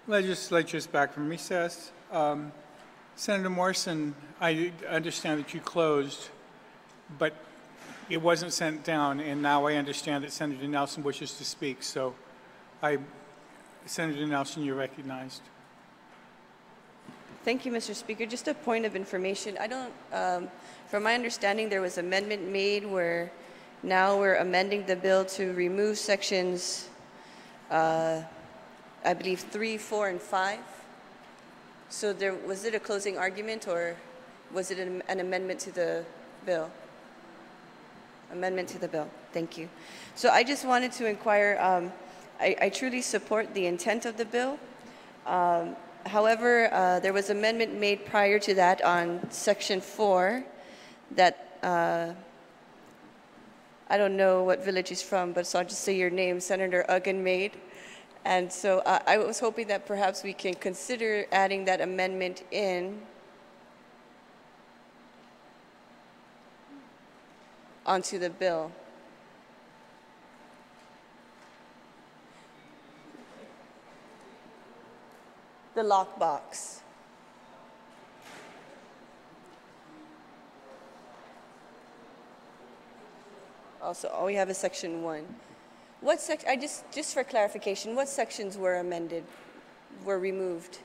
Legislature is back from recess. Senator Morrison, I understand that you closed, but it wasn't sent down, and now I understand that Senator Nelson wishes to speak. So, Senator Nelson, you're recognized. Thank you, Mr. Speaker. Just a point of information. From my understanding, there was an amendment made where now we're amending the bill to remove sections, I believe 3, 4, and 5. So was it a closing argument, or was it an amendment to the bill? Amendment to the bill. Thank you. So I just wanted to inquire, I truly support the intent of the bill. However, there was an amendment made prior to that on Section 4 that, I don't know what village he's from, but so I'll just say your name, Senator Uggan made. And so I was hoping that perhaps we can consider adding that amendment in onto the bill. The lockbox. Also, all we have is Section 1. What just for clarification, what sections were amended, were removed?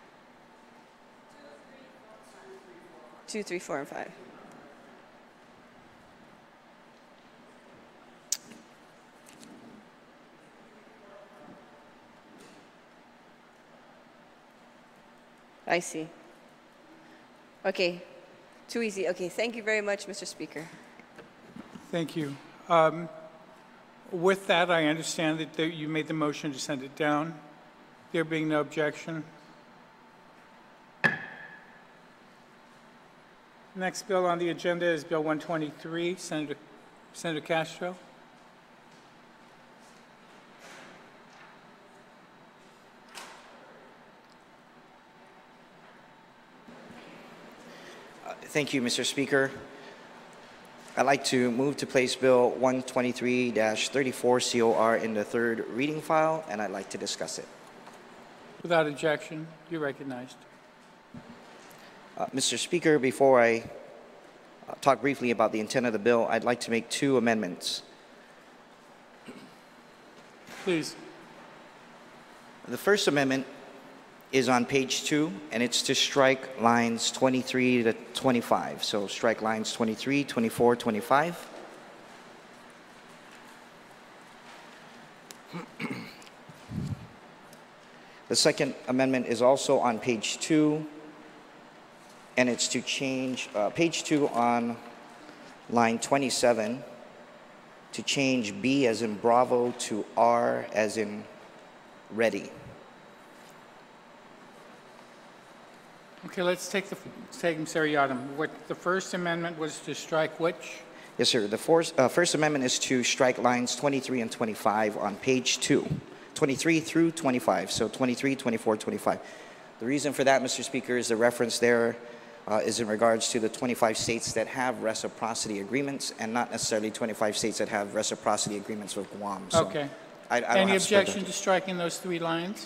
2, 3, 4, and 5. I see. Okay, too easy. Okay, thank you very much, Mr. Speaker. Thank you. With that, I understand that you made the motion to send it down. There being no objection. Next bill on the agenda is Bill 123, Senator Castro. Thank you, Mr. Speaker. I'd like to move to place Bill 123-34 COR in the third reading file, and I'd like to discuss it. Without objection, you're recognized. Mr. Speaker, before I talk briefly about the intent of the bill, I'd like to make 2 amendments. Please. The first amendment is on page 2, and it's to strike lines 23 to 25. So strike lines 23, 24, 25. The second amendment is also on page 2, and it's to change page 2 on line 27 to change B as in Bravo to R as in ready. Okay, let's take them seriatim. What the First Amendment was to strike which? Yes, sir. The First Amendment is to strike lines 23 and 25 on page 2, 23 through 25, so 23, 24, 25. The reason for that, Mr. Speaker, is the reference there is in regards to the 25 states that have reciprocity agreements and not necessarily 25 states that have reciprocity agreements with Guam. So okay. I don't Any have objection to striking those 3 lines?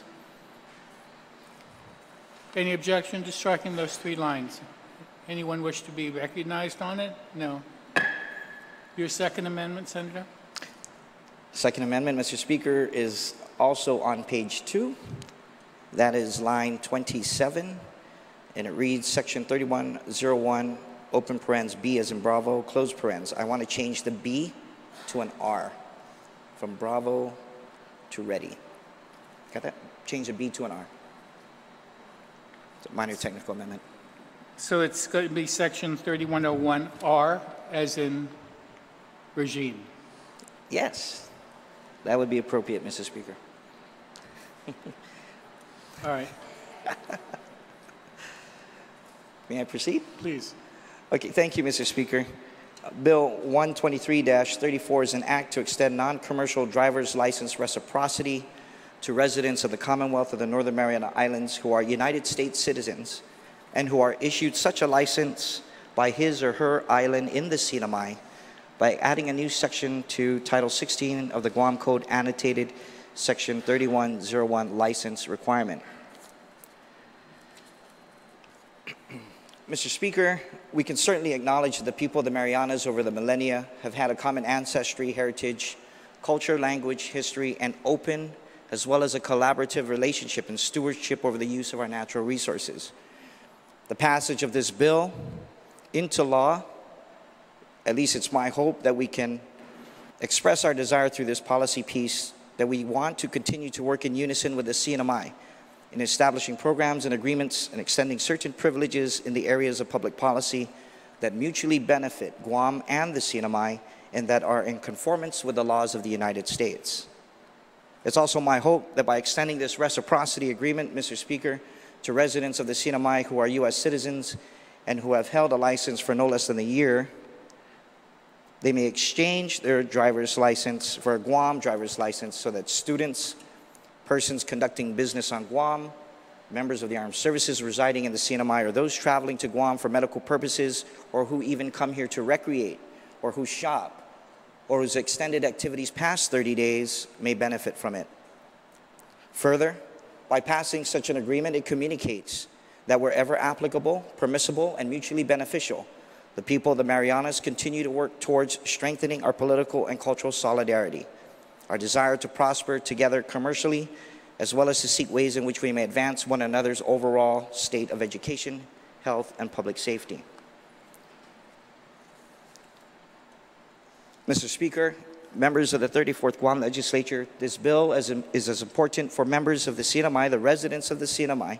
Any objection to striking those 3 lines? Anyone wish to be recognized on it? No. Your Second Amendment, Senator? Second Amendment, Mr. Speaker, is also on page 2. That is line 27, and it reads Section 3101, open parens, B as in Bravo, close parens. I want to change the B to an R, from Bravo to ready. Got that? Change the B to an R. It's a minor technical amendment. So it's going to be Section 3101R as in regime. Yes, that would be appropriate, Mr. Speaker. All right. May I proceed? Please. Okay, thank you, Mr. Speaker. Bill 123-34 is an act to extend non-commercial driver's license reciprocity to residents of the Commonwealth of the Northern Mariana Islands who are United States citizens and who are issued such a license by his or her island in the CNMI by adding a new section to Title 16 of the Guam Code annotated Section 3101 license requirement. Mr. Speaker, we can certainly acknowledge that the people of the Marianas over the millennia have had a common ancestry, heritage, culture, language, history, and open, as well as a collaborative relationship and stewardship over the use of our natural resources. The passage of this bill into law, at least it's my hope that we can express our desire through this policy piece that we want to continue to work in unison with the CNMI in establishing programs and agreements and extending certain privileges in the areas of public policy that mutually benefit Guam and the CNMI and that are in conformance with the laws of the United States. It's also my hope that by extending this reciprocity agreement, Mr. Speaker, to residents of the CNMI who are U.S. citizens and who have held a license for no less than a year, they may exchange their driver's license for a Guam driver's license so that students, persons conducting business on Guam, members of the armed services residing in the CNMI, or those traveling to Guam for medical purposes, or who even come here to recreate, or who shop, or whose extended activities past 30 days may benefit from it. Further, by passing such an agreement, it communicates that wherever applicable, permissible, and mutually beneficial, the people of the Marianas continue to work towards strengthening our political and cultural solidarity, our desire to prosper together commercially, as well as to seek ways in which we may advance one another's overall state of education, health, and public safety. Mr. Speaker, members of the 34th Guam Legislature, this bill is as important for members of the CNMI, the residents of the CNMI,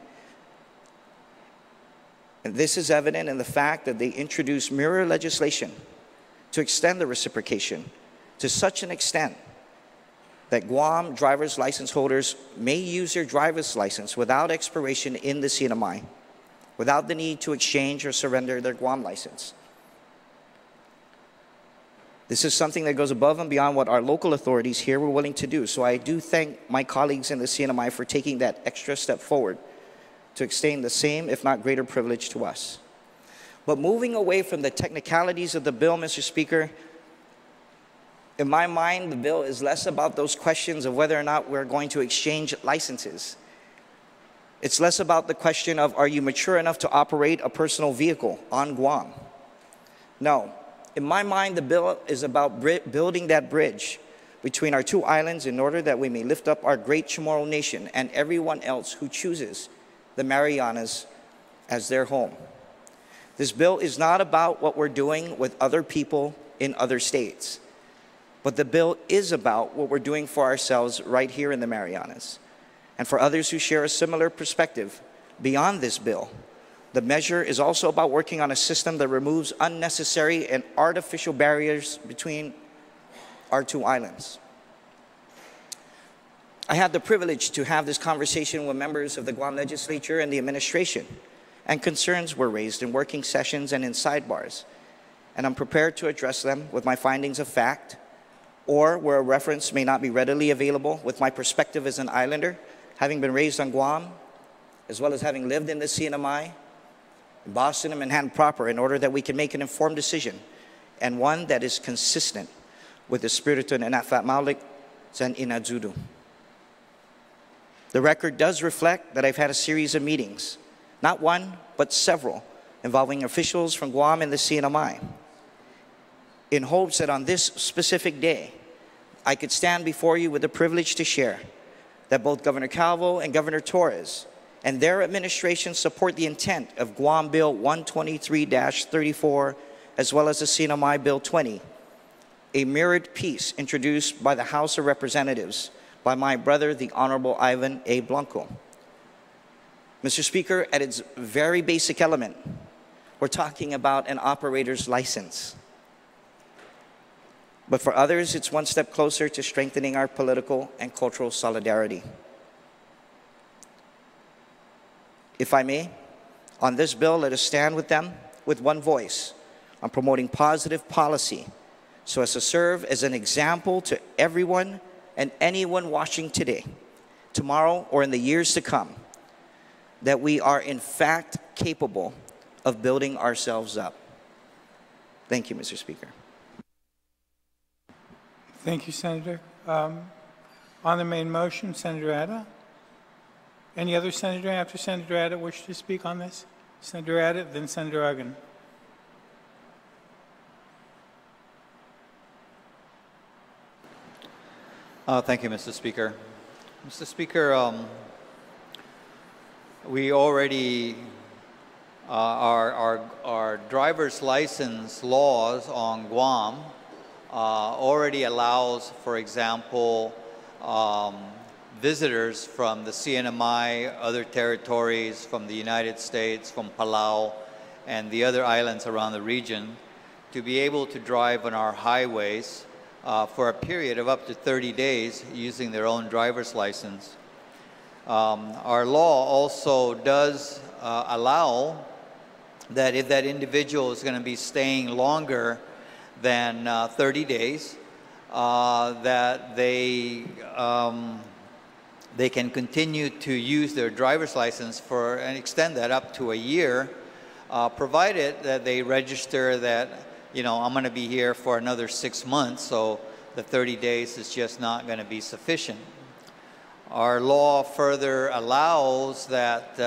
and this is evident in the fact that they introduced mirror legislation to extend the reciprocation to such an extent that Guam driver's license holders may use their driver's license without expiration in the CNMI, without the need to exchange or surrender their Guam license. This is something that goes above and beyond what our local authorities here were willing to do. So I do thank my colleagues in the CNMI for taking that extra step forward to extend the same, if not greater, privilege to us. But moving away from the technicalities of the bill, Mr. Speaker, in my mind, the bill is less about those questions of whether or not we're going to exchange licenses. It's less about the question of, are you mature enough to operate a personal vehicle on Guam? No. In my mind, the bill is about building that bridge between our two islands in order that we may lift up our great Chamorro nation and everyone else who chooses the Marianas as their home. This bill is not about what we're doing with other people in other states, but the bill is about what we're doing for ourselves right here in the Marianas. And for others who share a similar perspective beyond this bill, the measure is also about working on a system that removes unnecessary and artificial barriers between our two islands. I had the privilege to have this conversation with members of the Guam Legislature and the administration, and concerns were raised in working sessions and in sidebars, and I'm prepared to address them with my findings of fact, or where a reference may not be readily available, with my perspective as an islander, having been raised on Guam, as well as having lived in the CNMI, in Boston and Manhattan proper, in order that we can make an informed decision, and one that is consistent with the Spiritu ng Inafat Maulik San Inazudu. The record does reflect that I've had a series of meetings, not one, but several, involving officials from Guam and the CNMI, in hopes that on this specific day, I could stand before you with the privilege to share that both Governor Calvo and Governor Torres and their administration support the intent of Guam Bill 123-34, as well as the CNMI Bill 20, a mirrored piece introduced by the House of Representatives by my brother, the Honorable Ivan A. Blanco. Mr. Speaker, at its very basic element, we're talking about an operator's license. But for others, it's one step closer to strengthening our political and cultural solidarity. If I may, on this bill, let us stand with them with one voice on promoting positive policy so as to serve as an example to everyone and anyone watching today, tomorrow, or in the years to come, that we are in fact capable of building ourselves up. Thank you, Mr. Speaker. Thank you, Senator. On the main motion, Senator Atta. Any other senator after Senator Atta wish to speak on this? Senator Addett, then Senator Uggan. Thank you, Mr. Speaker. Mr. Speaker, we already, our driver's license laws on Guam already allows, for example, visitors from the CNMI, other territories, from the United States, from Palau, and the other islands around the region to be able to drive on our highways for a period of up to 30 days using their own driver's license. Our law also does allow that if that individual is going to be staying longer than 30 days, that they can continue to use their driver's license for and extend that up to a year, provided that they register that, you know, I'm going to be here for another 6 months, so the 30 days is just not going to be sufficient. Our law further allows that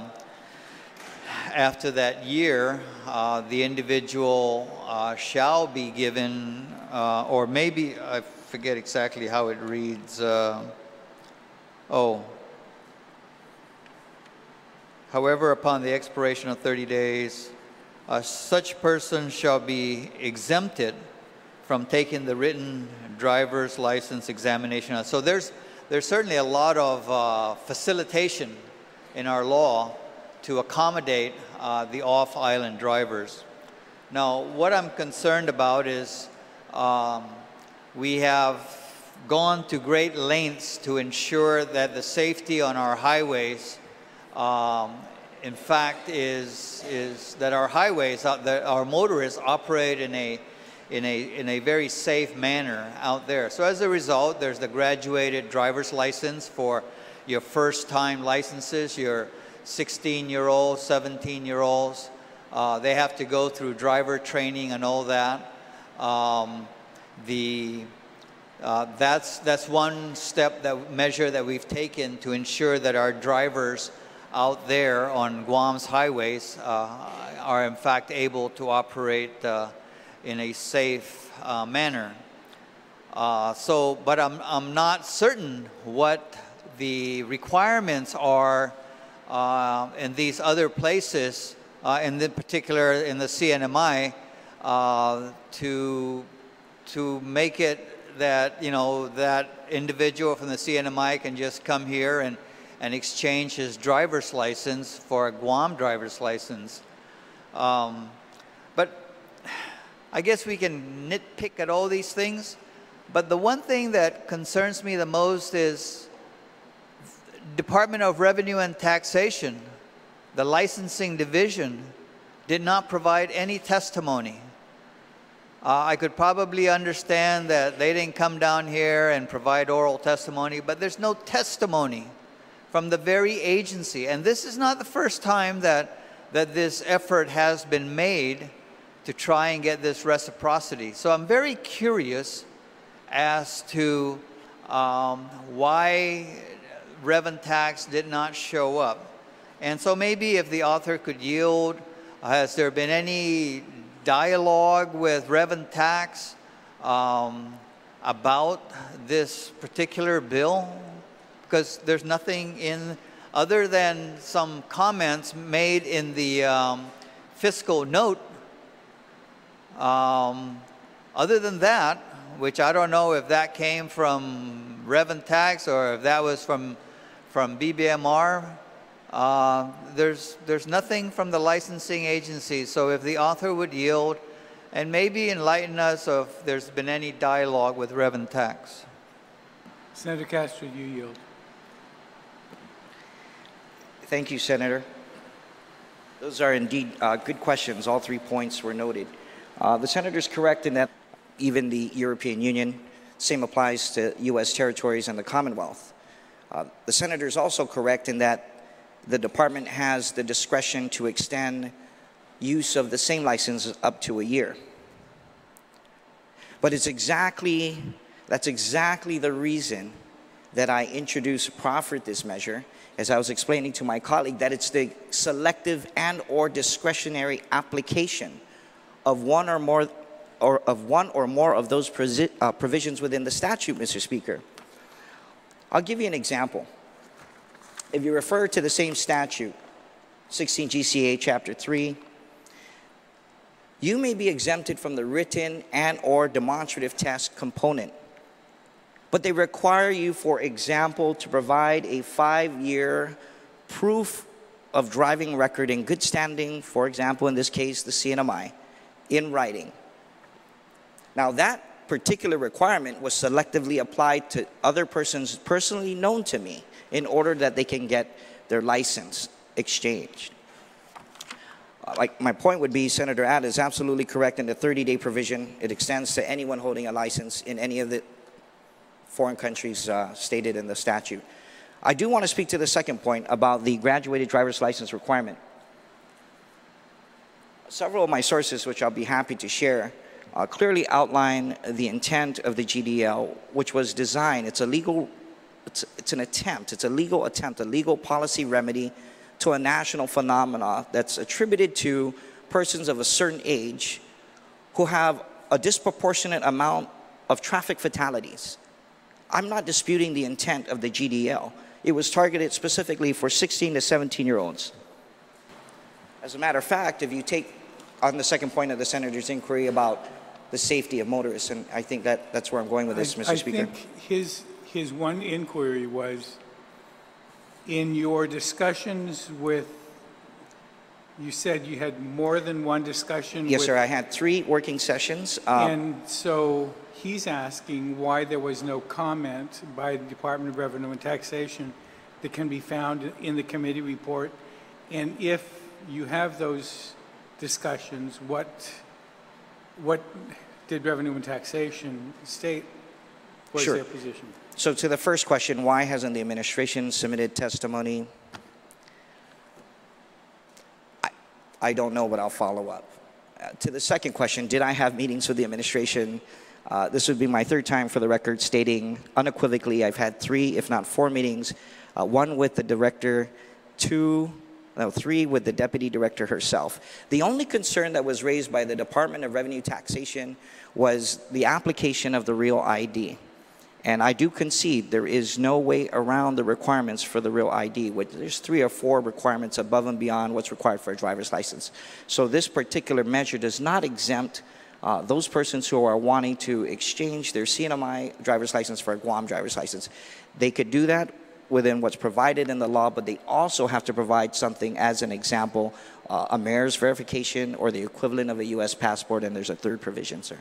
after that year, the individual shall be given, or maybe, I forget exactly how it reads, however, upon the expiration of 30 days, such person shall be exempted from taking the written driver's license examination. So there's certainly a lot of facilitation in our law to accommodate the off-island drivers. Now, what I'm concerned about is we have gone to great lengths to ensure that the safety on our highways, in fact, is that our highways, that our motorists operate in a very safe manner out there. So as a result, there's the graduated driver's license for your first-time licenses, your 16-year-olds, 17-year-olds. They have to go through driver training and all that. That's one measure that we've taken to ensure that our drivers out there on Guam's highways are in fact able to operate in a safe manner. But I'm not certain what the requirements are in these other places, in particular in the CNMI, to make it that, you know, that individual from the CNMI can just come here and exchange his driver's license for a Guam driver's license. But I guess we can nitpick at all these things, but the one thing that concerns me the most is Department of Revenue and Taxation, the licensing division, did not provide any testimony. I could probably understand that they didn't come down here and provide oral testimony, but there's no testimony from the very agency. And this is not the first time that this effort has been made to try and get this reciprocity. So I'm very curious as to why Rev and Tax did not show up. And so maybe if the author could yield, has there been any dialogue with Rev and Tax about this particular bill? Because there's nothing in, other than some comments made in the fiscal note. Other than that, which I don't know if that came from Rev and Tax or if that was from BBMR, there's nothing from the licensing agency. So if the author would yield and maybe enlighten us if there's been any dialogue with Rev and Tax. Senator Castro, you yield. Thank you, Senator. Those are indeed good questions. All 3 points were noted. The Senator's correct in that even the European Union, same applies to U.S. territories and the Commonwealth. The Senator's also correct in that the department has the discretion to extend use of the same license up to a year. But that's exactly the reason that I proffered this measure, as I was explaining to my colleague, that it's the selective and or discretionary application of one or more of those provisions within the statute, Mr. Speaker. I'll give you an example. If you refer to the same statute, 16 GCA Chapter 3, you may be exempted from the written and or demonstrative test component, but they require you, for example, to provide a 5-year proof of driving record in good standing, for example, in this case, the CNMI, in writing. Now, that particular requirement was selectively applied to other persons personally known to me in order that they can get their license exchanged. Like my point would be, Senator Ad is absolutely correct in the 30-day provision. It extends to anyone holding a license in any of the foreign countries stated in the statute. I do want to speak to the second point about the graduated driver's license requirement. Several of my sources, which I'll be happy to share, clearly outline the intent of the GDL, which was designed. It's a legal attempt, a legal policy remedy to a national phenomena that's attributed to persons of a certain age who have a disproportionate amount of traffic fatalities. I'm not disputing the intent of the GDL. It was targeted specifically for 16 to 17-year-olds. As a matter of fact, if you take on the second point of the Senator's inquiry about the safety of motorists, and I think that's where I'm going with this, Mr. Speaker. I think his one inquiry was, in your discussions with, you said you had more than one discussion. Yes, sir, I had 3 working sessions. And so he's asking why there was no comment by the Department of Revenue and Taxation that can be found in the committee report. And if you have those discussions, what did Revenue and Taxation state was Sure. their position? So to the first question, why hasn't the administration submitted testimony? I don't know, but I'll follow up. To the second question, did I have meetings with the administration? This would be my 3rd time for the record stating unequivocally I've had 3, if not 4 meetings, 1 with the director, 3 with the deputy director herself. The only concern that was raised by the Department of Revenue Taxation was the application of the real ID. And I do concede there is no way around the requirements for the real ID. There's 3 or 4 requirements above and beyond what's required for a driver's license. So this particular measure does not exempt those persons who are wanting to exchange their CNMI driver's license for a Guam driver's license. They could do that within what's provided in the law, but they also have to provide something as an example, a mayor's verification or the equivalent of a U.S. passport, and there's a 3rd provision, sir.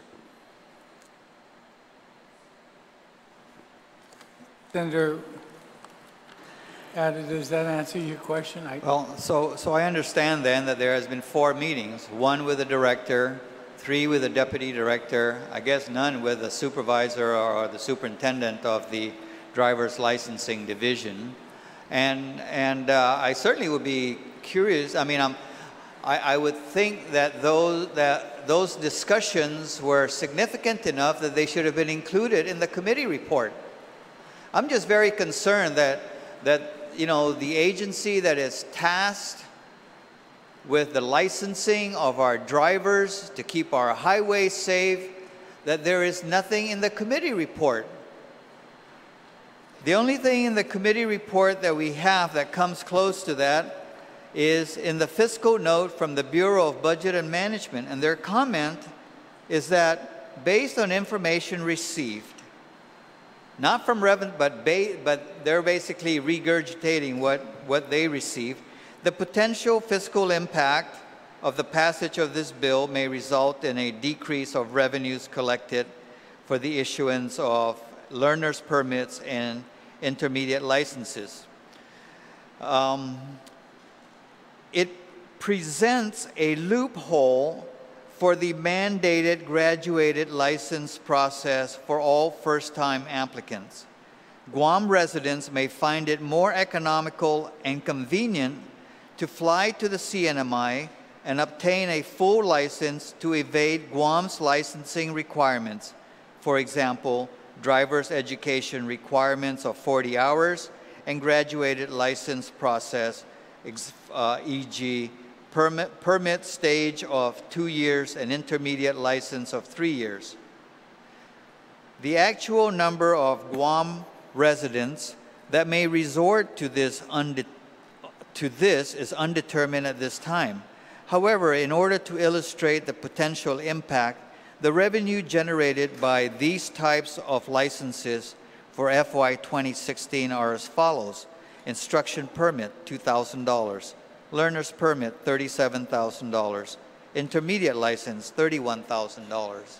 Senator Adda, does that answer your question? Well, so I understand then that there has been 4 meetings, 1 with the director, 3 with the deputy director, I guess none with the supervisor or the superintendent of the driver's licensing division. And I certainly would be curious. I mean, I would think that those discussions were significant enough that they should have been included in the committee report. I'm just very concerned that you know, the agency that is tasked with the licensing of our drivers to keep our highways safe, that there is nothing in the committee report. The only thing in the committee report that we have that comes close to that is in the fiscal note from the Bureau of Budget and Management, and their comment is that based on information received, not from revenue, but they're basically regurgitating what they received. The potential fiscal impact of the passage of this bill may result in a decrease of revenues collected for the issuance of learner's permits and intermediate licenses. It presents a loophole for the mandated graduated license process for all first-time applicants. Guam residents may find it more economical and convenient to fly to the CNMI and obtain a full license to evade Guam's licensing requirements. For example, driver's education requirements of 40 hours and graduated license process, e.g., permit stage of 2 years and intermediate license of 3 years. The actual number of Guam residents that may resort to this is undetermined at this time. However, in order to illustrate the potential impact, the revenue generated by these types of licenses for FY 2016 are as follows. Instruction permit, $2,000. Learner's permit, $37,000. Intermediate license, $31,000.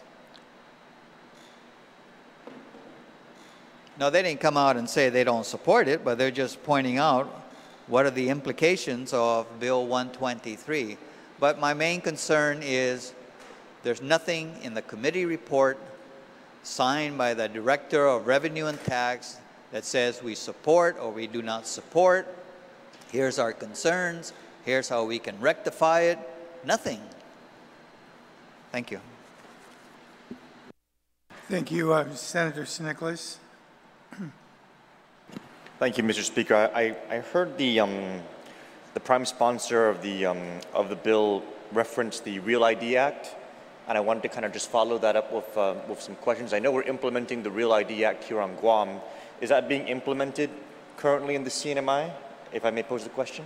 Now, they didn't come out and say they don't support it, but they're just pointing out what are the implications of Bill 123. But my main concern is there's nothing in the committee report signed by the Director of Revenue and Tax that says we support or we do not support. Here's our concerns. Here's how we can rectify it. Nothing. Thank you. Thank you, Senator Nicholas. Thank you, Mr. Speaker. I heard the prime sponsor of the bill reference the Real ID Act, and I wanted to kind of just follow that up with some questions. I know we're implementing the Real ID Act here on Guam. Is that being implemented currently in the CNMI? If I may pose the question.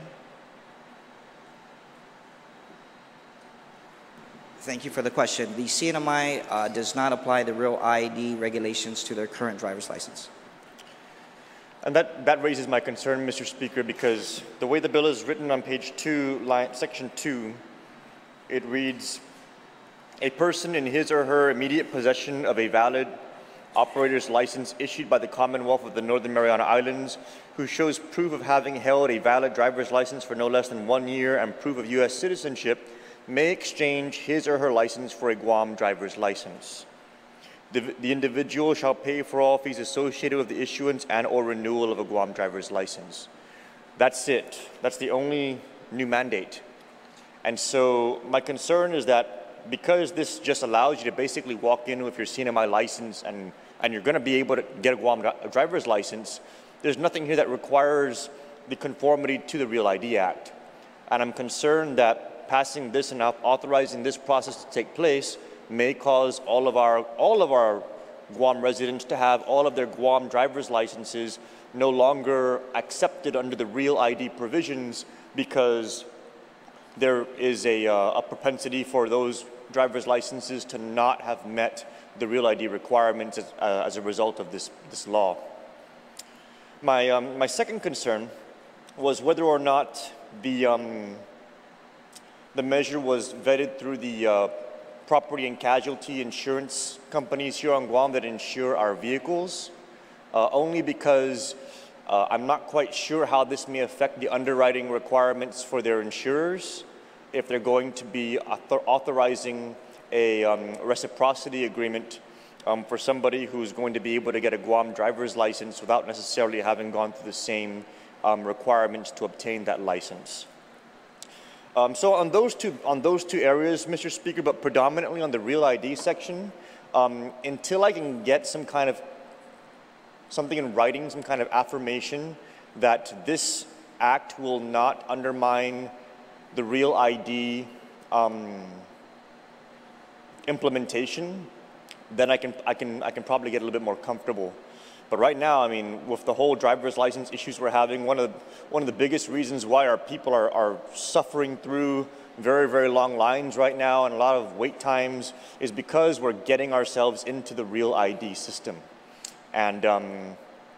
Thank you for the question. The CNMI does not apply the Real ID regulations to their current driver's license. And that raises my concern, Mr. Speaker, because the way the bill is written on page 2, section 2, it reads, a person in his or her immediate possession of a valid operator's license issued by the Commonwealth of the Northern Mariana Islands, who shows proof of having held a valid driver's license for no less than 1 year and proof of U.S. citizenship, may exchange his or her license for a Guam driver's license. The individual shall pay for all fees associated with the issuance and or renewal of a Guam driver's license. That's it. That's the only new mandate. And so my concern is that because this just allows you to basically walk in with your CNMI license and you're going to be able to get a Guam driver's license, there's nothing here that requires the conformity to the Real ID Act. And I'm concerned that passing this and authorizing this process to take place may cause all of our Guam residents to have all of their Guam driver's licenses no longer accepted under the Real ID provisions because there is a propensity for those driver's licenses to not have met the Real ID requirements as a result of this law. My second concern was whether or not the measure was vetted through the property and casualty insurance companies here on Guam that insure our vehicles, only because I'm not quite sure how this may affect the underwriting requirements for their insurers if they're going to be authorizing a reciprocity agreement for somebody who's going to be able to get a Guam driver's license without necessarily having gone through the same requirements to obtain that license. So on those two areas, Mr. Speaker, but predominantly on the Real ID section, until I can get some kind of something in writing, some kind of affirmation that this act will not undermine the Real ID implementation, then I can probably get a little bit more comfortable. But right now, I mean, with the whole driver's license issues we're having, one of the biggest reasons why our people are suffering through very, very long lines right now and a lot of wait times is because we're getting ourselves into the Real ID system. And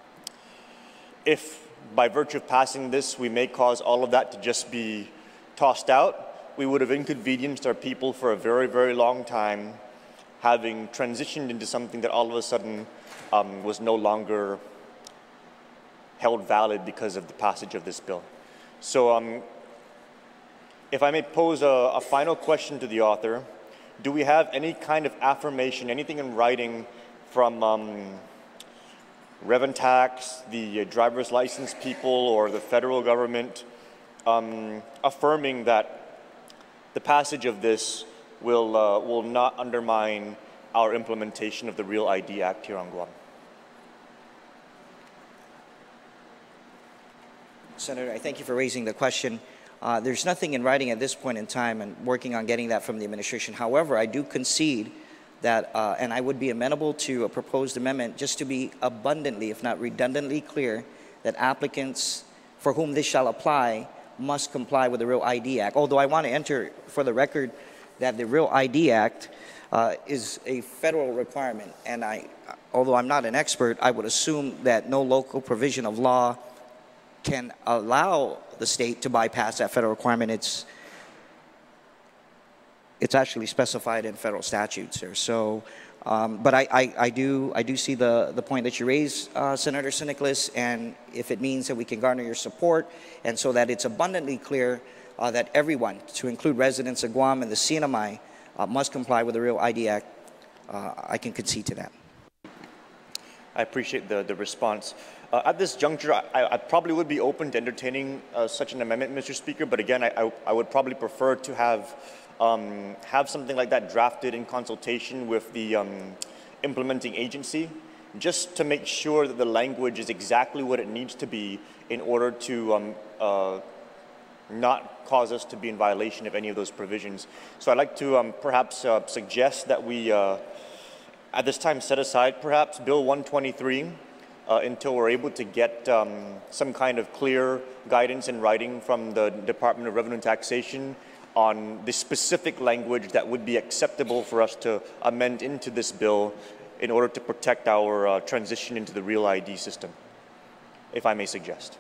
if by virtue of passing this, we may cause all of that to just be tossed out, we would have inconvenienced our people for a very, very long time, having transitioned into something that all of a sudden was no longer held valid because of the passage of this bill. So if I may pose a final question to the author, do we have any kind of affirmation, anything in writing from Rev and Tax, the driver's license people, or the federal government affirming that the passage of this will not undermine our implementation of the Real ID Act here on Guam? Senator, I thank you for raising the question. There's nothing in writing at this point in time, and working on getting that from the administration. However, I do concede that, and I would be amenable to a proposed amendment just to be abundantly, if not redundantly clear, that applicants for whom this shall apply must comply with the Real ID Act. Although I want to enter for the record that the Real ID Act is a federal requirement, and although I'm not an expert, I would assume that no local provision of law can allow the state to bypass that federal requirement. It's actually specified in federal statutes here. So, but I do see the point that you raised, Senator Siniclis, and if it means that we can garner your support, and so that it's abundantly clear that everyone, to include residents of Guam and the CNMI, must comply with the Real ID Act, I can concede to that. I appreciate the response. At this juncture, I probably would be open to entertaining such an amendment, Mr. Speaker, but again, I would probably prefer to have something like that drafted in consultation with the implementing agency, just to make sure that the language is exactly what it needs to be in order to not cause us to be in violation of any of those provisions. So I'd like to perhaps suggest that we, at this time, set aside perhaps Bill 123 until we're able to get some kind of clear guidance in writing from the Department of Revenue and Taxation on the specific language that would be acceptable for us to amend into this bill in order to protect our transition into the Real ID system, if I may suggest.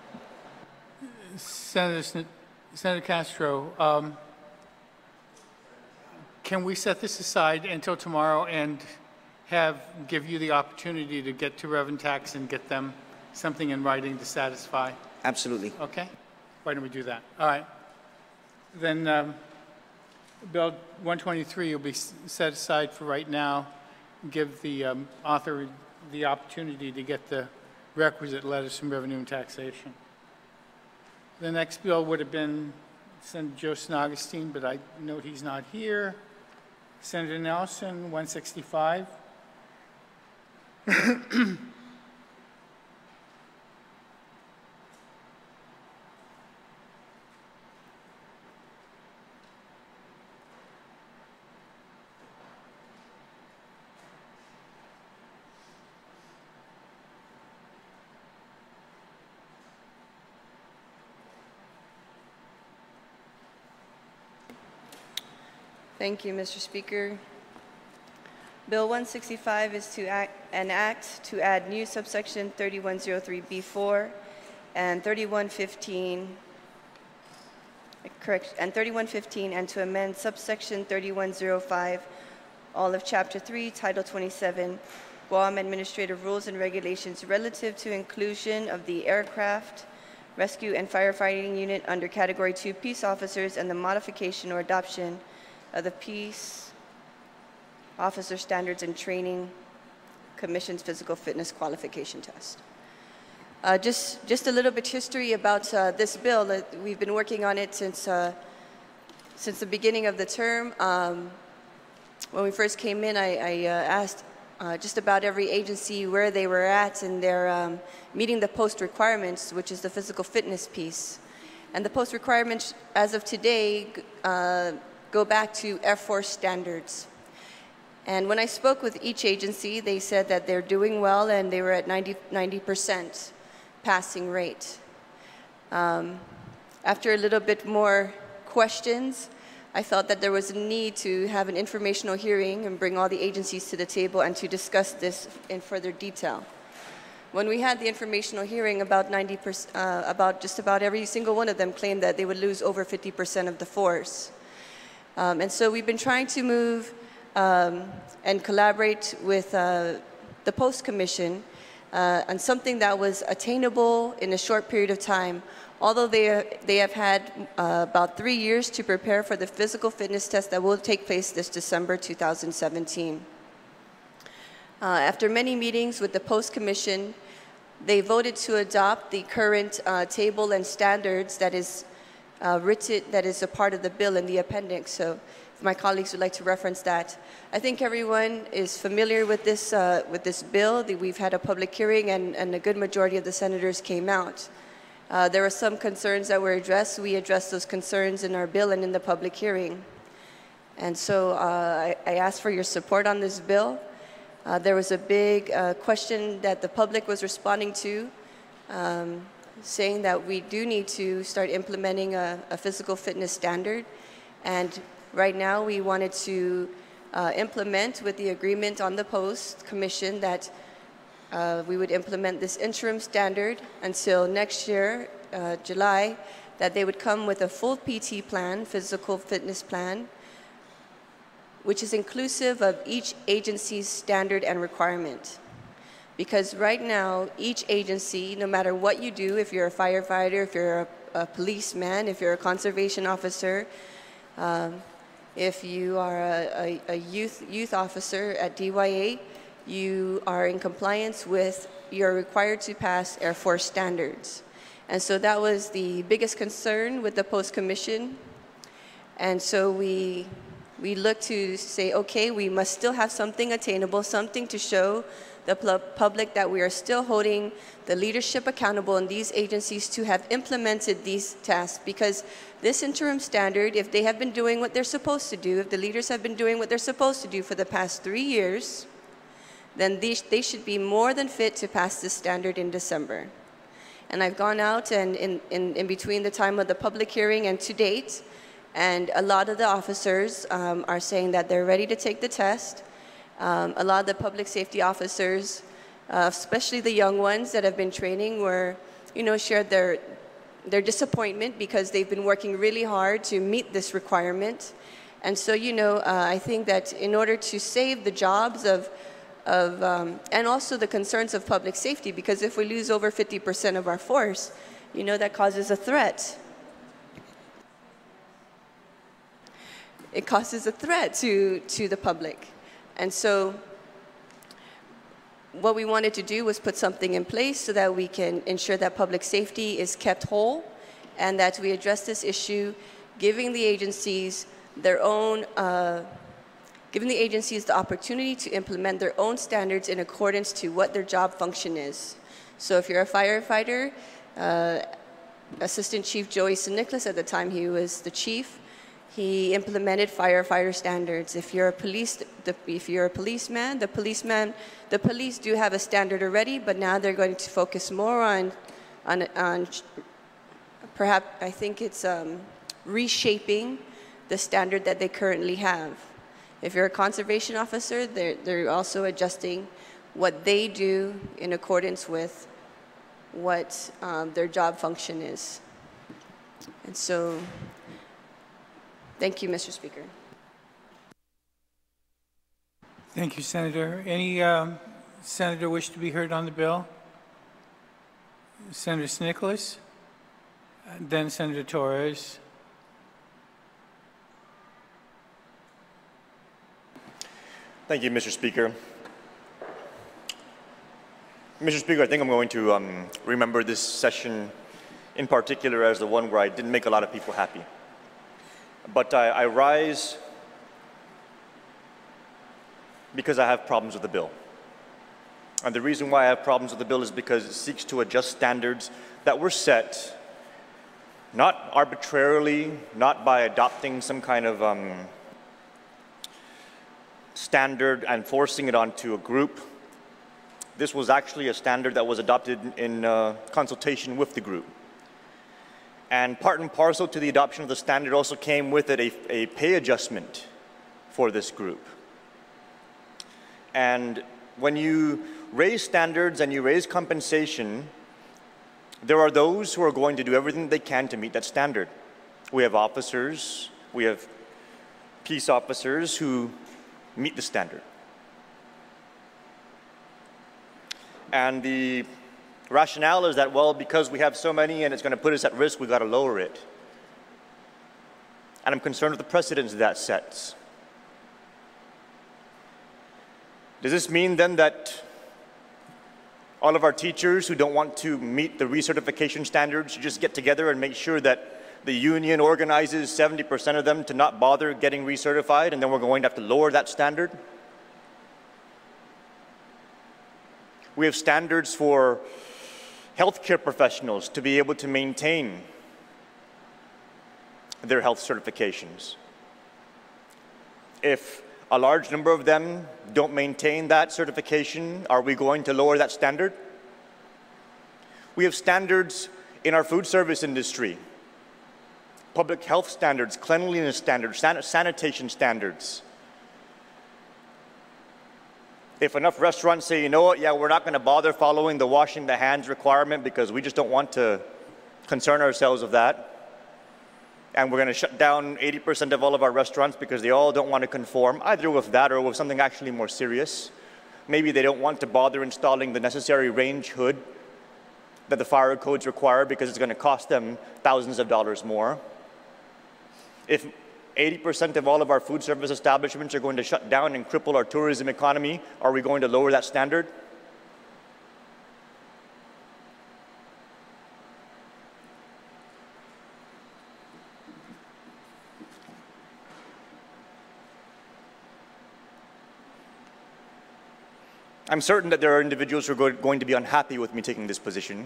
Senator Castro, can we set this aside until tomorrow and give you the opportunity to get to Revenue Tax and get them something in writing to satisfy? Absolutely. Okay. Why don't we do that? All right. Then Bill 123 will be set aside for right now. Give the author the opportunity to get the requisite letters from Revenue and Taxation. The next bill would have been Senator Joseph Augustine, but I note he's not here. Senator Nelson, 165. Thank you, Mr. Speaker. Bill 165 is an act to add new subsection 3103B4 and 3115, and to amend subsection 3105, all of Chapter 3, Title 27, Guam Administrative Rules and Regulations relative to inclusion of the Aircraft Rescue and Firefighting Unit under Category 2 Peace Officers and the modification or adoption of the Peace Officer Standards and Training Commission's Physical Fitness Qualification Test. Just a little bit history about this bill. We've been working on it since the beginning of the term. When we first came in, I asked just about every agency where they were at in their meeting the post requirements, which is the physical fitness piece. And the post requirements, as of today, go back to Air Force standards. And when I spoke with each agency, they said that they're doing well and they were at 90% passing rate. After a little bit more questions, I felt that there was a need to have an informational hearing and bring all the agencies to the table and to discuss this in further detail. When we had the informational hearing, about just about every single one of them claimed that they would lose over 50% of the force. And so we've been trying to move and collaborate with the Post Commission on something that was attainable in a short period of time. Although they have had about 3 years to prepare for the physical fitness test that will take place this December 2017. After many meetings with the Post Commission, they voted to adopt the current table and standards that is written, that is a part of the bill in the appendix. So if my colleagues would like to reference that. I think everyone is familiar with this bill. We've had a public hearing and a good majority of the senators came out. There were some concerns that were addressed. We addressed those concerns in our bill and in the public hearing. And so I asked for your support on this bill. There was a big question that the public was responding to, saying that we do need to start implementing a physical fitness standard. And right now we wanted to implement with the agreement on the Post Commission that we would implement this interim standard until next year, July, that they would come with a full PT plan, physical fitness plan, which is inclusive of each agency's standard and requirement. Because right now, each agency, no matter what you do, if you're a firefighter, if you're a policeman, if you're a conservation officer, if you are a youth officer at DYA, you are in compliance with, you're required to pass Air Force standards. And so that was the biggest concern with the Post Commission. And so we look to say, okay, we must still have something attainable, something to show the public that we are still holding the leadership accountable in these agencies to have implemented these tasks. Because this interim standard, if they have been doing what they're supposed to do, if the leaders have been doing what they're supposed to do for the past 3 years, then they should be more than fit to pass this standard in December. And I've gone out and in between the time of the public hearing and to date, and a lot of the officers are saying that they're ready to take the test. A lot of the public safety officers, especially the young ones that have been training, shared their disappointment because they've been working really hard to meet this requirement. And so, I think that in order to save the jobs and also the concerns of public safety, because if we lose over 50% of our force, that causes a threat. It causes a threat to the public. And so what we wanted to do was put something in place so that we can ensure that public safety is kept whole and that we address this issue, giving the agencies their own, giving the agencies the opportunity to implement their own standards in accordance to what their job function is. So if you're a firefighter, Assistant Chief Joey St. Nicholas, at the time he was the chief, he implemented firefighter standards. If you're a policeman, the police do have a standard already, but now they're going to focus more on perhaps, I think it's reshaping the standard that they currently have. If you're a conservation officer, they're also adjusting what they do in accordance with what their job function is. And so, thank you, Mr. Speaker. Thank you, Senator. Any senator wish to be heard on the bill? Senator St. Nicholas, then Senator Torres. Thank you, Mr. Speaker. Mr. Speaker, I think I'm going to remember this session in particular as the one where I didn't make a lot of people happy. But I rise because I have problems with the bill. And the reason why I have problems with the bill is because it seeks to adjust standards that were set not arbitrarily, not by adopting some kind of standard and forcing it onto a group. This was actually a standard that was adopted in consultation with the group. And part and parcel to the adoption of the standard also came with it a pay adjustment for this group. And when you raise standards and you raise compensation, there are those who are going to do everything they can to meet that standard. We have officers, we have peace officers who meet the standard. And the rationale is that, well, because we have so many and it's going to put us at risk, we've got to lower it. And I'm concerned with the precedents that sets. Does this mean then that all of our teachers who don't want to meet the recertification standards should just get together and make sure that the union organizes 70% of them to not bother getting recertified, and then we're going to have to lower that standard? We have standards for healthcare professionals to be able to maintain their health certifications. If a large number of them don't maintain that certification, are we going to lower that standard? We have standards in our food service industry, public health standards, cleanliness standards, sanitation standards. If enough restaurants say, you know what, yeah, we're not going to bother following the washing the hands requirement because we just don't want to concern ourselves with that, and we're going to shut down 80% of all of our restaurants because they all don't want to conform, either with that or with something actually more serious. Maybe they don't want to bother installing the necessary range hood that the fire codes require because it's going to cost them thousands of dollars more. If 80% of all of our food service establishments are going to shut down and cripple our tourism economy, are we going to lower that standard? I'm certain that there are individuals who are going to be unhappy with me taking this position,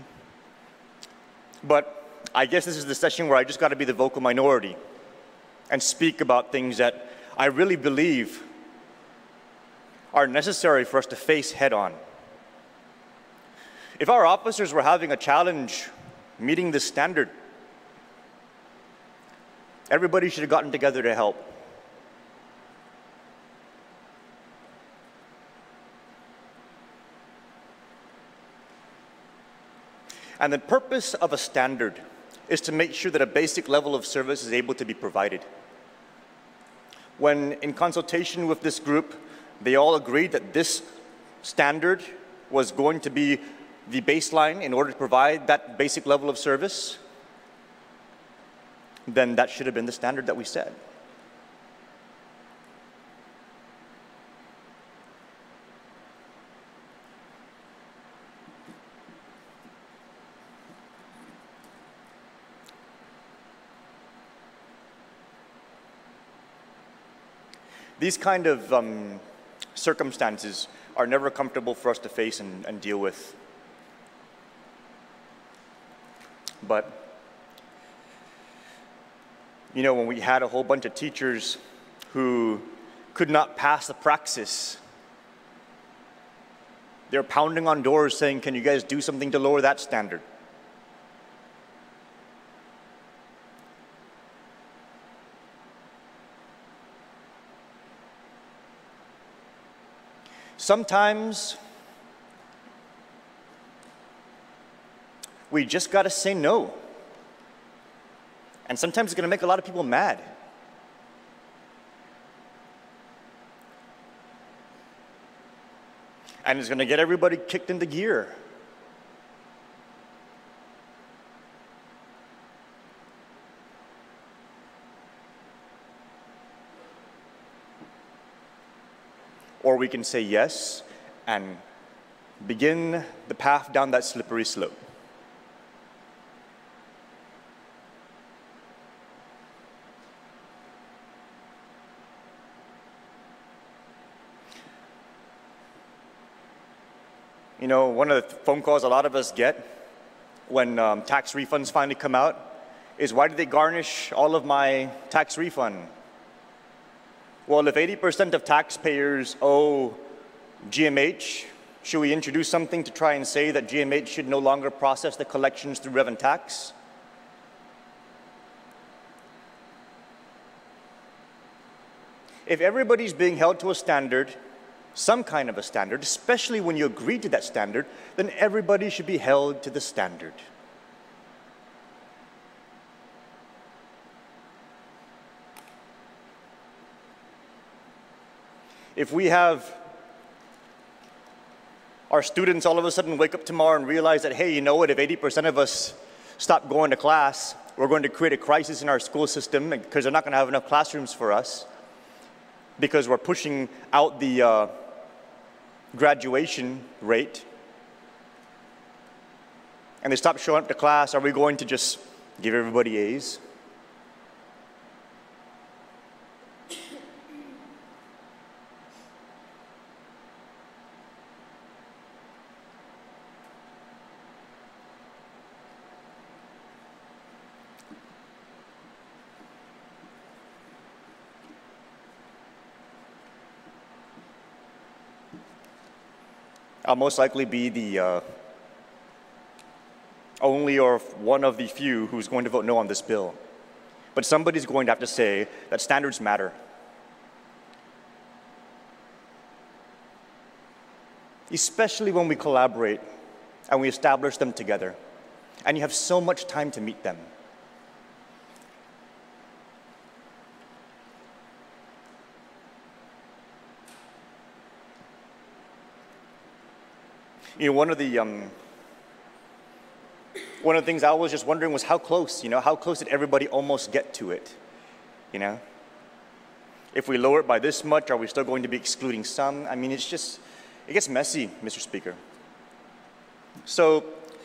but I guess this is the session where I just got to be the vocal minority and speak about things that I really believe are necessary for us to face head on. If our officers were having a challenge meeting this standard, everybody should have gotten together to help. And the purpose of a standard is to make sure that a basic level of service is able to be provided. When in consultation with this group, they all agreed that this standard was going to be the baseline in order to provide that basic level of service, then that should have been the standard that we set. These kind of circumstances are never comfortable for us to face and deal with. But, you know, when we had a whole bunch of teachers who could not pass the praxis, they're pounding on doors saying, can you guys do something to lower that standard? Sometimes we just got to say no. And sometimes it's going to make a lot of people mad. And it's going to get everybody kicked into gear. Or we can say yes and begin the path down that slippery slope. You know, one of the phone calls a lot of us get when tax refunds finally come out is, why did they garnish all of my tax refund? Well, if 80% of taxpayers owe GMH, should we introduce something to try and say that GMH should no longer process the collections through Rev and Tax? If everybody's being held to a standard, some kind of a standard, especially when you agree to that standard, then everybody should be held to the standard. If we have our students all of a sudden wake up tomorrow and realize that, hey, you know what, if 80% of us stop going to class, we're going to create a crisis in our school system because they're not going to have enough classrooms for us because we're pushing out the graduation rate, and they stop showing up to class, are we going to just give everybody A's? I'll most likely be the only or one of the few who's going to vote no on this bill. But somebody's going to have to say that standards matter. Especially when we collaborate and we establish them together, and you have so much time to meet them. You know, one of the things I was just wondering was how close, how close did everybody almost get to it, If we lower it by this much, are we still going to be excluding some? I mean, it gets messy, Mr. Speaker. So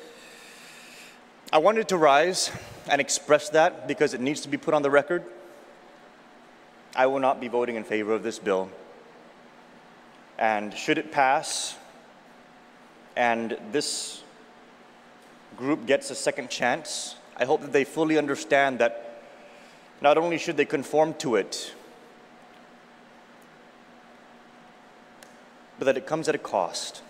I wanted to rise and express that because it needs to be put on the record. I will not be voting in favor of this bill. And should it pass, and this group gets a second chance, I hope that they fully understand that not only should they conform to it, but that it comes at a cost.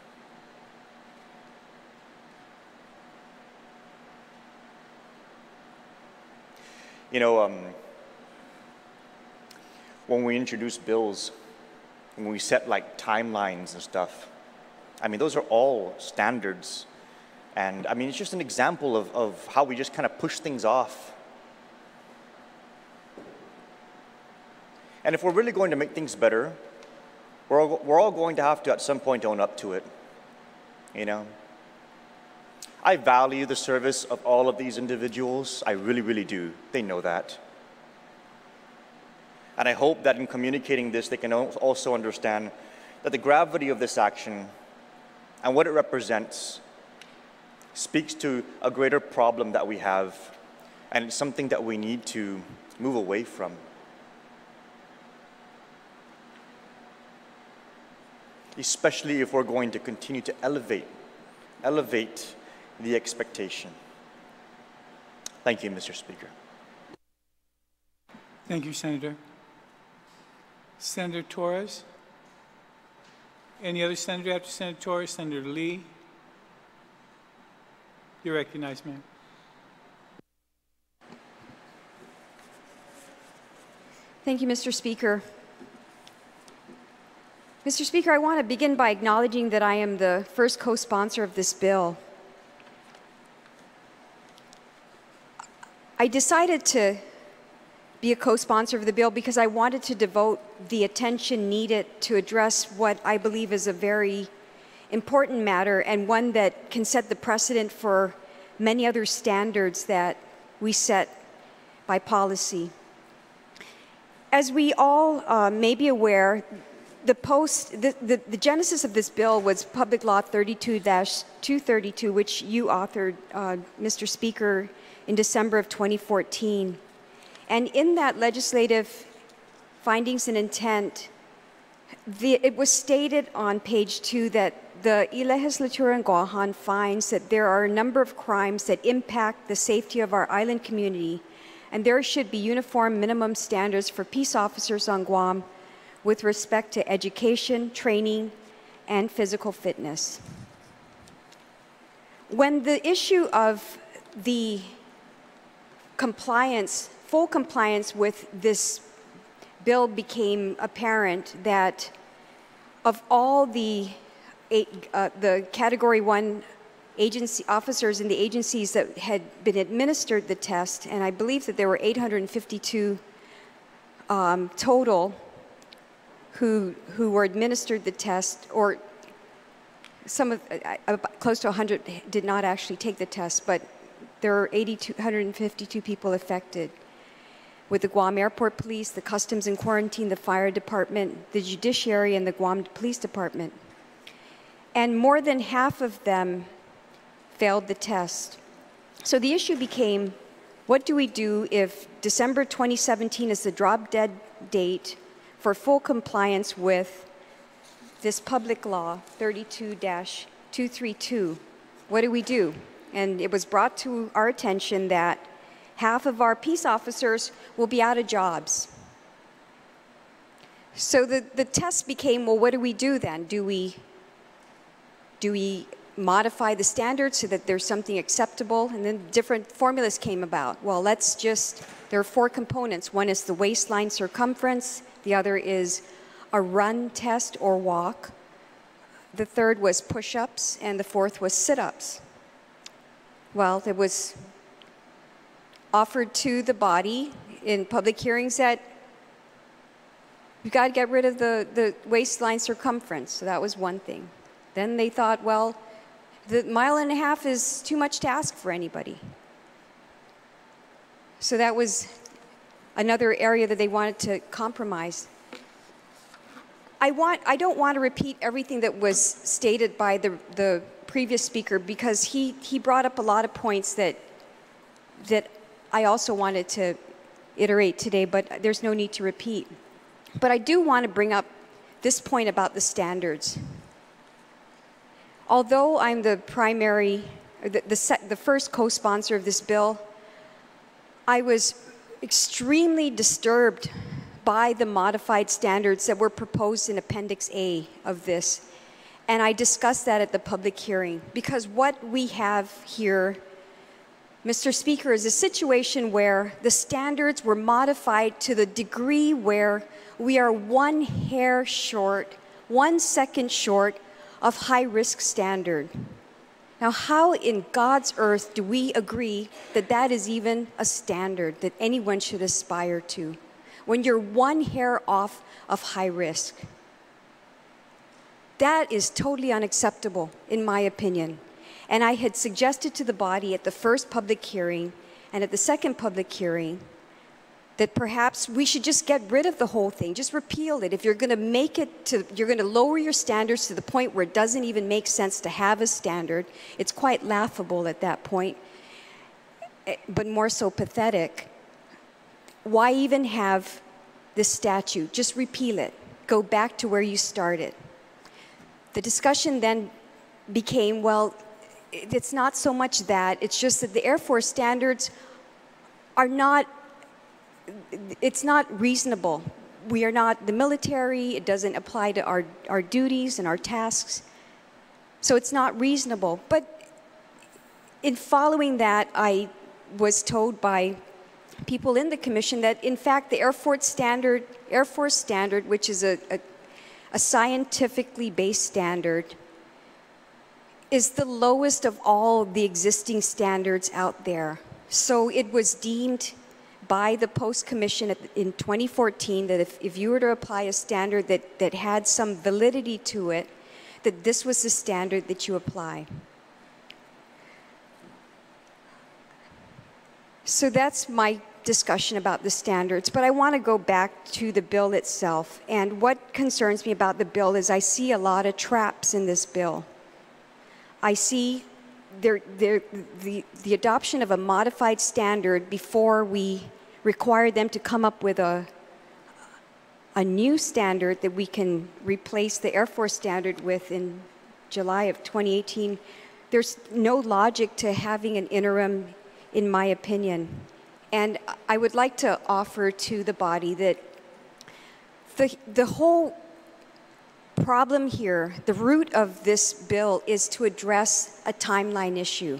When we introduce bills, when we set like timelines and stuff, I mean, those are all standards. And I mean, it's just an example of how we just kind of push things off. And if we're really going to make things better, we're all going to have to at some point own up to it, I value the service of all of these individuals. I really, really do. They know that. And I hope that in communicating this, they can also understand that the gravity of this action and what it represents speaks to a greater problem that we have, and it's something that we need to move away from. Especially if we're going to continue to elevate the expectation. Thank you, Mr. Speaker. Thank you, Senator. Senator Torres? Any other senator after Senator Torres? Senator Lee? You're recognized, ma'am. Thank you, Mr. Speaker. Mr. Speaker, I want to begin by acknowledging that I am the first co-sponsor of this bill. I decided to be a co-sponsor of the bill because I wanted to devote the attention needed to address what I believe is a very important matter, and one that can set the precedent for many other standards that we set by policy. As we all may be aware, the genesis of this bill was Public Law 32-232, which you authored, Mr. Speaker, in December of 2014. And in that legislative findings and intent, it was stated on page 2 that the legislature in Guahan finds that there are a number of crimes that impact the safety of our island community, and there should be uniform minimum standards for peace officers on Guam with respect to education, training, and physical fitness. When the issue of the full compliance with this bill became apparent, that of all the Category 1 agency officers in the agencies that had been administered the test, and I believe that there were 852 total who were administered the test, or close to 100 did not actually take the test, but there are 152 people affected, with the Guam Airport Police, the Customs and Quarantine, the Fire Department, the Judiciary, and the Guam Police Department. And more than half of them failed the test. So the issue became, what do we do if December 2017 is the drop-dead date for full compliance with this Public Law 32-232? What do we do? And it was brought to our attention that half of our peace officers will be out of jobs. So the test became, well, what do we do then? Do we Do we modify the standards so that there's something acceptable? And then different formulas came about. Well, there are 4 components. One is the waistline circumference. The other is a run test or walk. The third was push-ups, and the fourth was sit-ups. Well, it was offered to the body in public hearings that you've got to get rid of the waistline circumference. So that was one thing. Then they thought, well, the 1.5 miles is too much to ask for anybody. So that was another area that they wanted to compromise. I don't want to repeat everything that was stated by the previous speaker, because he brought up a lot of points that I also wanted to iterate today, but there's no need to repeat. But I do want to bring up this point about the standards. Although I'm the first co-sponsor of this bill, I was extremely disturbed by the modified standards that were proposed in Appendix A of this. And I discussed that at the public hearing, because what we have here, Mr. Speaker, is a situation where the standards were modified to the degree where we are 1 hair short, 1 second short of high-risk standard. Now, how in God's earth do we agree that that is even a standard that anyone should aspire to, when you're 1 hair off of high risk? That is totally unacceptable, in my opinion. And I had suggested to the body at the first public hearing and at the second public hearing that perhaps we should just get rid of the whole thing, just repeal it. If you're going to you're going to lower your standards to the point where it doesn't even make sense to have a standard. It's quite laughable at that point, but more so pathetic. Why even have this statute? Just repeal it. Go back to where you started. The discussion then became, well, it's not so much that, it's just that the Air Force standards are not, it's not reasonable. We are not the military, it doesn't apply to our duties and our tasks, so it's not reasonable. But in following that, I was told by people in the commission that, in fact, the Air Force standard, which is a scientifically based standard, is the lowest of all the existing standards out there. So it was deemed by the Post Commission in 2014 that if you were to apply a standard that had some validity to it, that this was the standard that you apply. So that's my discussion about the standards, but I want to go back to the bill itself. And what concerns me about the bill is I see a lot of traps in this bill. I see the adoption of a modified standard before we require them to come up with a new standard that we can replace the Air Force standard with in July of 2018. There's no logic to having an interim, in my opinion. And I would like to offer to the body that the whole problem here, the root of this bill, is to address a timeline issue.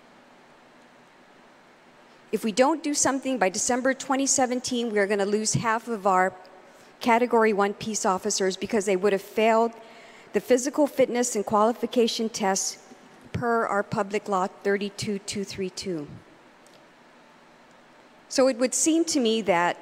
If we don't do something by December 2017, we are going to lose half of our Category 1 peace officers because they would have failed the physical fitness and qualification tests per our Public Law 32232. So it would seem to me that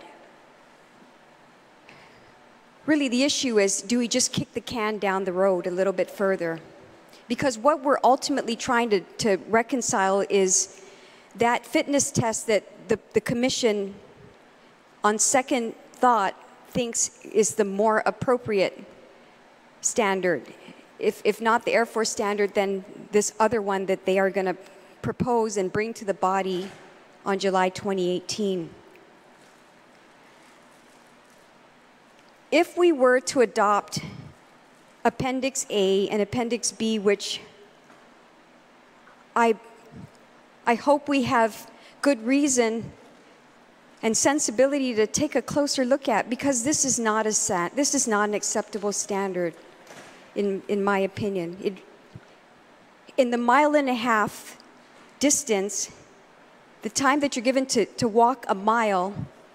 really the issue is, do we just kick the can down the road a little bit further? Because what we're ultimately trying to reconcile is that fitness test that the commission, on second thought, thinks is the more appropriate standard. If not the Air Force standard, then this other one that they are going to propose and bring to the body on July 2018. If we were to adopt Appendix A and Appendix B, which I hope we have good reason and sensibility to take a closer look at, because this is not an acceptable standard, in my opinion. in the 1.5 mile distance, the time that you're given to walk a mile,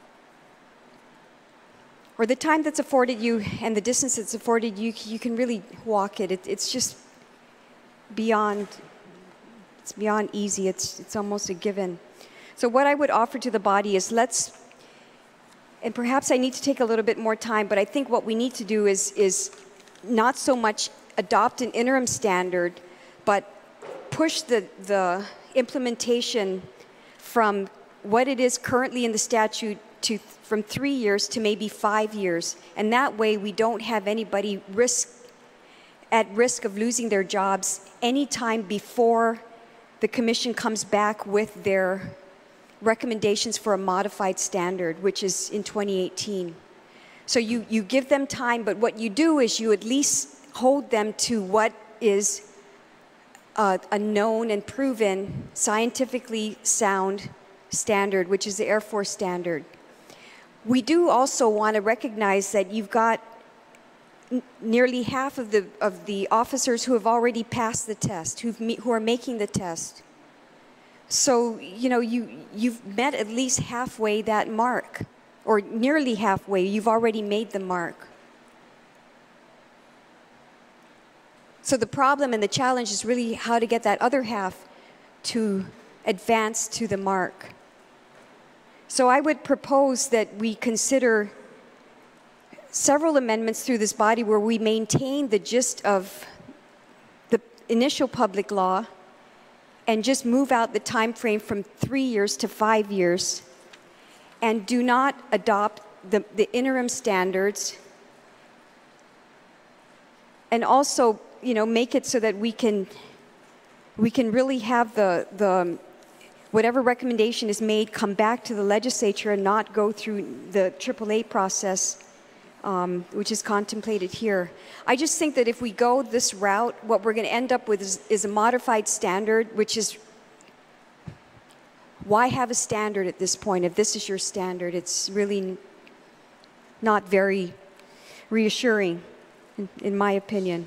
or the time that's afforded you and the distance that's afforded you, you can really walk it. It's just beyond, it's beyond easy. It's almost a given. So what I would offer to the body is and perhaps I need to take a little bit more time, but I think what we need to do is not so much adopt an interim standard, but push the implementation from what it is currently in the statute from 3 years to maybe 5 years. And that way we don't have anybody at risk of losing their jobs any time before the commission comes back with their recommendations for a modified standard, which is in 2018. So you give them time, but what you do is you at least hold them to what is a known and proven, scientifically sound standard, which is the Air Force standard. We do also want to recognize that you've got nearly half of the officers who have already passed the test, who are making the test. So, you know, you've met at least halfway that mark, or nearly halfway. You've already made the mark. So the problem and the challenge is really how to get that other half to advance to the mark. So I would propose that we consider several amendments through this body where we maintain the gist of the initial public law and just move out the time frame from 3 years to 5 years, and do not adopt the interim standards, and also, you know, make it so that we can really have the whatever recommendation is made come back to the legislature and not go through the AAA process, which is contemplated here. I just think that if we go this route, what we're going to end up with is a modified standard, which is, why have a standard at this point if this is your standard? It's really not very reassuring, in my opinion.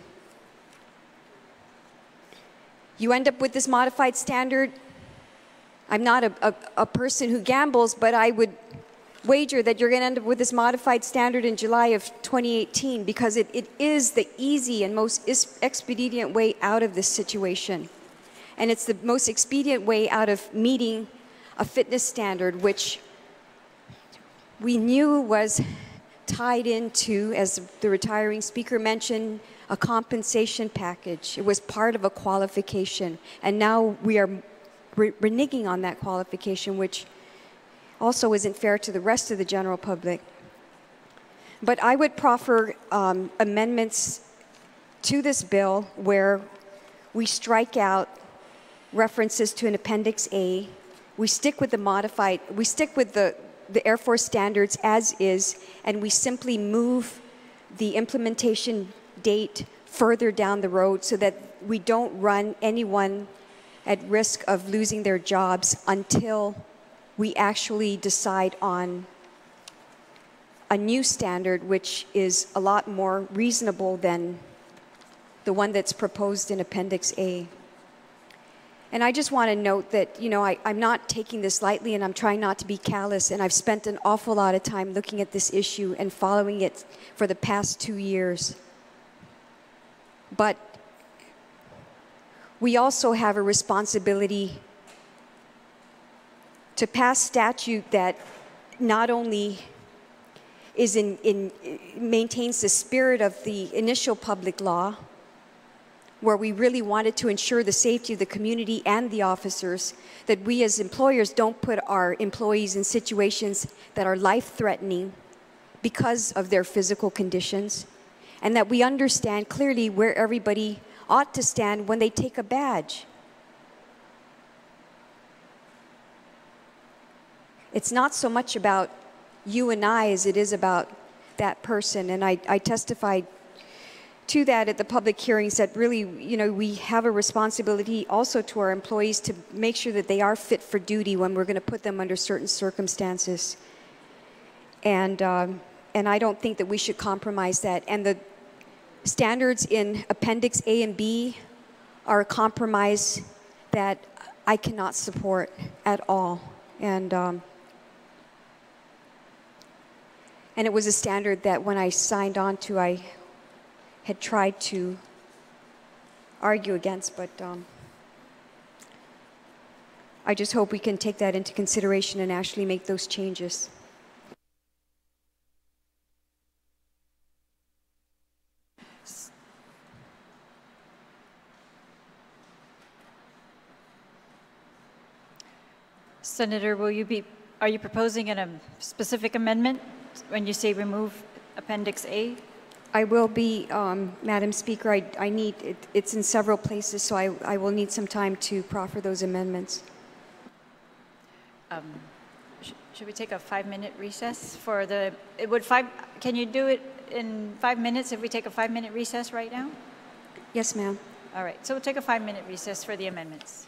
You end up with this modified standard. I'm not a person who gambles, but I would wager that you're going to end up with this modified standard in July of 2018, because it is the easy and most expedient way out of this situation. And it's the most expedient way out of meeting a fitness standard, which we knew was tied into, as the retiring speaker mentioned, a compensation package. It was part of a qualification. And now we are reneging on that qualification, which also isn't fair to the rest of the general public. But I would proffer amendments to this bill where we strike out references to an Appendix A. We stick with the Air Force standards as is, and we simply move the implementation date further down the road so that we don't run anyone at risk of losing their jobs until we actually decide on a new standard, which is a lot more reasonable than the one that's proposed in Appendix A. And I just want to note that, you know, I'm not taking this lightly, and I'm trying not to be callous, and I've spent an awful lot of time looking at this issue and following it for the past 2 years. But we also have a responsibility to pass statute that not only maintains the spirit of the initial public law, where we really wanted to ensure the safety of the community and the officers, that we as employers don't put our employees in situations that are life-threatening because of their physical conditions, and that we understand clearly where everybody ought to stand when they take a badge. It's not so much about you and I as it is about that person. And I testified to that at the public hearings, that really, you know, we have a responsibility also to our employees to make sure that they are fit for duty when we're going to put them under certain circumstances. And I don't think that we should compromise that. And the standards in Appendix A and B are a compromise that I cannot support at all. And it was a standard that when I signed on to, I had tried to argue against, but I just hope we can take that into consideration and actually make those changes. Senator, are you proposing a specific amendment when you say remove Appendix A? I will be, Madam Speaker. I need, it's in several places, so I will need some time to proffer those amendments. Should we take a 5-minute recess for the, can you do it in 5 minutes if we take a 5-minute recess right now? Yes, ma'am. All right, so we'll take a 5-minute recess for the amendments.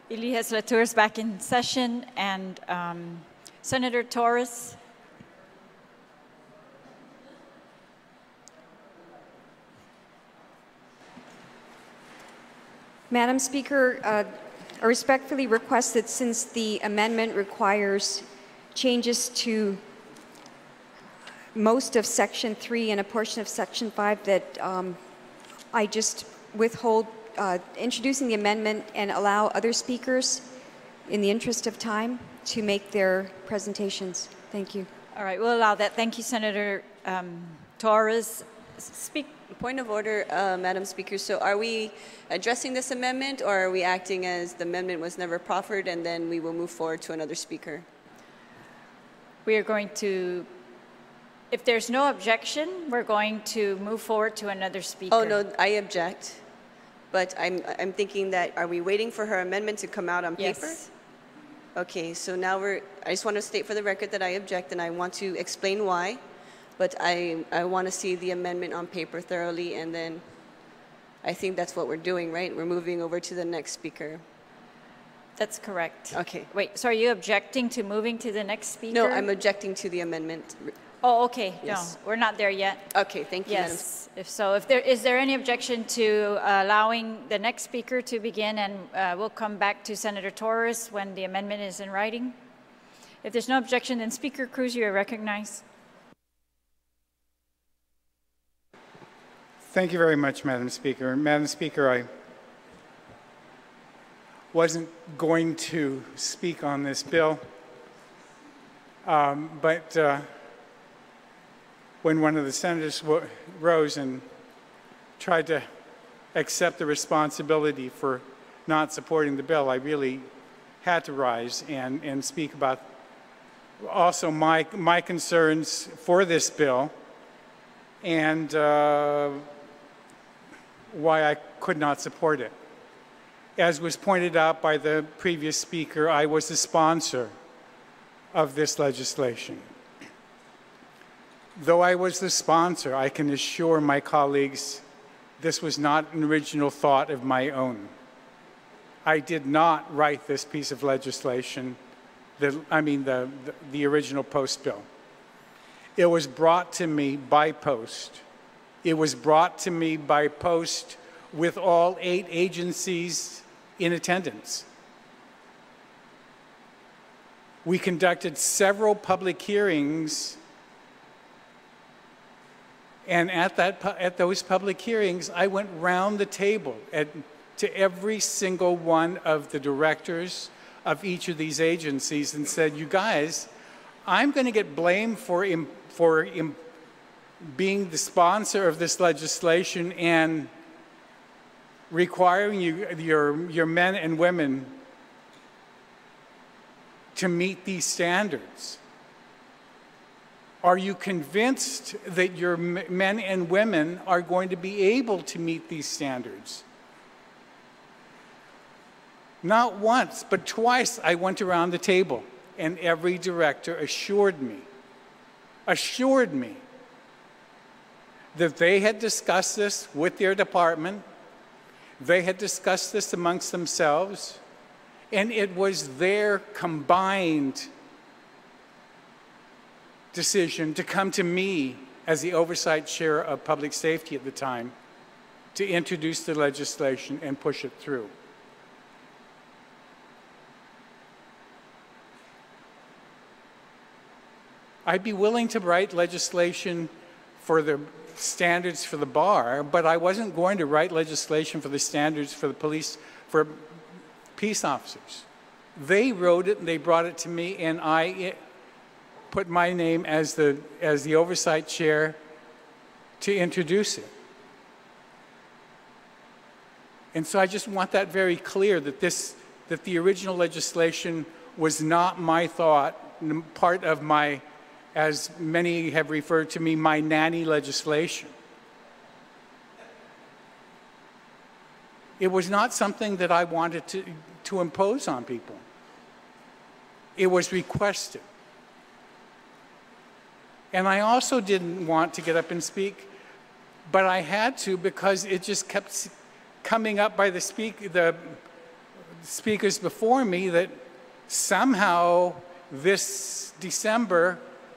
Legislature is back in session, and Senator Torres. Madam Speaker, I respectfully request that since the amendment requires changes to most of Section 3 and a portion of Section 5, that I just withhold introducing the amendment and allow other speakers, in the interest of time, to make their presentations. Thank you. All right, we'll allow that. Thank you, Senator Torres. Point of order, Madam Speaker. So are we addressing this amendment, or are we acting as the amendment was never proffered and then we will move forward to another speaker? We are going to, if there's no objection, we're going to move forward to another speaker. Oh, no, I object. But I'm thinking that, are we waiting for her amendment to come out on paper? Yes. Okay, so now I just want to state for the record that I object, and I want to explain why. But I want to see the amendment on paper thoroughly, and then I think that's what we're doing, right? We're moving over to the next speaker. That's correct. Okay. Wait, so are you objecting to moving to the next speaker? No, I'm objecting to the amendment. Oh, okay. Yes. No, we're not there yet. Okay, thank you, Madam. Yes. If so, is there any objection to allowing the next speaker to begin, and we'll come back to Senator Torres when the amendment is in writing? If there's no objection, then Speaker Cruz, you are recognized. Thank you very much, Madam Speaker. Madam Speaker, I wasn't going to speak on this bill, but when one of the senators rose and tried to accept the responsibility for not supporting the bill, I really had to rise and speak about also my concerns for this bill and why I could not support it. As was pointed out by the previous speaker, I was the sponsor of this legislation. Though I was the sponsor, I can assure my colleagues this was not an original thought of my own. I did not write this piece of legislation, the original post bill. It was brought to me by post. It was brought to me by post with all 8 agencies in attendance. We conducted several public hearings, and at those public hearings, I went round the table to every single one of the directors of each of these agencies and said, you guys, I'm going to get blamed for being the sponsor of this legislation and requiring your men and women to meet these standards. Are you convinced that your men and women are going to be able to meet these standards? Not once, but twice I went around the table, and every director assured me that they had discussed this with their department, they had discussed this amongst themselves, and it was their combined decision to come to me as the oversight chair of public safety at the time to introduce the legislation and push it through. I'd be willing to write legislation for the standards for the bar, but I wasn't going to write legislation for the standards for the police, for peace officers. They wrote it and they brought it to me, and I put my name as the oversight chair to introduce it. And so I just want that very clear, that the original legislation was not my thought, part of my, as many have referred to me, my nanny legislation. It was not something that I wanted to impose on people. It was requested. And I also didn't want to get up and speak, but I had to because it just kept coming up by the speakers before me that somehow this December,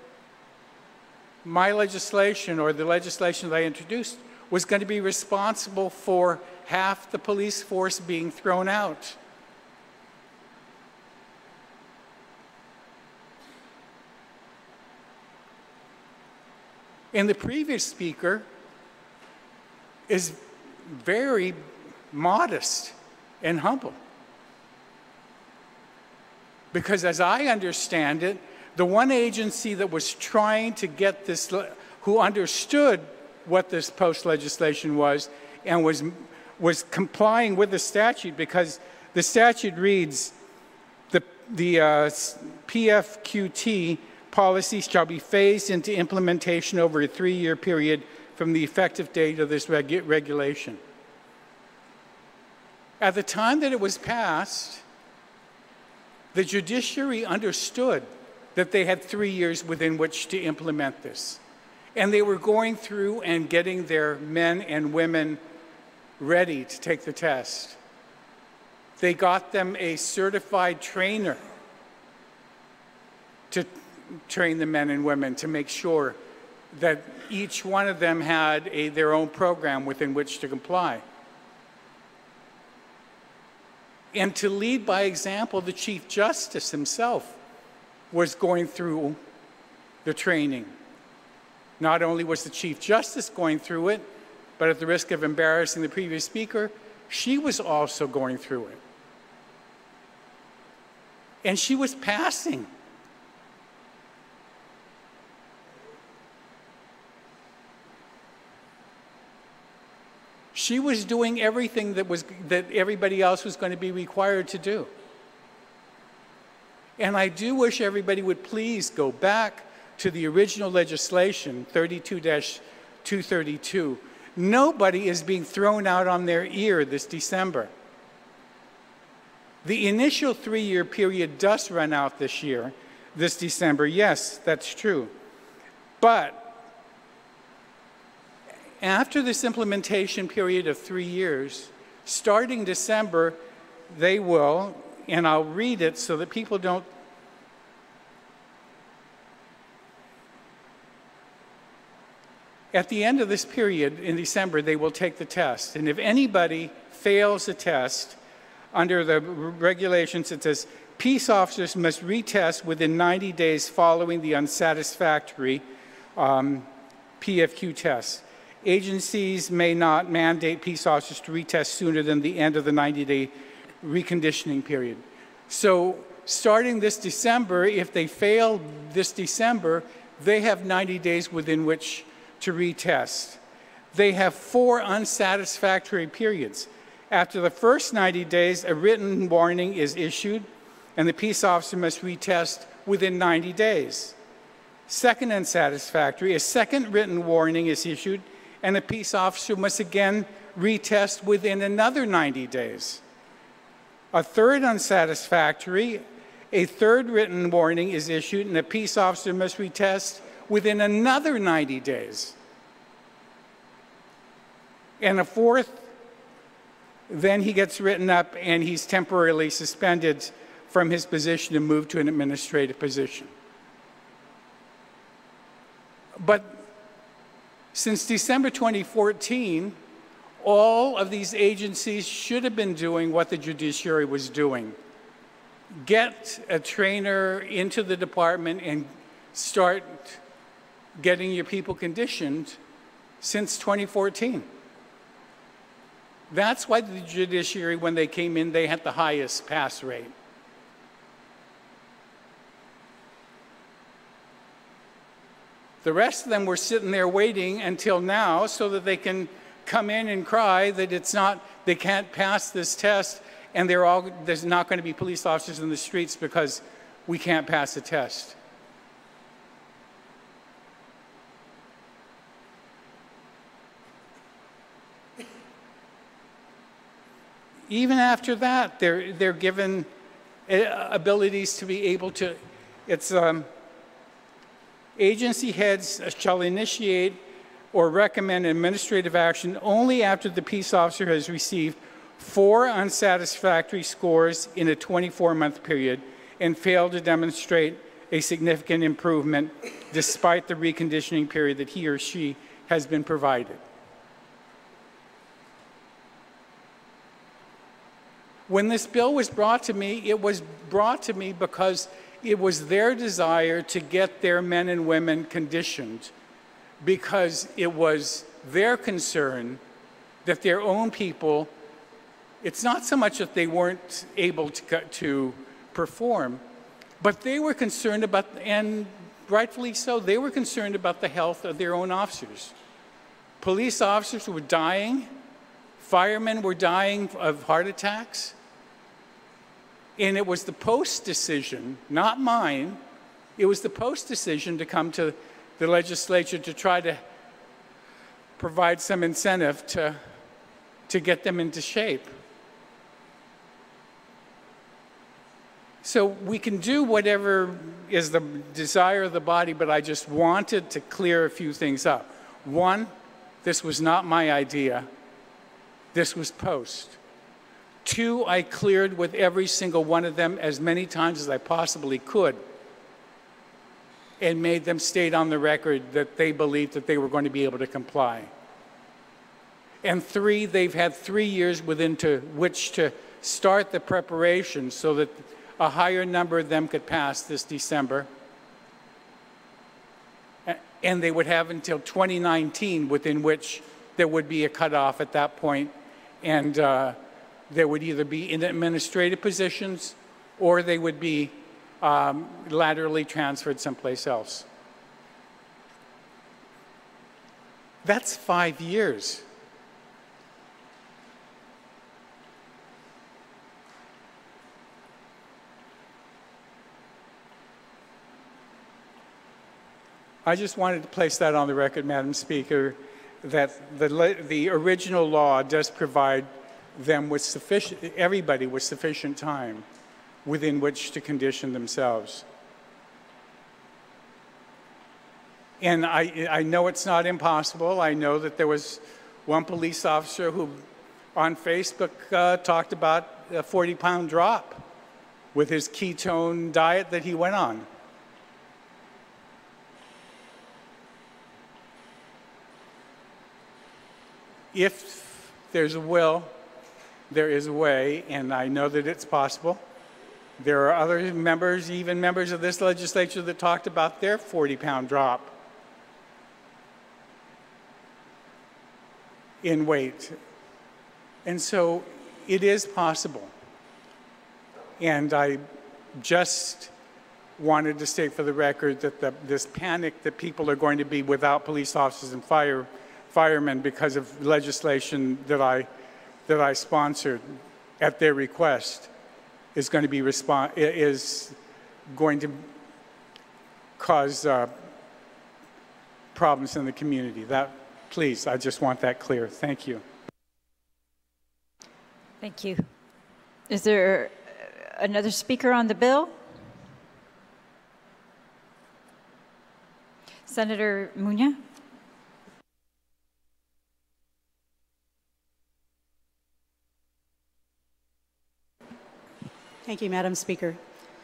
my legislation or the legislation that I introduced was going to be responsible for half the police force being thrown out. And the previous speaker is very modest and humble. Because as I understand it, the one agency that was trying to get this, who understood what this post legislation was and was complying with the statute, because the statute reads, the PFQT policies shall be phased into implementation over a 3-year period from the effective date of this regulation. At the time that it was passed, the judiciary understood that they had 3 years within which to implement this. And they were going through and getting their men and women ready to take the test. They got them a certified trainer to train the men and women to make sure that each one of them had their own program within which to comply. And to lead by example, the Chief Justice himself was going through the training. Not only was the Chief Justice going through it, but at the risk of embarrassing the previous speaker, she was also going through it. And she was passing. She was doing everything that everybody else was going to be required to do. And I do wish everybody would please go back to the original legislation, 32-232. Nobody is being thrown out on their ear this December. The initial 3-year period does run out this December. Yes, that's true. But after this implementation period of 3 years, starting December, they will, and I'll read it so that people don't. At the end of this period, in December, they will take the test. And if anybody fails the test, under the regulations, it says, peace officers must retest within 90 days following the unsatisfactory PFQ test. Agencies may not mandate peace officers to retest sooner than the end of the 90-day reconditioning period. So starting this December, if they fail this December, they have 90 days within which to retest. They have 4 unsatisfactory periods. After the first 90 days, a written warning is issued, and the peace officer must retest within 90 days. Second unsatisfactory, a second written warning is issued, and the peace officer must again retest within another 90 days. A third unsatisfactory, a third written warning is issued, and the peace officer must retest within another 90 days. And a fourth, then he gets written up and he's temporarily suspended from his position and moved to an administrative position. But since December 2014, all of these agencies should have been doing what the judiciary was doing. Get a trainer into the department and start getting your people conditioned since 2014. That's why the judiciary, when they came in, they had the highest pass rate. The rest of them were sitting there waiting until now so that they can come in and cry that they can't pass this test and there's not going to be police officers in the streets because we can't pass the test. Even after that, they're given abilities to be able to, agency heads shall initiate or recommend administrative action only after the peace officer has received 4 unsatisfactory scores in a 24-month period and failed to demonstrate a significant improvement despite the reconditioning period that he or she has been provided. When this bill was brought to me, it was brought to me because it was their desire to get their men and women conditioned, because it was their concern that their own people, it's not so much that they weren't able to perform, but they were concerned about, and rightfully so, they were concerned about the health of their own officers. Police officers were dying, firemen were dying of heart attacks, and it was the Post's decision, not mine, it was the Post's decision to come to the legislature to try to provide some incentive to get them into shape. So we can do whatever is the desire of the body, but I just wanted to clear a few things up. One, this was not my idea. This was Post. 2, I cleared with every single one of them as many times as I possibly could and made them state on the record that they believed that they were going to be able to comply. And 3, they've had 3 years within which to start the preparation so that a higher number of them could pass this December. And they would have until 2019 within which there would be a cutoff at that point, and there would either be in administrative positions or they would be laterally transferred someplace else. That's 5 years. I just wanted to place that on the record, Madam Speaker, that the original law does provide them with everybody with sufficient time within which to condition themselves. And I know it's not impossible. I know that there was one police officer who on Facebook talked about a 40-pound drop with his ketone diet that he went on. If there's a will, there is a way, and I know that it's possible. There are other members, even members of this legislature, that talked about their 40-pound drop in weight. And so it is possible. And I just wanted to state for the record that this panic that people are going to be without police officers and firemen because of legislation that I sponsored at their request is going to cause problems in the community. Please, I just want that clear. Thank you. Thank you. Is there another speaker on the bill? Senator Muña? Thank you, Madam Speaker.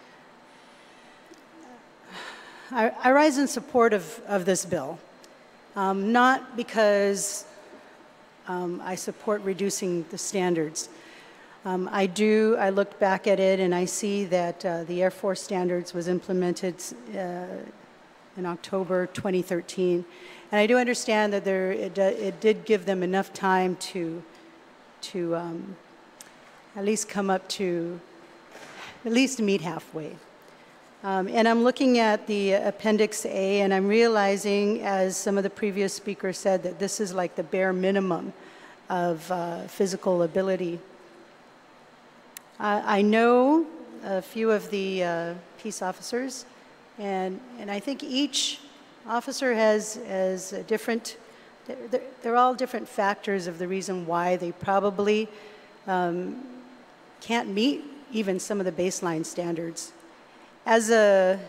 I rise in support of this bill, not because I support reducing the standards. I looked back at it and I see that the Air Force standards was implemented in October 2013. And I do understand that it did give them enough time to at least come up to at least meet halfway. And I'm looking at the Appendix A, and I'm realizing, as some of the previous speakers said, that this is like the bare minimum of physical ability. I know a few of the peace officers, and I think each officer has a different, they're all different factors of the reason why they probably can't meet even some of the baseline standards. As a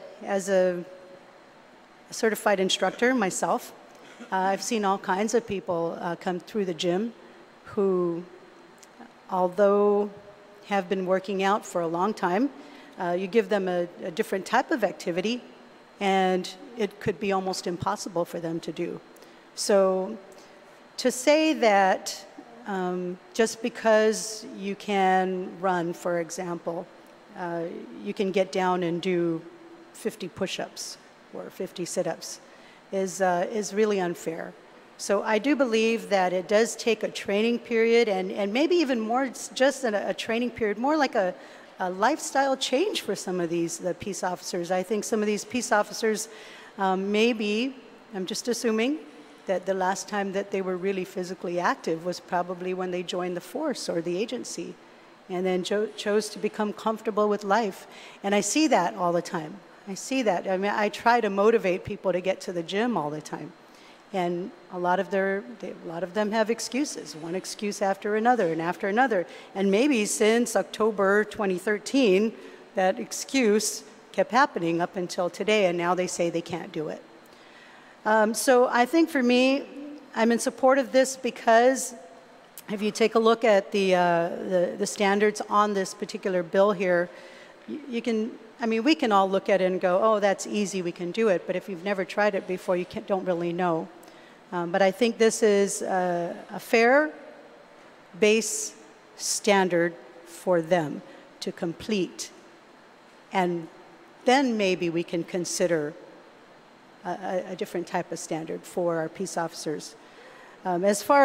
certified instructor myself, I've seen all kinds of people come through the gym who although have been working out for a long time. You give them a different type of activity, and it could be almost impossible for them to do. So to say that just because you can run, for example, you can get down and do 50 push-ups or 50 sit-ups is really unfair. So I do believe that it does take a training period, and maybe even more, it's just a training period, more like a lifestyle change for some of the peace officers. I think some of these peace officers maybe, I'm just assuming, that the last time that they were really physically active was probably when they joined the force or the agency, and then chose to become comfortable with life. And I see that all the time. I see that. I mean, I try to motivate people to get to the gym all the time. And a lot of them have excuses, one excuse after another and after another. And maybe since October 2013, that excuse kept happening up until today, and now they say they can't do it. So I think for me, I'm in support of this because if you take a look at the standards on this particular bill here, you can, I mean, we can all look at it and go, oh, that's easy, we can do it. But if you've never tried it before, you don't really know. But I think this is a fair base standard for them to complete. And then maybe we can consider a different type of standard for our peace officers. As far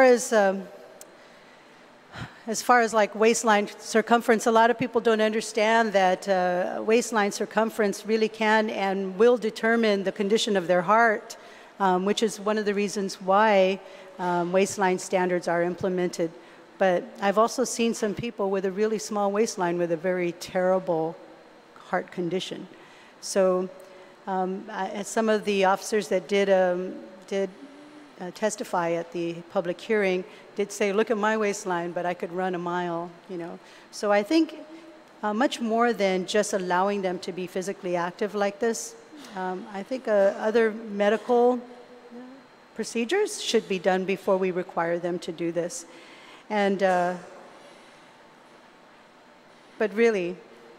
as like waistline circumference, a lot of people don't understand that waistline circumference really can and will determine the condition of their heart, which is one of the reasons why waistline standards are implemented. But I've also seen some people with a really small waistline with a very terrible heart condition. So some of the officers that did testify at the public hearing did say, look at my waistline, but I could run a mile, you know. So I think much more than just allowing them to be physically active like this, I think other medical procedures should be done before we require them to do this. And, but really,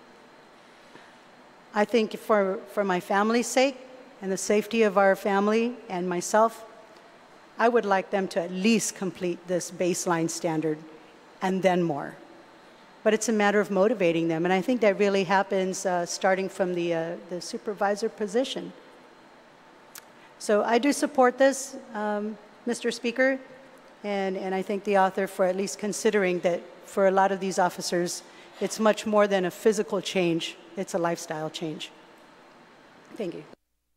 I think for my family's sake and the safety of our family and myself, I would like them to at least complete this baseline standard and then more. But it's a matter of motivating them, and I think that really happens starting from the supervisor position. So I do support this, Mr. Speaker, and I thank the author for at least considering that for a lot of these officers, it's much more than a physical change, it's a lifestyle change. Thank you.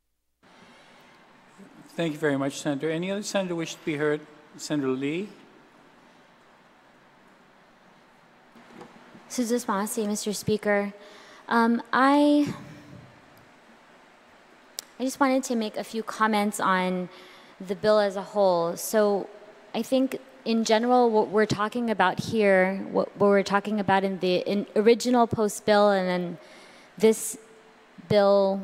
Thank you very much, Senator. Any other senator wish to be heard? Senator Lee? Susan Masi, Mr. Speaker. I just wanted to make a few comments on the bill as a whole. So I think in general, what we're talking about here, what we're talking about in the original post-bill and then this bill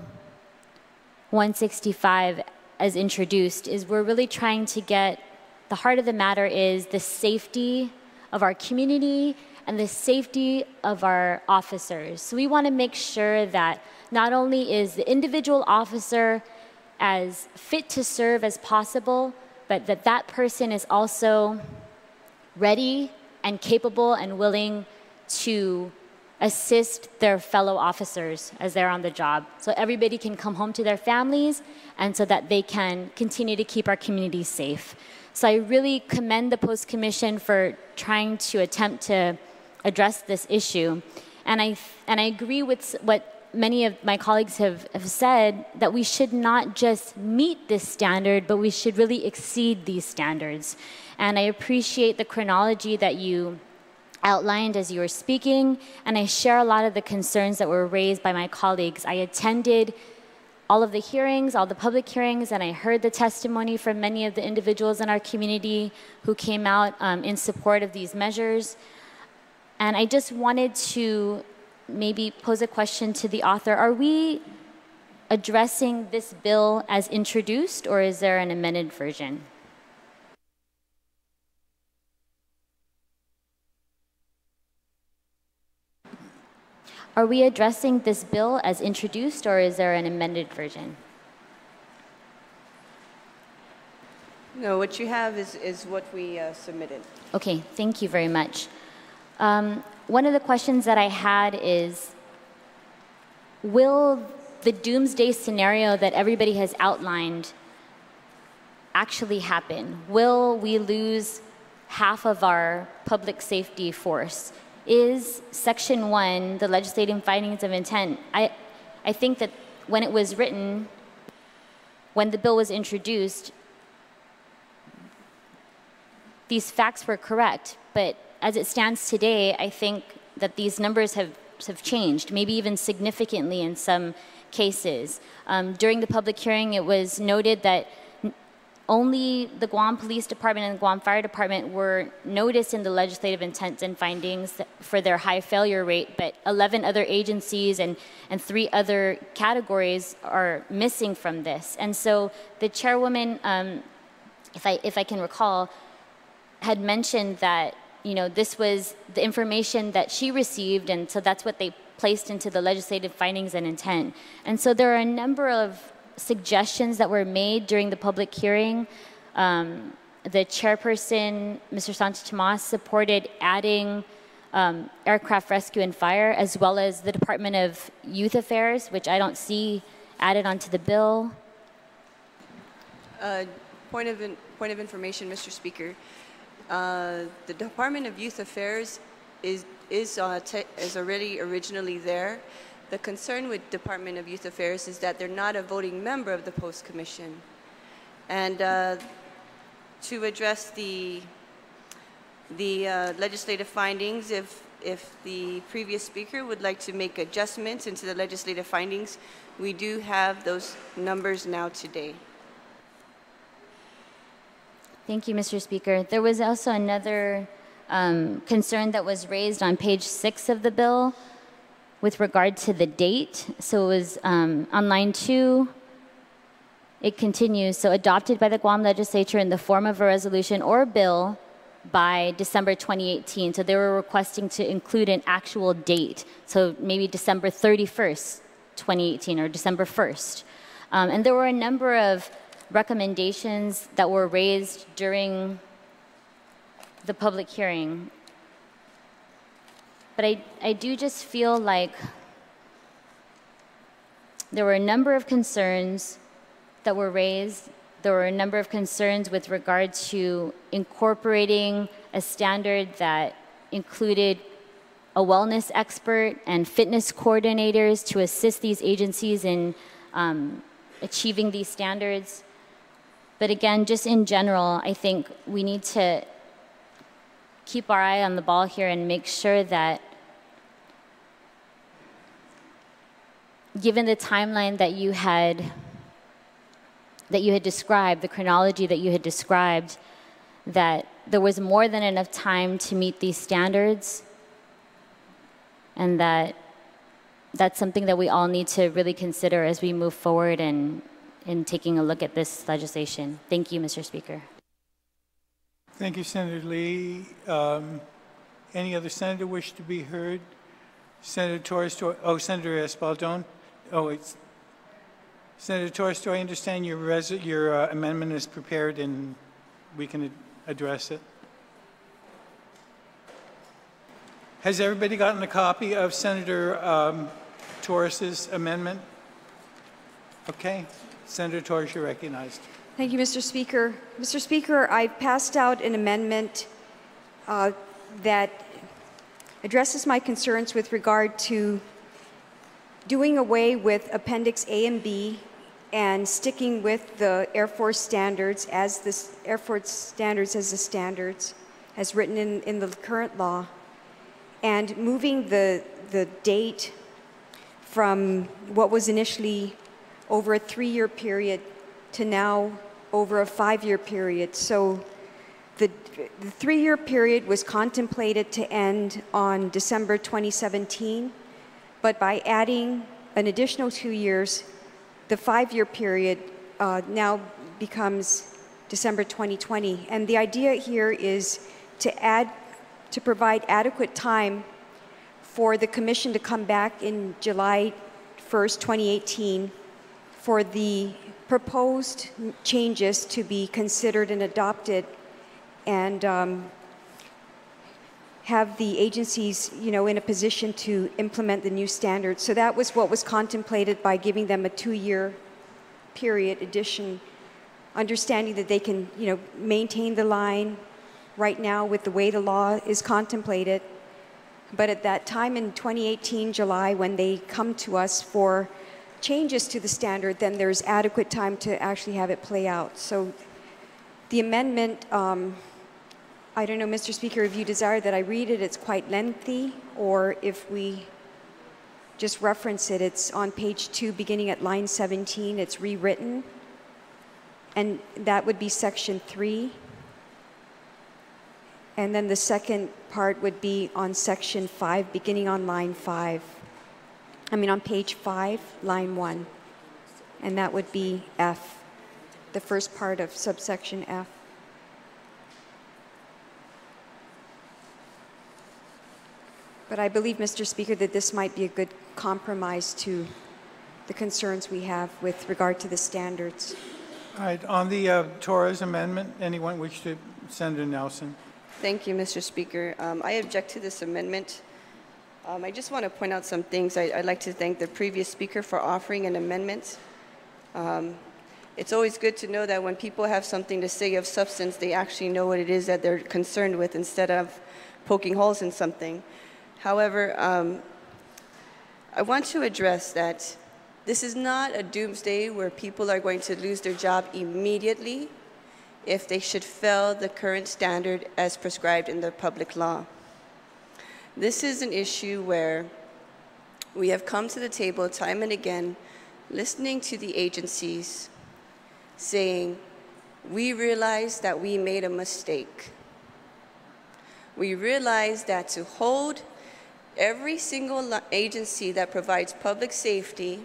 165 as introduced, is we're really trying to get, the heart of the matter is the safety of our community and the safety of our officers. So we want to make sure that not only is the individual officer as fit to serve as possible, but that that person is also ready and capable and willing to assist their fellow officers as they're on the job. So everybody can come home to their families and so that they can continue to keep our communities safe. So I really commend the Post Commission for trying to attempt to address this issue. And I agree with what many of my colleagues have said, that we should not just meet this standard, but we should really exceed these standards. And I appreciate the chronology that you outlined as you were speaking, and I share a lot of the concerns that were raised by my colleagues. I attended all of the hearings, all the public hearings, and I heard the testimony from many of the individuals in our community who came out in support of these measures. And I just wanted to maybe pose a question to the author. Are we addressing this bill as introduced, or is there an amended version? Are we addressing this bill as introduced, or is there an amended version? No, what you have is what we submitted. Okay, thank you very much. One of the questions that I had is, will the doomsday scenario that everybody has outlined actually happen? Will we lose half of our public safety force? Is Section 1, the legislative findings of intent, I think that when it was written, when the bill was introduced, these facts were correct, but as it stands today, I think that these numbers have changed, maybe even significantly in some cases. During the public hearing, it was noted that only the Guam Police Department and the Guam Fire Department were noticed in the legislative intents and findings for their high failure rate, but 11 other agencies and 3 other categories are missing from this. And so the chairwoman, if I can recall, had mentioned that, you know, this was the information that she received, and so that's what they placed into the legislative findings and intent. And so there are a number of suggestions that were made during the public hearing. The chairperson, Mr. Santos-Tomas, supported adding aircraft rescue and fire, as well as the Department of Youth Affairs, which I don't see added onto the bill. Point of information, Mr. Speaker. The Department of Youth Affairs is already originally there. The concern with Department of Youth Affairs is that they're not a voting member of the Post Commission. And to address the legislative findings, if the previous speaker would like to make adjustments into the legislative findings, we do have those numbers now today. Thank you, Mr. Speaker. There was also another concern that was raised on page 6 of the bill with regard to the date. So it was on line 2, it continues, so adopted by the Guam Legislature in the form of a resolution or bill by December 2018. So they were requesting to include an actual date, so maybe December 31st, 2018, or December 1st. And there were a number of recommendations that were raised during the public hearing. But I do just feel like there were a number of concerns that were raised. There were a number of concerns with regard to incorporating a standard that included a wellness expert and fitness coordinators to assist these agencies in achieving these standards. But again, just in general, I think we need to keep our eye on the ball here and make sure that, given the timeline that you had described, the chronology that you had described, that there was more than enough time to meet these standards, and that's something that we all need to really consider as we move forward and in taking a look at this legislation. Thank you, Mr. Speaker. Thank you, Senator Lee. Any other senator wish to be heard? Senator Torres, Senator Espaldon. It's Senator Torres. Do I understand your amendment is prepared and we can address it? Has everybody gotten a copy of Senator Torres's amendment? Okay. Senator Torres, you're recognized. Thank you, Mr. Speaker. Mr. Speaker, I passed out an amendment that addresses my concerns with regard to doing away with Appendix A and B and sticking with the Air Force standards as the standards as written in the current law, and moving the date from what was initially over a 3-year period to now over a 5-year period. So the 3-year period was contemplated to end on December 2017, but by adding an additional 2 years, the 5-year period now becomes December 2020. And the idea here is to provide adequate time for the commission to come back in July 1st, 2018, for the proposed changes to be considered and adopted, and have the agencies, in a position to implement the new standards. So that was what was contemplated by giving them a 2-year period addition, understanding that they can, maintain the line right now with the way the law is contemplated. But at that time in 2018, July, when they come to us for changes to the standard, then there's adequate time to actually have it play out. So the amendment, I don't know, Mr. Speaker, if you desire that I read it, it's quite lengthy, or if we just reference it, it's on page 2, beginning at line 17, it's rewritten, and that would be section 3. And then the second part would be on section 5, beginning on line 5. On page 5, line 1. And that would be F, the first part of subsection F. But I believe, Mr. Speaker, that this might be a good compromise to the concerns we have with regard to the standards. All right, on the Torres amendment, anyone wish to? Senator Nelson. Thank you, Mr. Speaker. I object to this amendment. I just want to point out some things. I'd like to thank the previous speaker for offering an amendment. It's always good to know that when people have something to say of substance, they actually know what it is that they're concerned with instead of poking holes in something. However, I want to address that this is not a doomsday where people are going to lose their job immediately if they should fail the current standard as prescribed in the public law. This is an issue where we have come to the table time and again, listening to the agencies saying, we realize that we made a mistake. We realize that to hold every single agency that provides public safety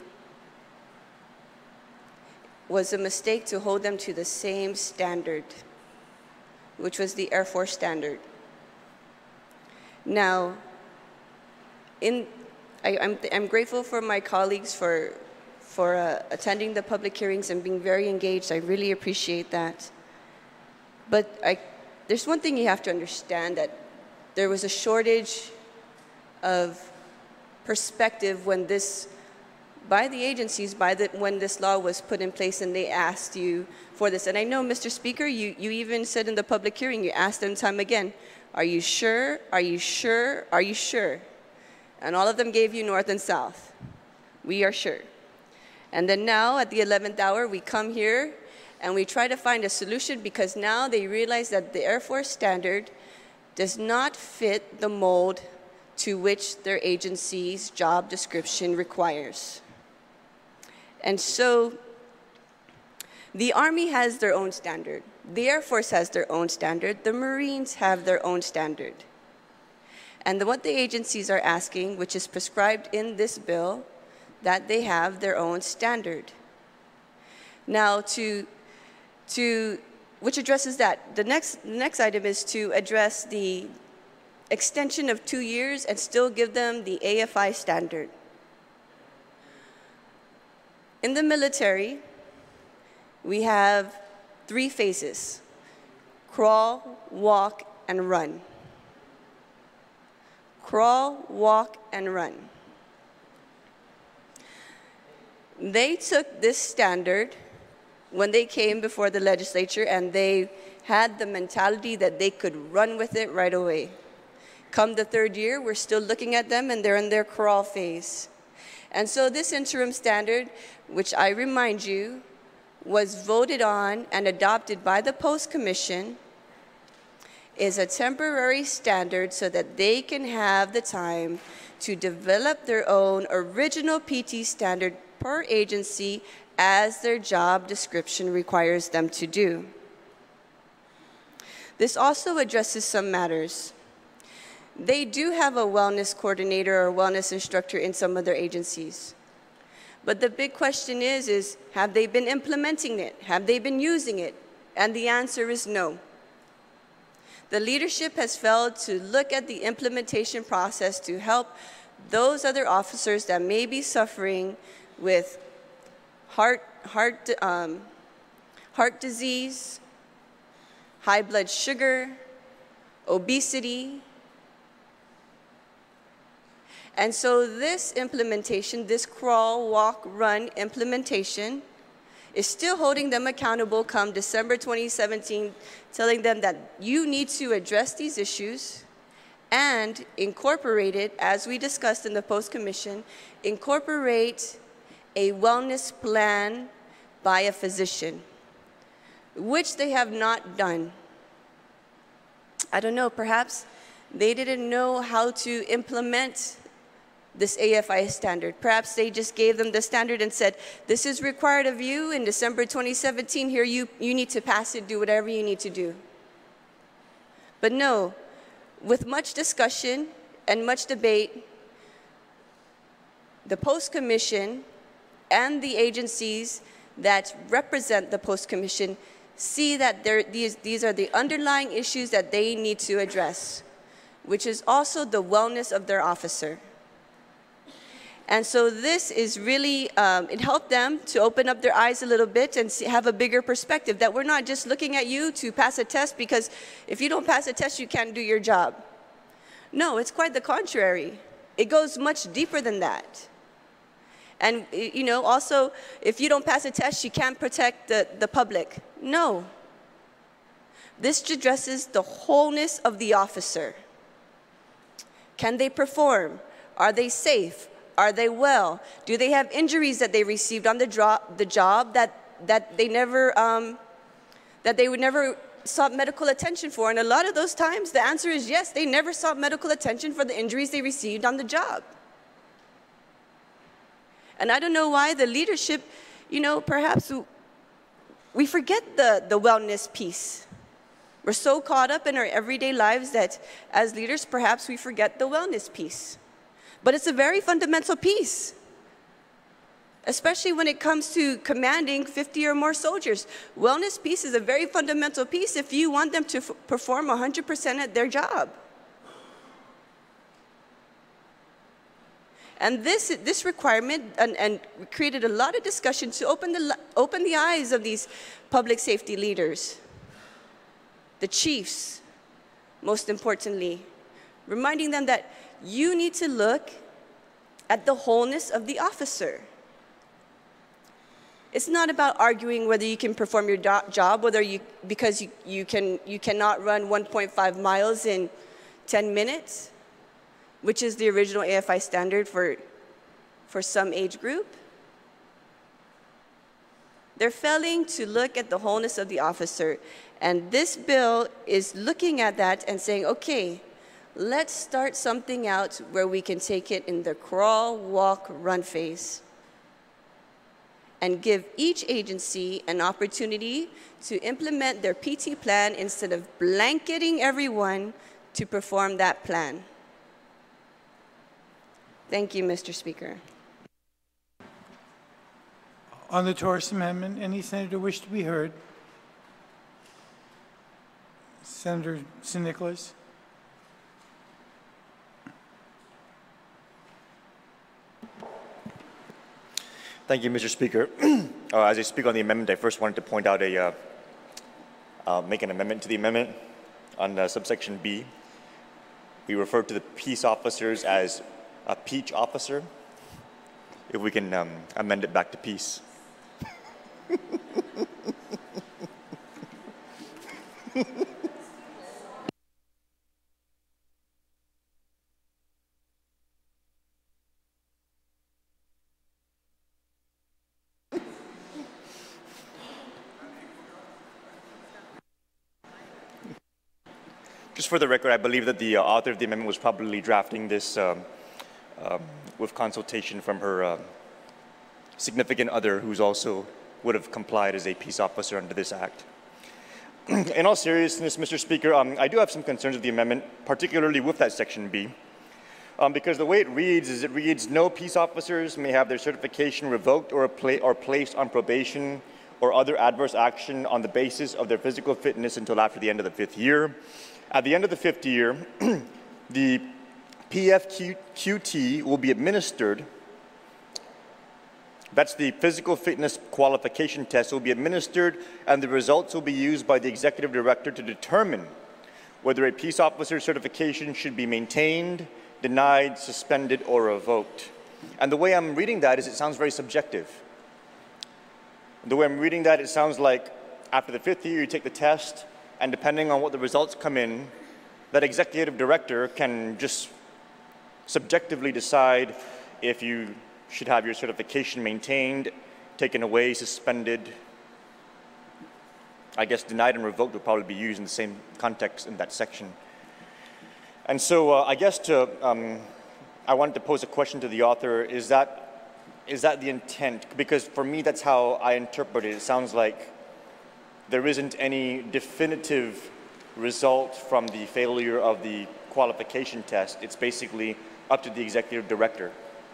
was a mistake to hold them to the same standard, which was the Air Force standard. Now, I'm grateful for my colleagues for attending the public hearings and being very engaged. I really appreciate that. But there's one thing you have to understand, that there was a shortage of perspective when by the agencies, when this law was put in place and they asked you for this. And I know, Mr. Speaker, you even said in the public hearing, you asked them time again, are you sure? Are you sure? Are you sure? And all of them gave you north and south. We are sure. And then now at the 11th hour, we come here and we try to find a solution, because now they realize that the Air Force standard does not fit the mold to which their agency's job description requires. And so the Army has their own standard. The Air Force has their own standard. The Marines have their own standard. And what the agencies are asking, which is prescribed in this bill, that they have their own standard. Now, which addresses that. The next item is to address the extension of 2 years and still give them the AFI standard. In the military, we have 3 phases: crawl, walk, and run. Crawl, walk, and run. They took this standard when they came before the legislature, and they had the mentality that they could run with it right away. Come the 3rd year, we're still looking at them, and they're in their crawl phase. And so this interim standard, which I remind you, was voted on and adopted by the Post Commission, is a temporary standard so that they can have the time to develop their own original PT standard per agency as their job description requires them to do. This also addresses some matters. They do have a wellness coordinator or wellness instructor in some of their agencies. But the big question is have they been implementing it? Have they been using it? And the answer is no. The leadership has failed to look at the implementation process to help those other officers that may be suffering with heart disease, high blood sugar, obesity. And so this implementation, this crawl, walk, run implementation, is still holding them accountable come December 2017, telling them that you need to address these issues and incorporate it, as we discussed in the post-commission, incorporate a wellness plan by a physician, which they have not done. I don't know, perhaps they didn't know how to implement this AFI standard. Perhaps they just gave them the standard and said, this is required of you in December 2017, here you need to pass it, do whatever you need to do. But no, with much discussion and much debate, the post-commission and the agencies that represent the post-commission see that these are the underlying issues that they need to address, which is also the wellness of their officer. And so this is really, it helped them to open up their eyes a little bit and have a bigger perspective, that we're not just looking at you to pass a test, because if you don't pass a test, you can't do your job. No, it's quite the contrary. It goes much deeper than that. And you know, also, if you don't pass a test, you can't protect the public. No. This addresses the wholeness of the officer. Can they perform? Are they safe? Are they well? Do they have injuries that they received on the job that they would never sought medical attention for? And a lot of those times, the answer is yes, they never sought medical attention for the injuries they received on the job. And I don't know why the leadership, you know, perhaps we forget the wellness piece. We're so caught up in our everyday lives that as leaders, perhaps we forget the wellness piece. But it's a very fundamental piece, especially when it comes to commanding 50 or more soldiers. Wellness piece is a very fundamental piece if you want them to perform 100% at their job. And this requirement and created a lot of discussion to open the eyes of these public safety leaders, the chiefs, most importantly, reminding them that you need to look at the wholeness of the officer. It's not about arguing whether you can perform your job, because you cannot run 1.5 miles in 10 minutes, which is the original AFI standard for some age group. They're failing to look at the wholeness of the officer. And this bill is looking at that and saying, okay, let's start something out where we can take it in the crawl, walk, run phase and give each agency an opportunity to implement their PT plan instead of blanketing everyone to perform that plan. Thank you, Mr. Speaker. On the Torres Amendment, any senator wish to be heard? Senator San Nicolas. Thank you, Mr. Speaker. As I speak on the amendment, I first wanted to point out make an amendment to the amendment on subsection B. We refer to the peace officers as a peach officer. If we can amend it back to peace. Just for the record, I believe that the author of the amendment was probably drafting this with consultation from her significant other, who's also would have complied as a peace officer under this act. In all seriousness, Mr. Speaker, I do have some concerns with the amendment, particularly with that section B, because the way it reads is it reads, no peace officers may have their certification revoked or placed on probation or other adverse action on the basis of their physical fitness until after the end of the 5th year. At the end of the 5th year, the PFQT will be administered, that's the physical fitness qualification test, will be administered, and the results will be used by the executive director to determine whether a peace officer certification should be maintained, denied, suspended, or revoked. And the way I'm reading that is it sounds very subjective. The way I'm reading that, it sounds like after the 5th year, you take the test, and depending on what the results come in, that executive director can just subjectively decide if you should have your certification maintained, taken away, suspended. I guess denied and revoked would probably be used in the same context in that section. And so I guess I wanted to pose a question to the author. Is that the intent? Because for me, that's how I interpret it. It sounds like there isn't any definitive result from the failure of the qualification test. It's basically up to the executive director.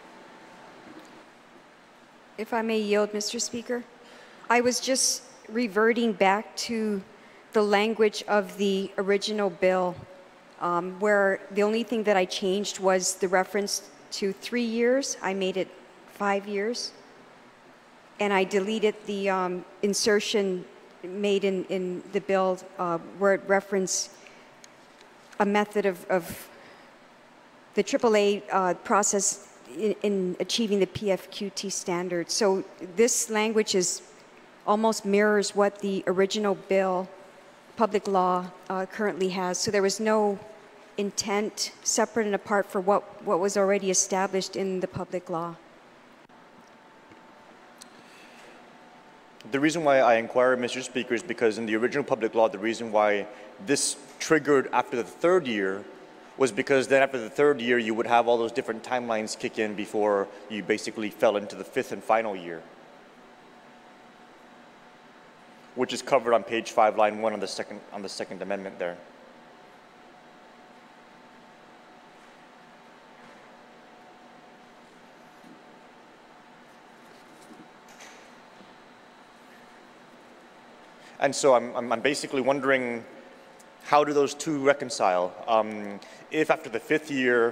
If I may yield, Mr. Speaker, I was just reverting back to the language of the original bill, where the only thing that I changed was the reference to 3 years. I made it 5 years. And I deleted the insertion made in the bill where it referenced a method of the AAA process in achieving the PFQT standard. So this language almost mirrors what the original bill, public law, currently has. So there was no intent separate and apart for what was already established in the public law. The reason why I inquire, Mr. Speaker, is because in the original public law, the reason why this triggered after the 3rd year was because then after the 3rd year, you would have all those different timelines kick in before you basically fell into the 5th and final year, which is covered on page 5, line 1 on the second amendment there. And so I'm basically wondering, how do those two reconcile? If after the 5th year,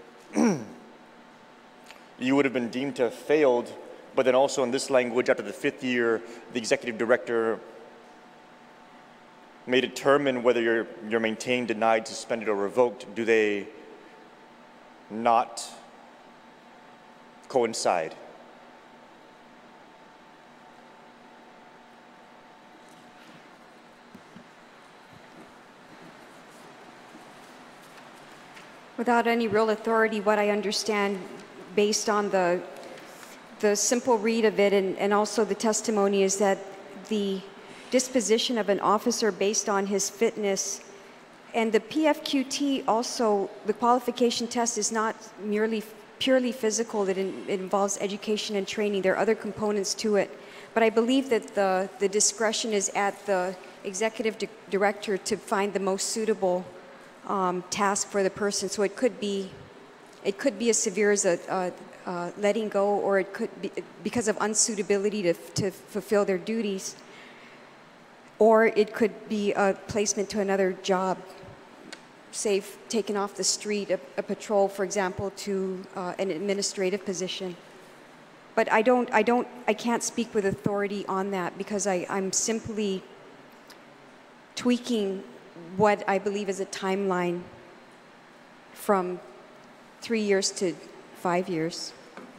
you would have been deemed to have failed, but then also in this language, after the 5th year, the executive director may determine whether you're maintained, denied, suspended, or revoked. Do they not coincide? Without any real authority, what I understand based on the simple read of it and also the testimony is that the disposition of an officer based on his fitness and the PFQT also, the qualification test is not merely purely physical, it involves education and training. There are other components to it. But I believe that the discretion is at the executive director to find the most suitable task for the person. So it could be as severe as a letting go, or it could be because of unsuitability to fulfill their duties, or it could be a placement to another job, say taken off the street, a patrol, for example, to an administrative position. But I can't speak with authority on that because I'm simply tweaking what I believe is a timeline from 3 years to 5 years.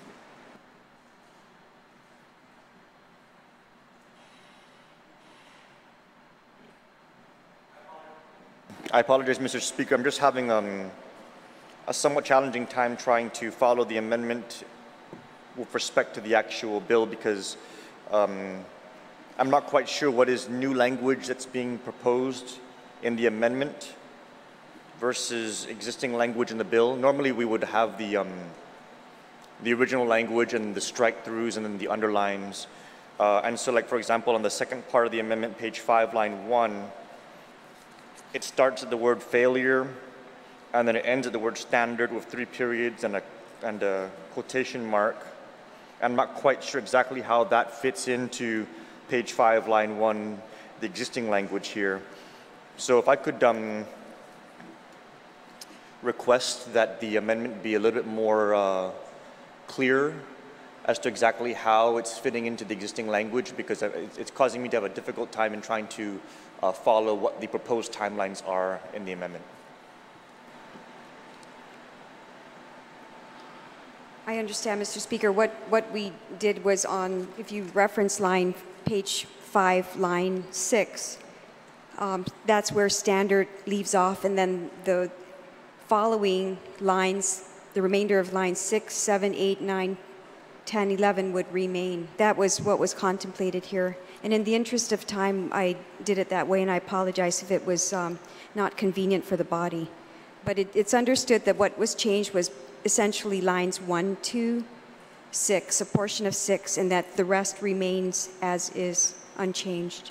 I apologize, Mr. Speaker. I'm just having a somewhat challenging time trying to follow the amendment with respect to the actual bill because I'm not quite sure what is new language that's being proposed in the amendment versus existing language in the bill. Normally we would have the original language and the strike-throughs and then the underlines. And so like, for example, on the second part of the amendment, page 5, line 1, it starts at the word failure and then it ends at the word standard with 3 periods and a quotation mark. I'm not quite sure exactly how that fits into page 5, line 1, the existing language here. So if I could request that the amendment be a little bit more clear as to exactly how it's fitting into the existing language, because it's causing me to have a difficult time in trying to follow what the proposed timelines are in the amendment. I understand, Mr. Speaker. What we did was on, if you reference page 5, line 6, that's where standard leaves off, and then the following lines, the remainder of lines 6, 7, 8, 9, 10, 11 would remain. That was what was contemplated here. And in the interest of time, I did it that way, and I apologize if it was not convenient for the body. But it's understood that what was changed was essentially lines 1 to 6, a portion of 6, and that the rest remains as is, unchanged.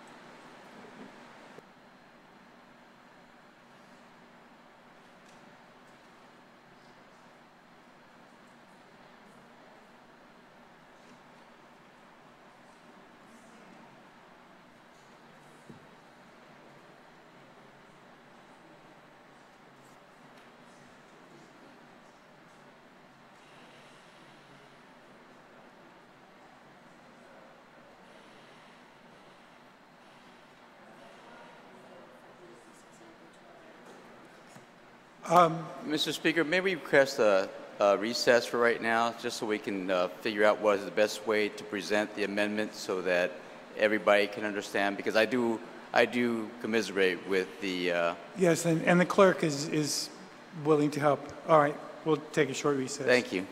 Mr. Speaker, may we request a recess for right now, just so we can figure out what is the best way to present the amendment so that everybody can understand, because I do commiserate with the... Yes, and the clerk is willing to help. All right, we'll take a short recess. Thank you.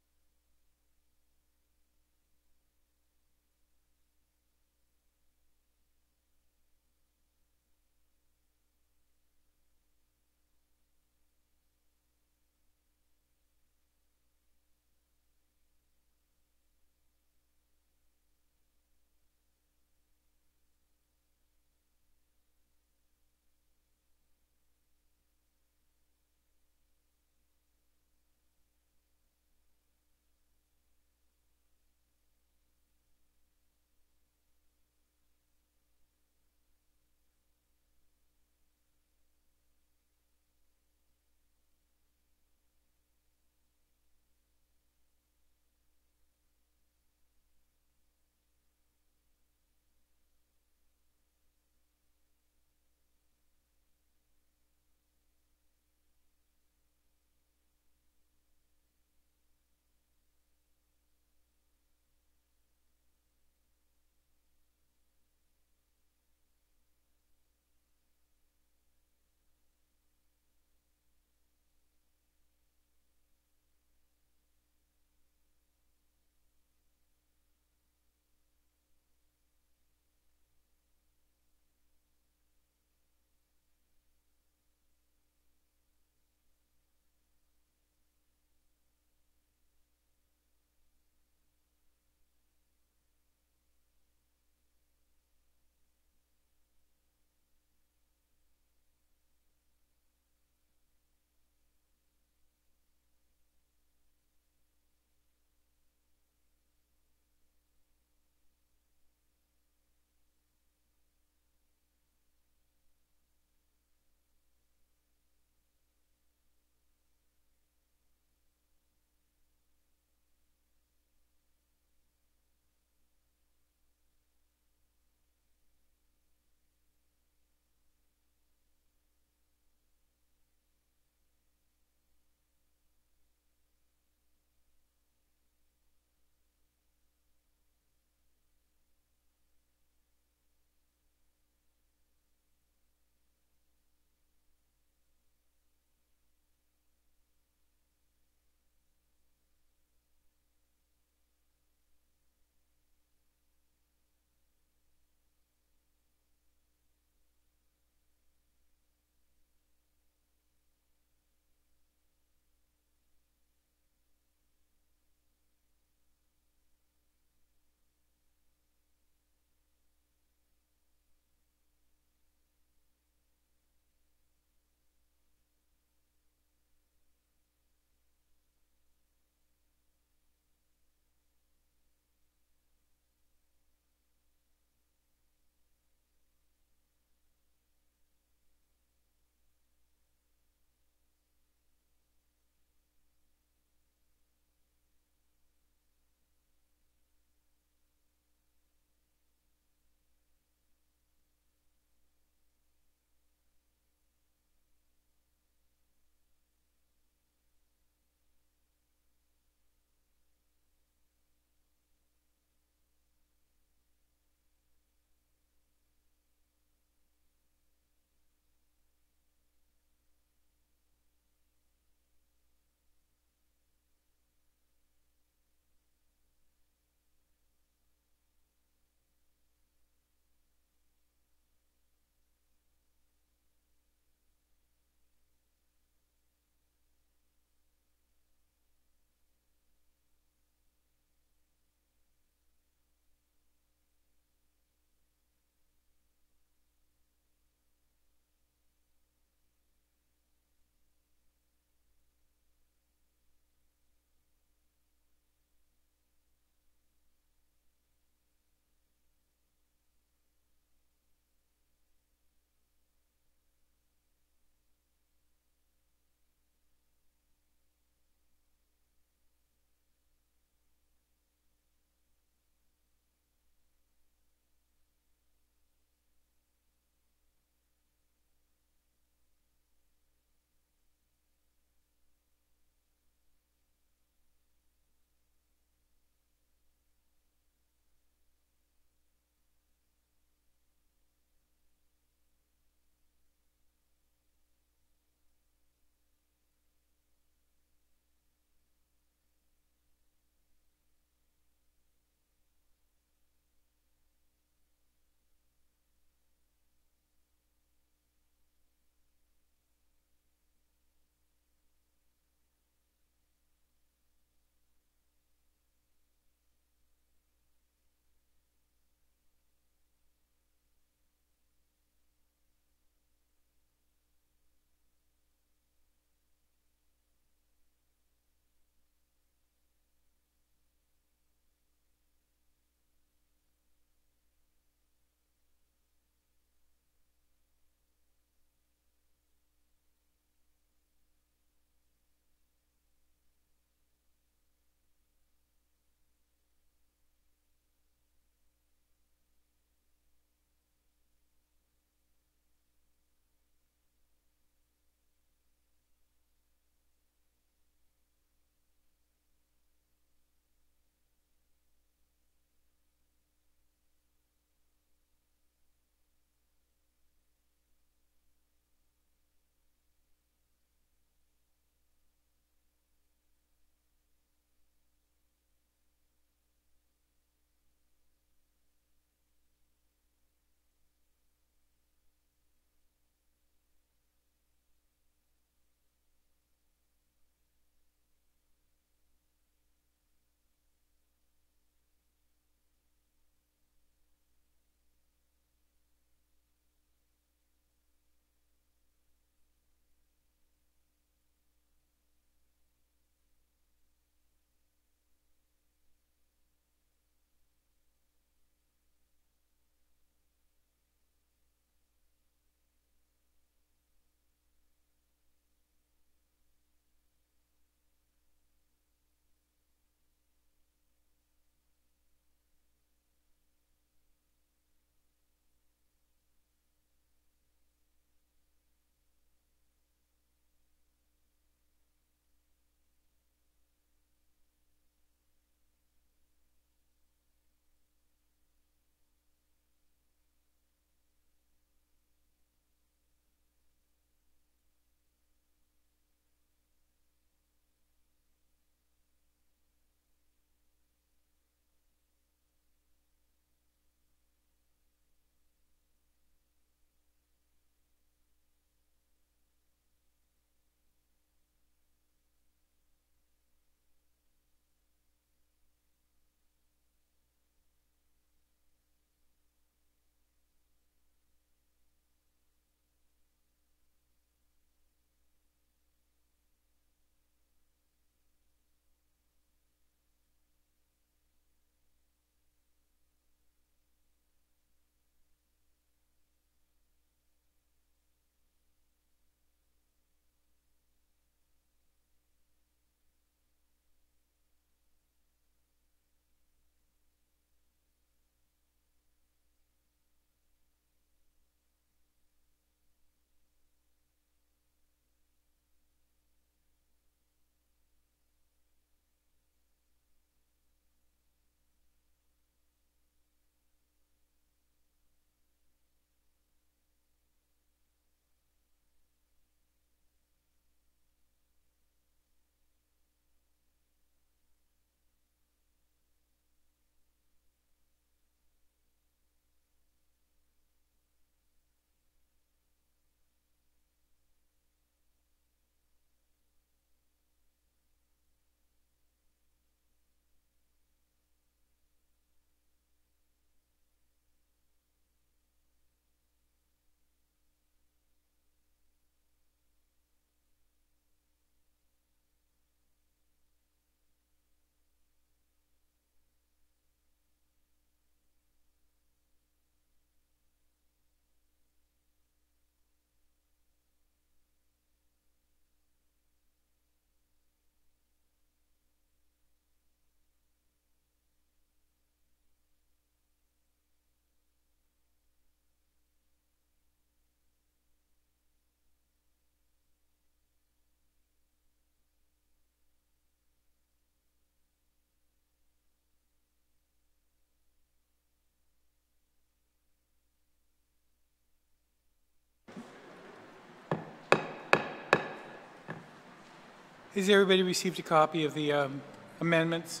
Has everybody received a copy of the amendments?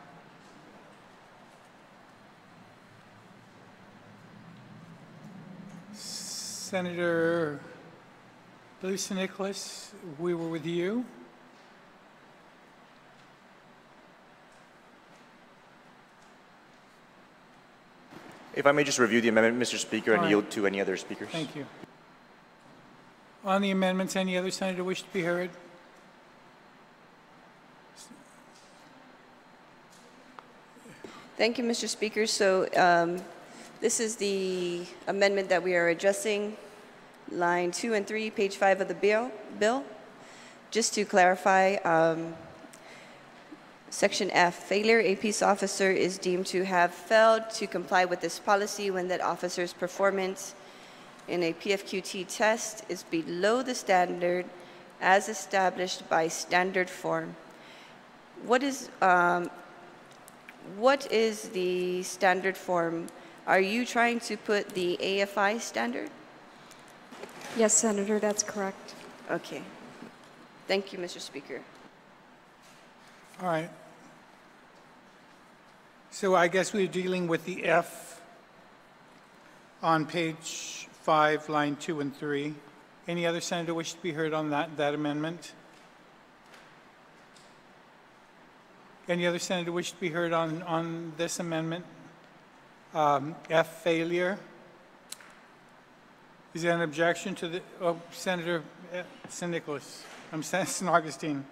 Senator Lisa Nicholas, we were with you. If I may just review the amendment, Mr. Speaker, and All right. yield to any other speakers. Thank you. On the amendments, any other senator wish to be heard? Thank you, Mr. Speaker. So this is the amendment that we are addressing, line 2 and 3, page 5 of the bill. Just to clarify, Section F, failure a peace officer is deemed to have failed to comply with this policy when that officer's performance in a PFQT test is below the standard as established by standard form. What is the standard form? Are you trying to put the AFI standard? Yes, Senator, that's correct. Okay. Thank you, Mr. Speaker. All right. So I guess we're dealing with the F on page 5, line 2 and 3. Any other senator wish to be heard on that amendment? Any other senator wish to be heard on this amendment? F, failure. Is there an objection to the, Senator San Nicolas? San Augustine.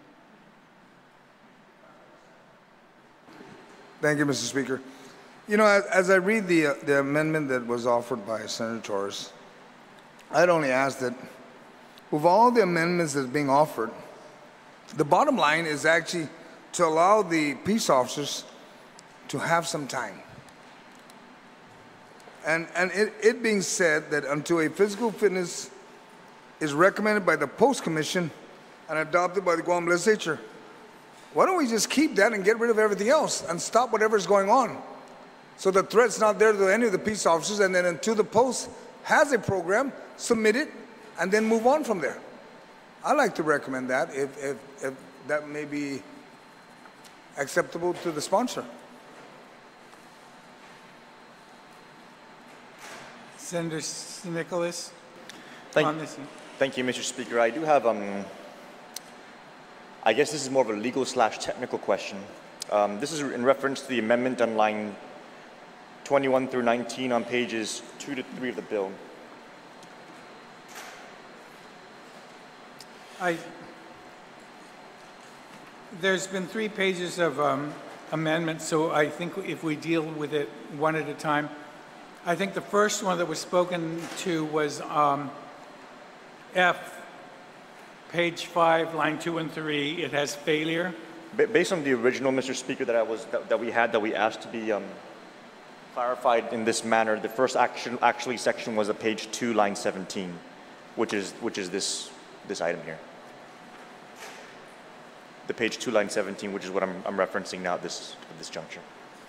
Thank you, Mr. Speaker. You know, as I read the amendment that was offered by Senator Torres, I'd only ask that with all the amendments that's being offered, the bottom line is actually to allow the peace officers to have some time. And it being said that until a physical fitness is recommended by the Post Commission and adopted by the Guam Legislature, why don't we just keep that and get rid of everything else and stop whatever's going on? So the threat's not there to any of the peace officers, and then until the Post has a program, submit it, and then move on from there. I'd like to recommend that if that may be acceptable to the sponsor. Senator San Nicolas. Thank you, Mr. Speaker. I do have, I guess this is more of a legal/technical question. This is in reference to the amendment on line 21 through 19 on pages 2 to 3 of the bill. There's been 3 pages of amendments, so I think if we deal with it one at a time. I think the first one that was spoken to was F, page 5, line 2 and 3. It has failure. Based on the original, Mr. Speaker, that we asked to be clarified in this manner, the first section was at page 2, line 17, which is this item here. The page 2, line 17, which is what I'm referencing now at this juncture.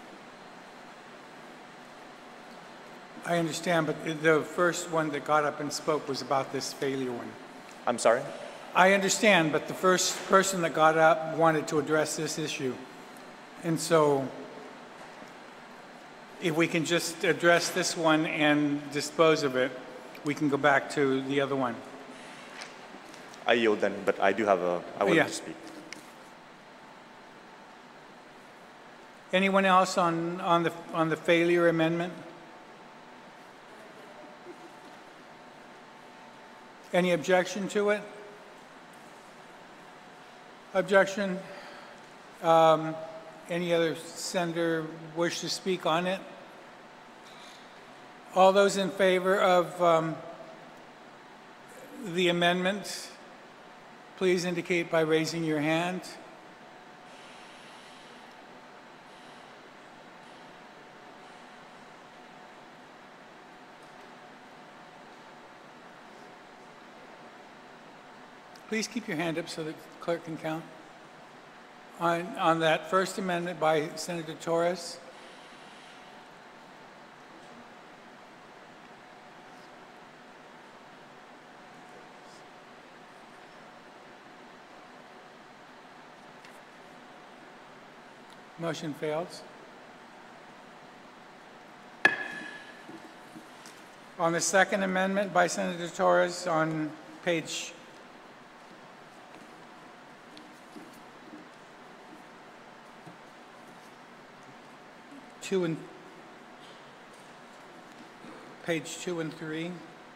I understand, but the first one that got up and spoke was about this failure one. I'm sorry? I understand, but the first person that got up wanted to address this issue. And so if we can just address this one and dispose of it, we can go back to the other one. I yield then, but I do have I would like to speak. Anyone else on the failure amendment? Any objection to it? Objection? Any other senator wish to speak on it? All those in favor of the amendment, please indicate by raising your hand. Please keep your hand up so the clerk can count. On that first amendment by Senator Torres. Motion fails. On the second amendment by Senator Torres on page page 2 and 3.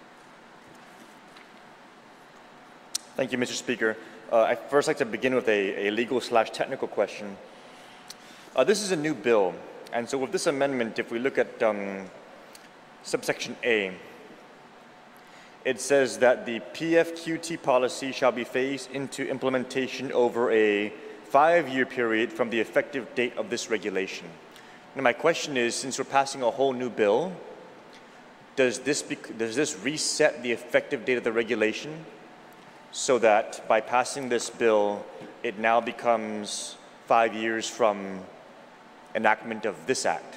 Thank you, Mr. Speaker. I'd first like to begin with a legal/technical question. This is a new bill, and so with this amendment, if we look at subsection A, it says that the PFQT policy shall be phased into implementation over a 5-year period from the effective date of this regulation. Now, my question is, since we're passing a whole new bill, does this reset the effective date of the regulation so that by passing this bill, it now becomes 5 years from enactment of this act?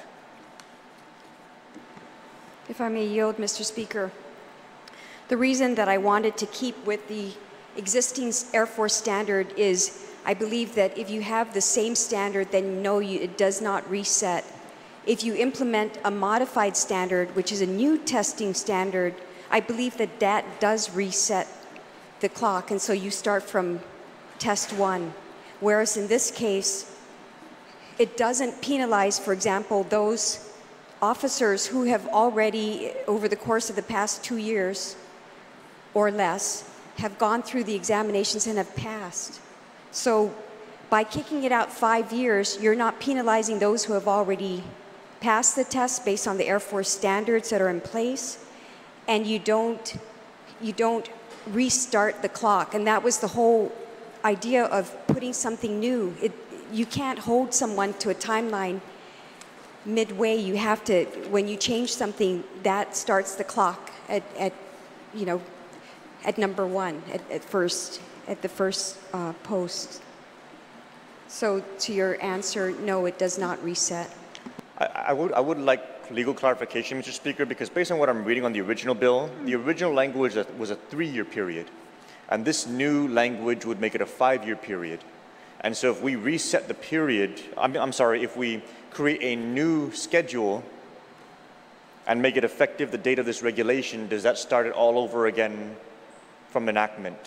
If I may yield, Mr. Speaker, the reason that I wanted to keep with the existing Air Force standard is I believe that if you have the same standard, then no, it does not reset. If you implement a modified standard, which is a new testing standard, I believe that that does reset the clock, and so you start from test 1. Whereas in this case, it doesn't penalize, for example, those officers who have already, over the course of the past 2 years or less, have gone through the examinations and have passed. So by kicking it out 5 years, you're not penalizing those who have already passed the test based on the Air Force standards that are in place, and you don't restart the clock. And that was the whole idea of putting something new. You can't hold someone to a timeline midway. You have to, when you change something, that starts the clock at number 1, at the first post. So to your answer, no, it does not reset. I would like legal clarification, Mr. Speaker, because based on what I'm reading on the original bill, the original language was a 3-year period, and this new language would make it a 5-year period. And so if we reset the period, if we create a new schedule and make it effective the date of this regulation, does that start it all over again from enactment?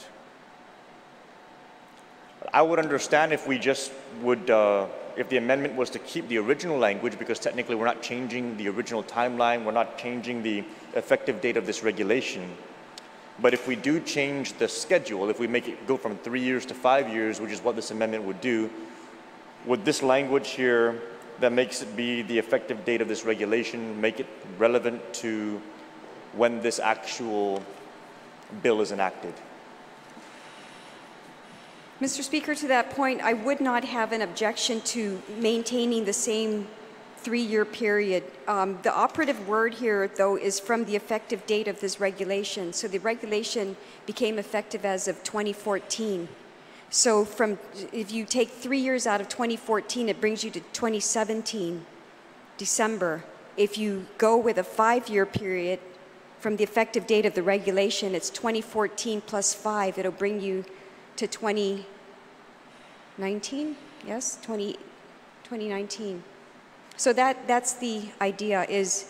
I would understand if we just would, if the amendment was to keep the original language, because technically we're not changing the original timeline, we're not changing the effective date of this regulation. But if we do change the schedule, if we make it go from 3 years to 5 years, which is what this amendment would do, would this language here that makes it be the effective date of this regulation make it relevant to when this actual bill is enacted? Mr. Speaker, to that point, I would not have an objection to maintaining the same 3-year period. The operative word here, though, is from the effective date of this regulation. So the regulation became effective as of 2014. So if you take 3 years out of 2014, it brings you to 2017, December. If you go with a 5-year period from the effective date of the regulation, it's 2014 plus 5. It'll bring you to 2019, yes, 2019. So that's the idea, is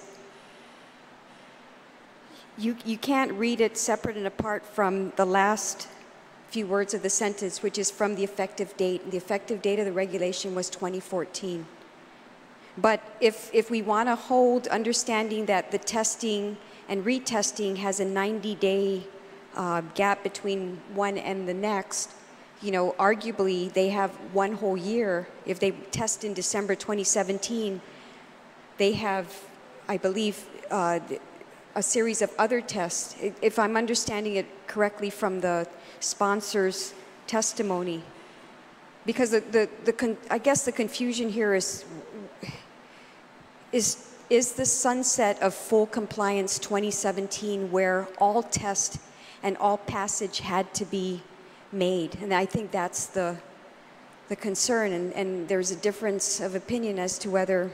you can't read it separate and apart from the last few words of the sentence, which is from the effective date. The effective date of the regulation was 2014. But if we want to hold understanding that the testing and retesting has a 90-day gap between one and the next, arguably they have 1 whole year. If they test in December 2017, they have, I believe, a series of other tests, if I'm understanding it correctly from the sponsor's testimony. Because I guess the confusion here is the sunset of full compliance 2017, where all tests and all passage had to be made. And I think that's the concern, and there's a difference of opinion as to whether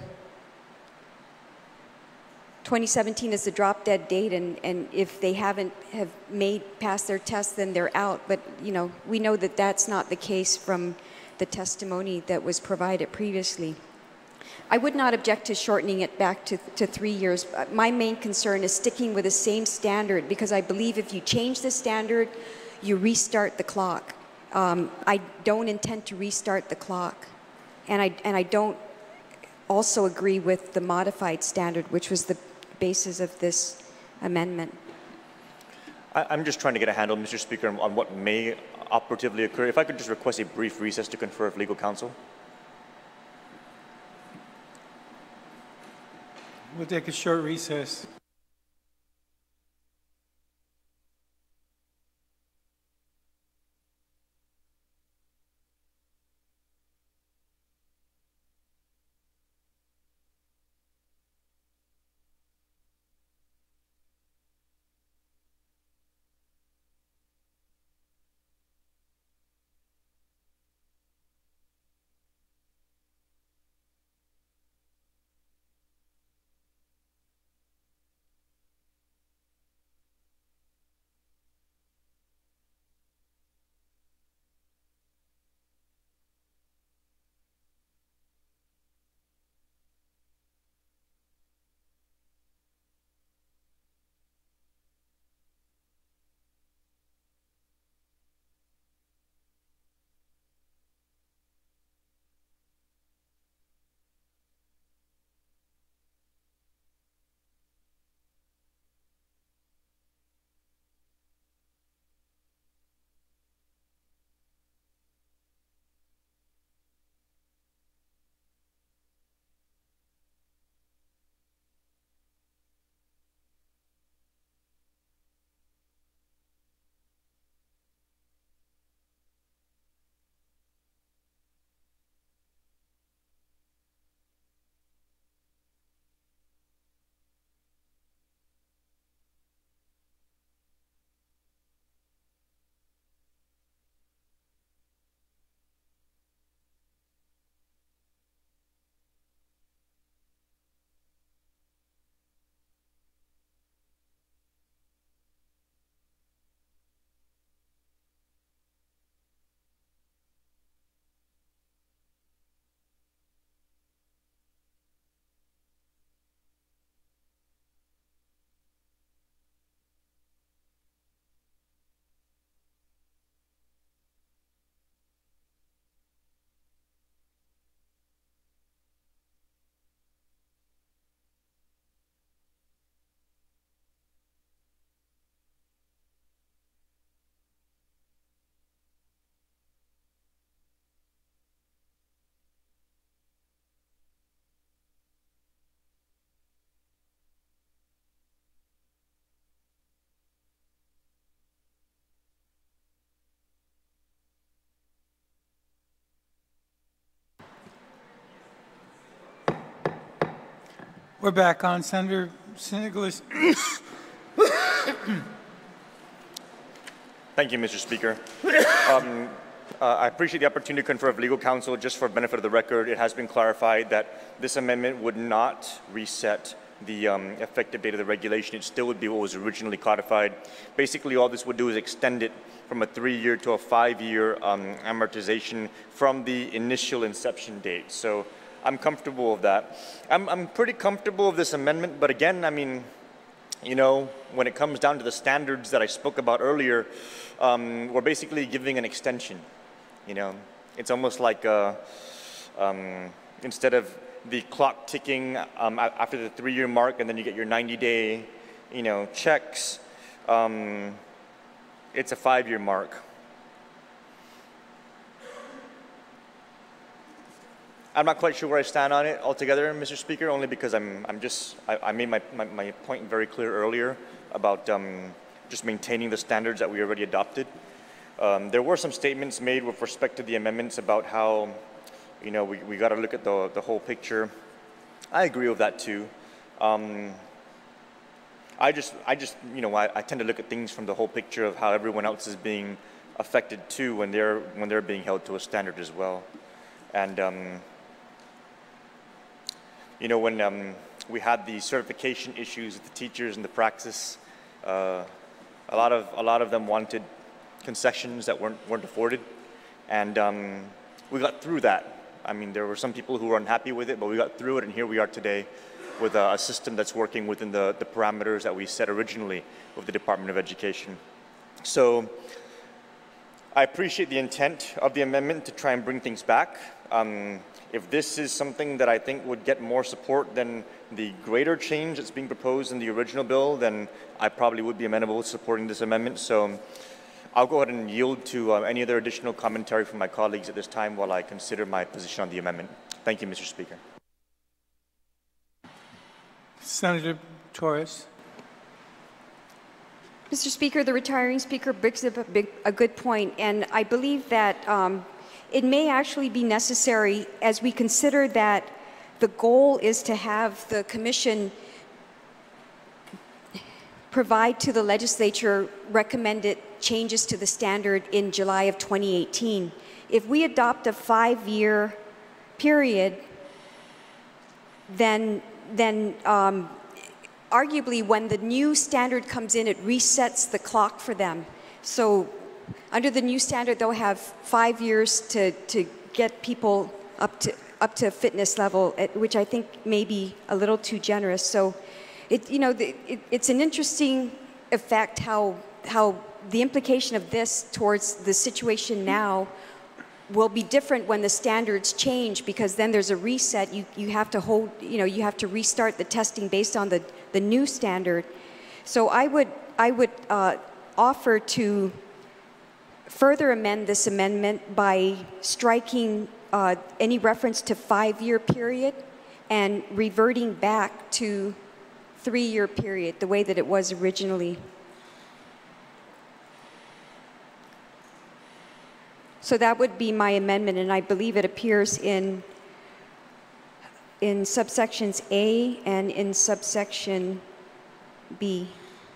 2017 is the drop dead date, and if they have passed their test, then they're out. But we know that that's not the case from the testimony that was provided previously. I would not object to shortening it back to 3 years. My main concern is sticking with the same standard, because I believe if you change the standard, you restart the clock. I don't intend to restart the clock. And I don't also agree with the modified standard, which was the basis of this amendment. I'm just trying to get a handle, Mr. Speaker, on what may operatively occur. If I could just request a brief recess to confer with legal counsel. We'll take a short recess. We're back on. Senator Nicholas. Thank you, Mr. Speaker. I appreciate the opportunity to confer with legal counsel. Just for benefit of the record, it has been clarified that this amendment would not reset the effective date of the regulation. It still would be what was originally codified. Basically, all this would do is extend it from a 3-year to a 5-year amortization from the initial inception date. So I'm comfortable with that. I'm pretty comfortable with this amendment, but again, I mean, you know, when it comes down to the standards that I spoke about earlier, we're basically giving an extension. You know, it's almost like instead of the clock ticking after the 3-year mark, and then you get your 90-day, you know, checks. It's a 5-year mark. I'm not quite sure where I stand on it altogether, Mr. Speaker, only because I made my point very clear earlier about just maintaining the standards that we already adopted. There were some statements made with respect to the amendments about how, you know, we got to look at the whole picture. I agree with that too. I just you know, I tend to look at things from the whole picture of how everyone else is being affected too when they're being held to a standard as well. And you know, when we had the certification issues with the teachers and the praxis, a lot of them wanted concessions that weren't afforded, and we got through that. I mean, there were some people who were unhappy with it, but we got through it, and here we are today with a system that's working within the parameters that we set originally with the Department of Education. So I appreciate the intent of the amendment to try and bring things back. If this is something that I think would get more support than the greater change that's being proposed in the original bill, then I probably would be amenable to supporting this amendment. So I'll go ahead and yield to any other additional commentary from my colleagues at this time while I consider my position on the amendment. Thank you, Mr. Speaker. Senator Torres. Mr. Speaker, the retiring speaker brings up a good point, and I believe that it may actually be necessary as we consider that the goal is to have the Commission provide to the legislature recommended changes to the standard in July of 2018. If we adopt a 5-year period, then arguably when the new standard comes in, it resets the clock for them. So under the new standard, they'll have 5 years to get people up to fitness level, which I think may be a little too generous. So it's an interesting effect how the implication of this towards the situation now will be different when the standards change, because then there's a reset. You have to hold, you have to restart the testing based on the new standard. So I would offer to further amend this amendment by striking any reference to 5-year period and reverting back to 3-year period, the way that it was originally. So that would be my amendment, and I believe it appears in subsections A and in subsection B.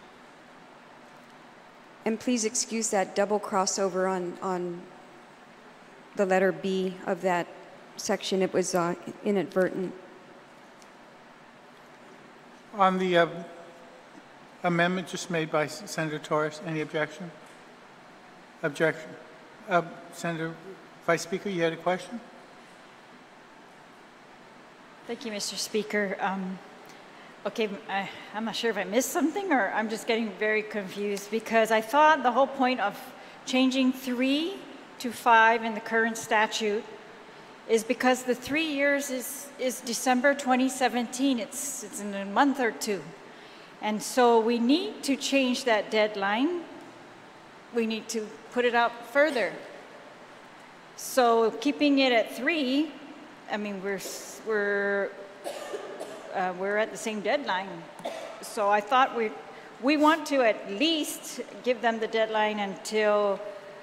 And please excuse that double crossover on the letter B of that section. It was inadvertent. On the amendment just made by Senator Torres, any objection? Objection. Senator Vice Speaker, you had a question? Thank you, Mr. Speaker. Okay, I'm not sure if I missed something or I'm just getting very confused, because I thought the whole point of changing 3 to 5 in the current statute is because the 3 years is December 2017. It's in a month or two. And so we need to change that deadline. We need to put it out further. So keeping it at 3, I mean, we're at the same deadline. So I thought we want to at least give them the deadline until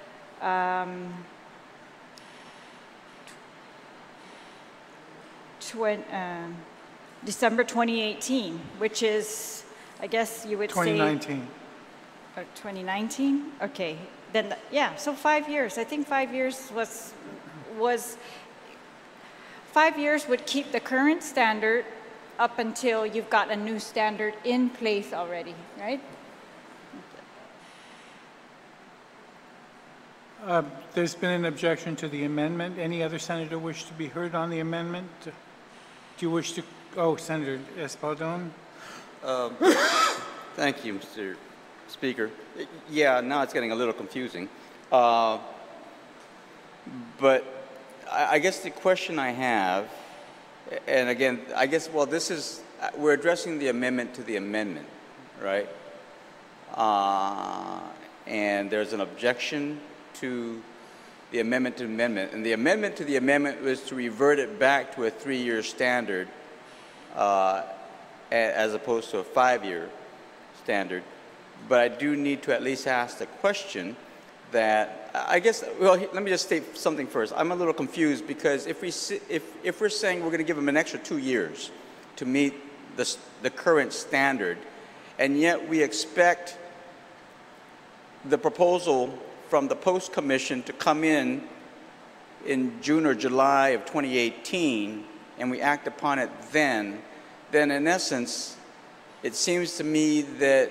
December 2018, which is, I guess you would 2019. Say 2019. Okay, then yeah. So 5 years. I think 5 years was 5 years would keep the current standard up until you've got a new standard in place already, right? There's been an objection to the amendment. Any other senator wish to be heard on the amendment? Do you wish to? Oh, Senator Espaldon. Thank you, Mr. Speaker. Yeah, now it's getting a little confusing. But I guess the question I have, and again, I guess, well, this is, we're addressing the amendment to the amendment, right? And there's an objection to the amendment to amendment. And the amendment to the amendment was to revert it back to a 3-year standard as opposed to a 5-year standard. But I do need to at least ask the question that, I guess, well, let me just state something first. I'm a little confused because if we're saying we're going to give them an extra 2 years to meet the current standard, and yet we expect the proposal from the Post Commission to come in June or July of 2018, and we act upon it then in essence, it seems to me that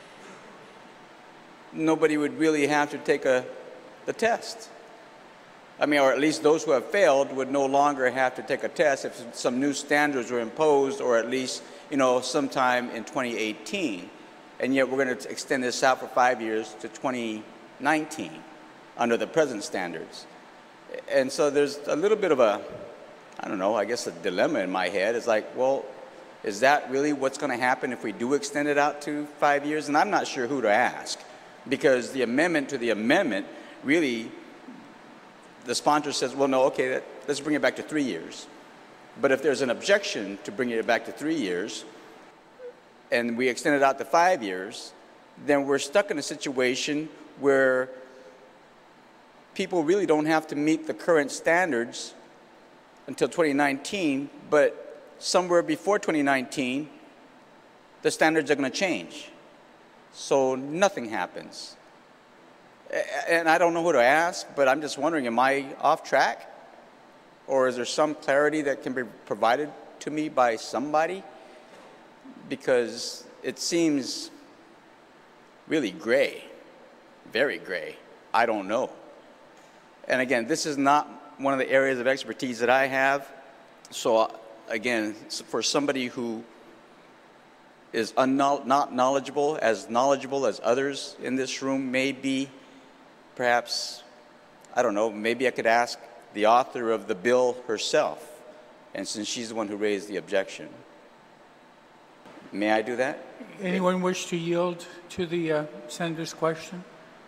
nobody would really have to take the test. I mean, or at least those who have failed would no longer have to take a test if some new standards were imposed, or at least, you know, sometime in 2018. And yet we're going to extend this out for 5 years to 2019 under the present standards. And so there's a little bit of a, I don't know, I guess a dilemma in my head. It's like, well, is that really what's going to happen if we do extend it out to 5 years? And I'm not sure who to ask, because the amendment to the amendment really, the sponsor says, well, no, okay, let's bring it back to 3 years. But if there's an objection to bringing it back to 3 years, and we extend it out to 5 years, then we're stuck in a situation where people really don't have to meet the current standards until 2019, but somewhere before 2019, the standards are going to change. So nothing happens. And I don't know who to ask, but I'm just wondering, am I off track? Or is there some clarity that can be provided to me by somebody? Because it seems really gray, very gray. I don't know. And again, this is not one of the areas of expertise that I have. So again, for somebody who is not knowledgeable as others in this room may be, perhaps, I don't know, maybe I could ask the author of the bill herself, and since she's the one who raised the objection. May I do that? Anyone wish to yield to the senator's question?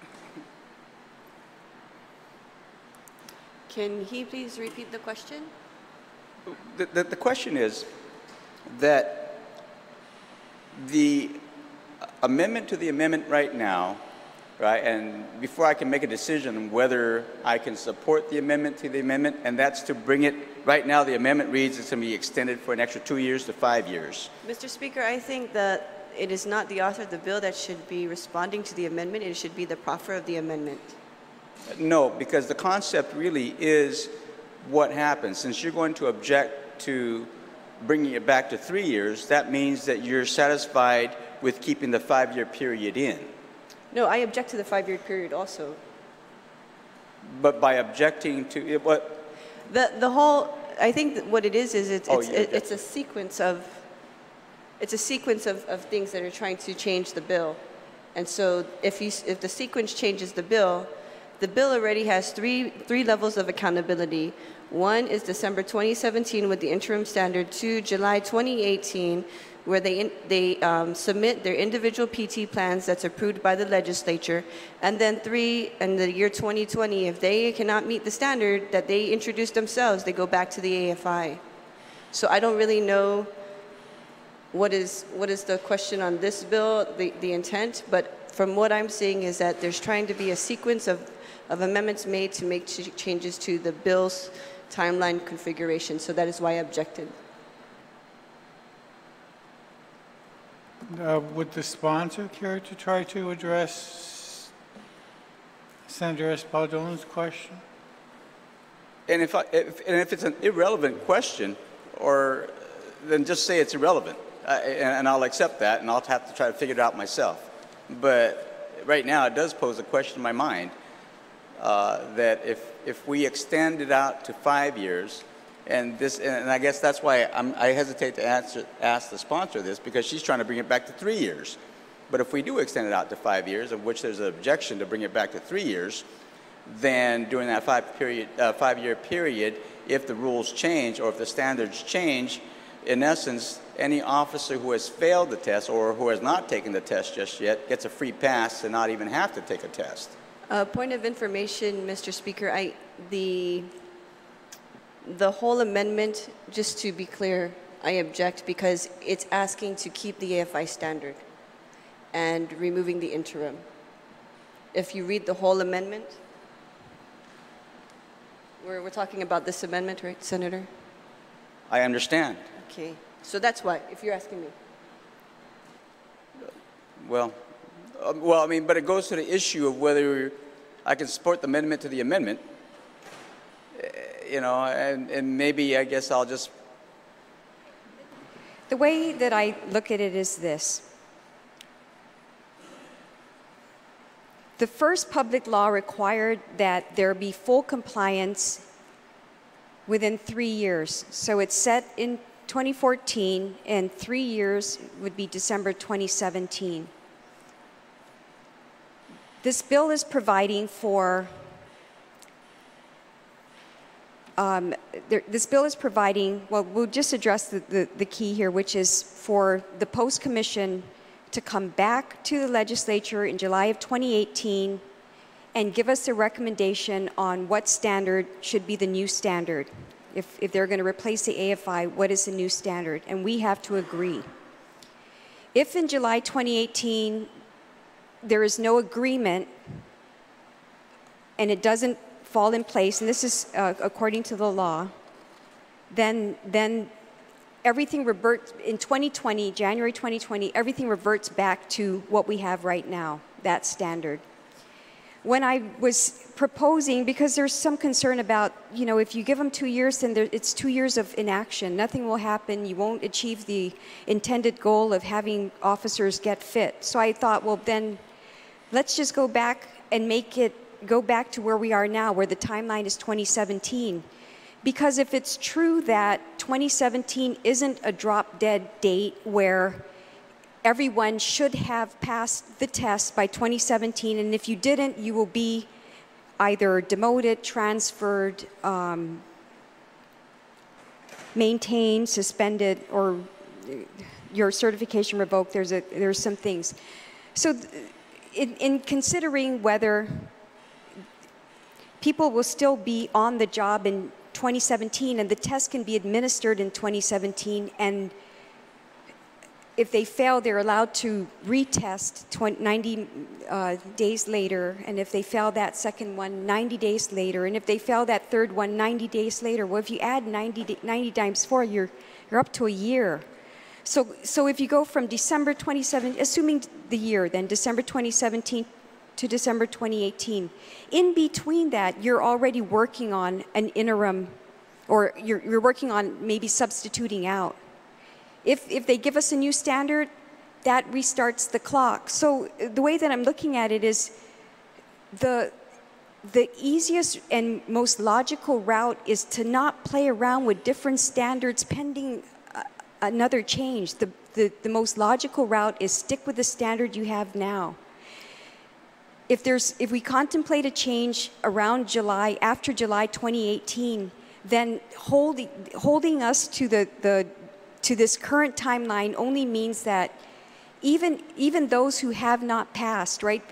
Can he please repeat the question? The question is that the amendment to the amendment right now, right, and before I can make a decision whether I can support the amendment to the amendment, and that's to bring it, right now the amendment reads it's going to be extended for an extra 2 years to 5 years. Mr. Speaker, I think that it is not the author of the bill that should be responding to the amendment. It should be the proffer of the amendment. No, because the concept really is what happens. Since you're going to object to bringing it back to 3 years, that means that you're satisfied with keeping the 5-year period in. No, I object to the 5-year period also. But by objecting to it, what? The whole, I think that what it is it's a sequence of things that are trying to change the bill. And so if the sequence changes the bill already has three levels of accountability. One is December 2017 with the interim standard, 2 July 2018, where they submit their individual PT plans that's approved by the legislature, and then 3 in the year 2020, if they cannot meet the standard that they introduce themselves, they go back to the AFI. So I don't really know what is the question on this bill, the intent, but from what I'm seeing is that there's trying to be a sequence of amendments made to make changes to the bill's timeline configuration. So that is why I objected. Would the sponsor care to try to address Senator Espaldola's question? And if it's an irrelevant question, then just say it's irrelevant, and I'll accept that, and I'll have to try to figure it out myself. But right now, it does pose a question in my mind that if we extend it out to 5 years, and I guess that's why I hesitate to ask the sponsor this, because she's trying to bring it back to 3 years. But if we do extend it out to 5 years, of which there's an objection to bring it back to 3 years, then during that 5-year period, if the rules change or if the standards change, in essence, any officer who has failed the test or who has not taken the test just yet gets a free pass to not even have to take a test. Point of information, Mr. Speaker, the whole amendment, just to be clear, I object because it's asking to keep the AFI standard and removing the interim. If you read the whole amendment, we're talking about this amendment, right, Senator? I understand. Okay, so that's why, if you're asking me. Well, I mean, but it goes to the issue of whether I can support the amendment to the amendment, you know, and maybe I guess I'll just... The way that I look at it is this. The first public law required that there be full compliance within 3 years. So it's set in 2014, and 3 years would be December 2017. This bill is providing for this bill is providing, well, we'll just address the key here, which is for the Post Commission to come back to the legislature in July of 2018 and give us a recommendation on what standard should be the new standard. If they're going to replace the AFI, what is the new standard? And we have to agree. If in July 2018 there is no agreement and it doesn't fall in place, and this is according to the law, then everything reverts in 2020, January 2020, everything reverts back to what we have right now, that standard. When I was proposing, because there's some concern about, you know, if you give them 2 years, then it's 2 years of inaction. Nothing will happen. You won't achieve the intended goal of having officers get fit. So I thought, well, then let's just go back and make it go back to where we are now, where the timeline is 2017. Because if it's true that 2017 isn't a drop-dead date where everyone should have passed the test by 2017, and if you didn't, you will be either demoted, transferred, maintained, suspended, or your certification revoked. There's some things. So in considering whether people will still be on the job in 2017, and the test can be administered in 2017, and if they fail, they're allowed to retest 90 days later, and if they fail that second one, 90 days later, and if they fail that third one, 90 days later. Well, if you add 90 times 4, you're up to a year. So if you go from December 2017, assuming the year, then December 2017 to December 2018, in between that, you're already working on an interim, or you're working on maybe substituting out. If they give us a new standard, that restarts the clock. So the way that I'm looking at it is the easiest and most logical route is to not play around with different standards pending another change. The most logical route is stick with the standard you have now. If we contemplate a change around July, after July 2018, then holding us to to this current timeline only means that even those who have not passed, right,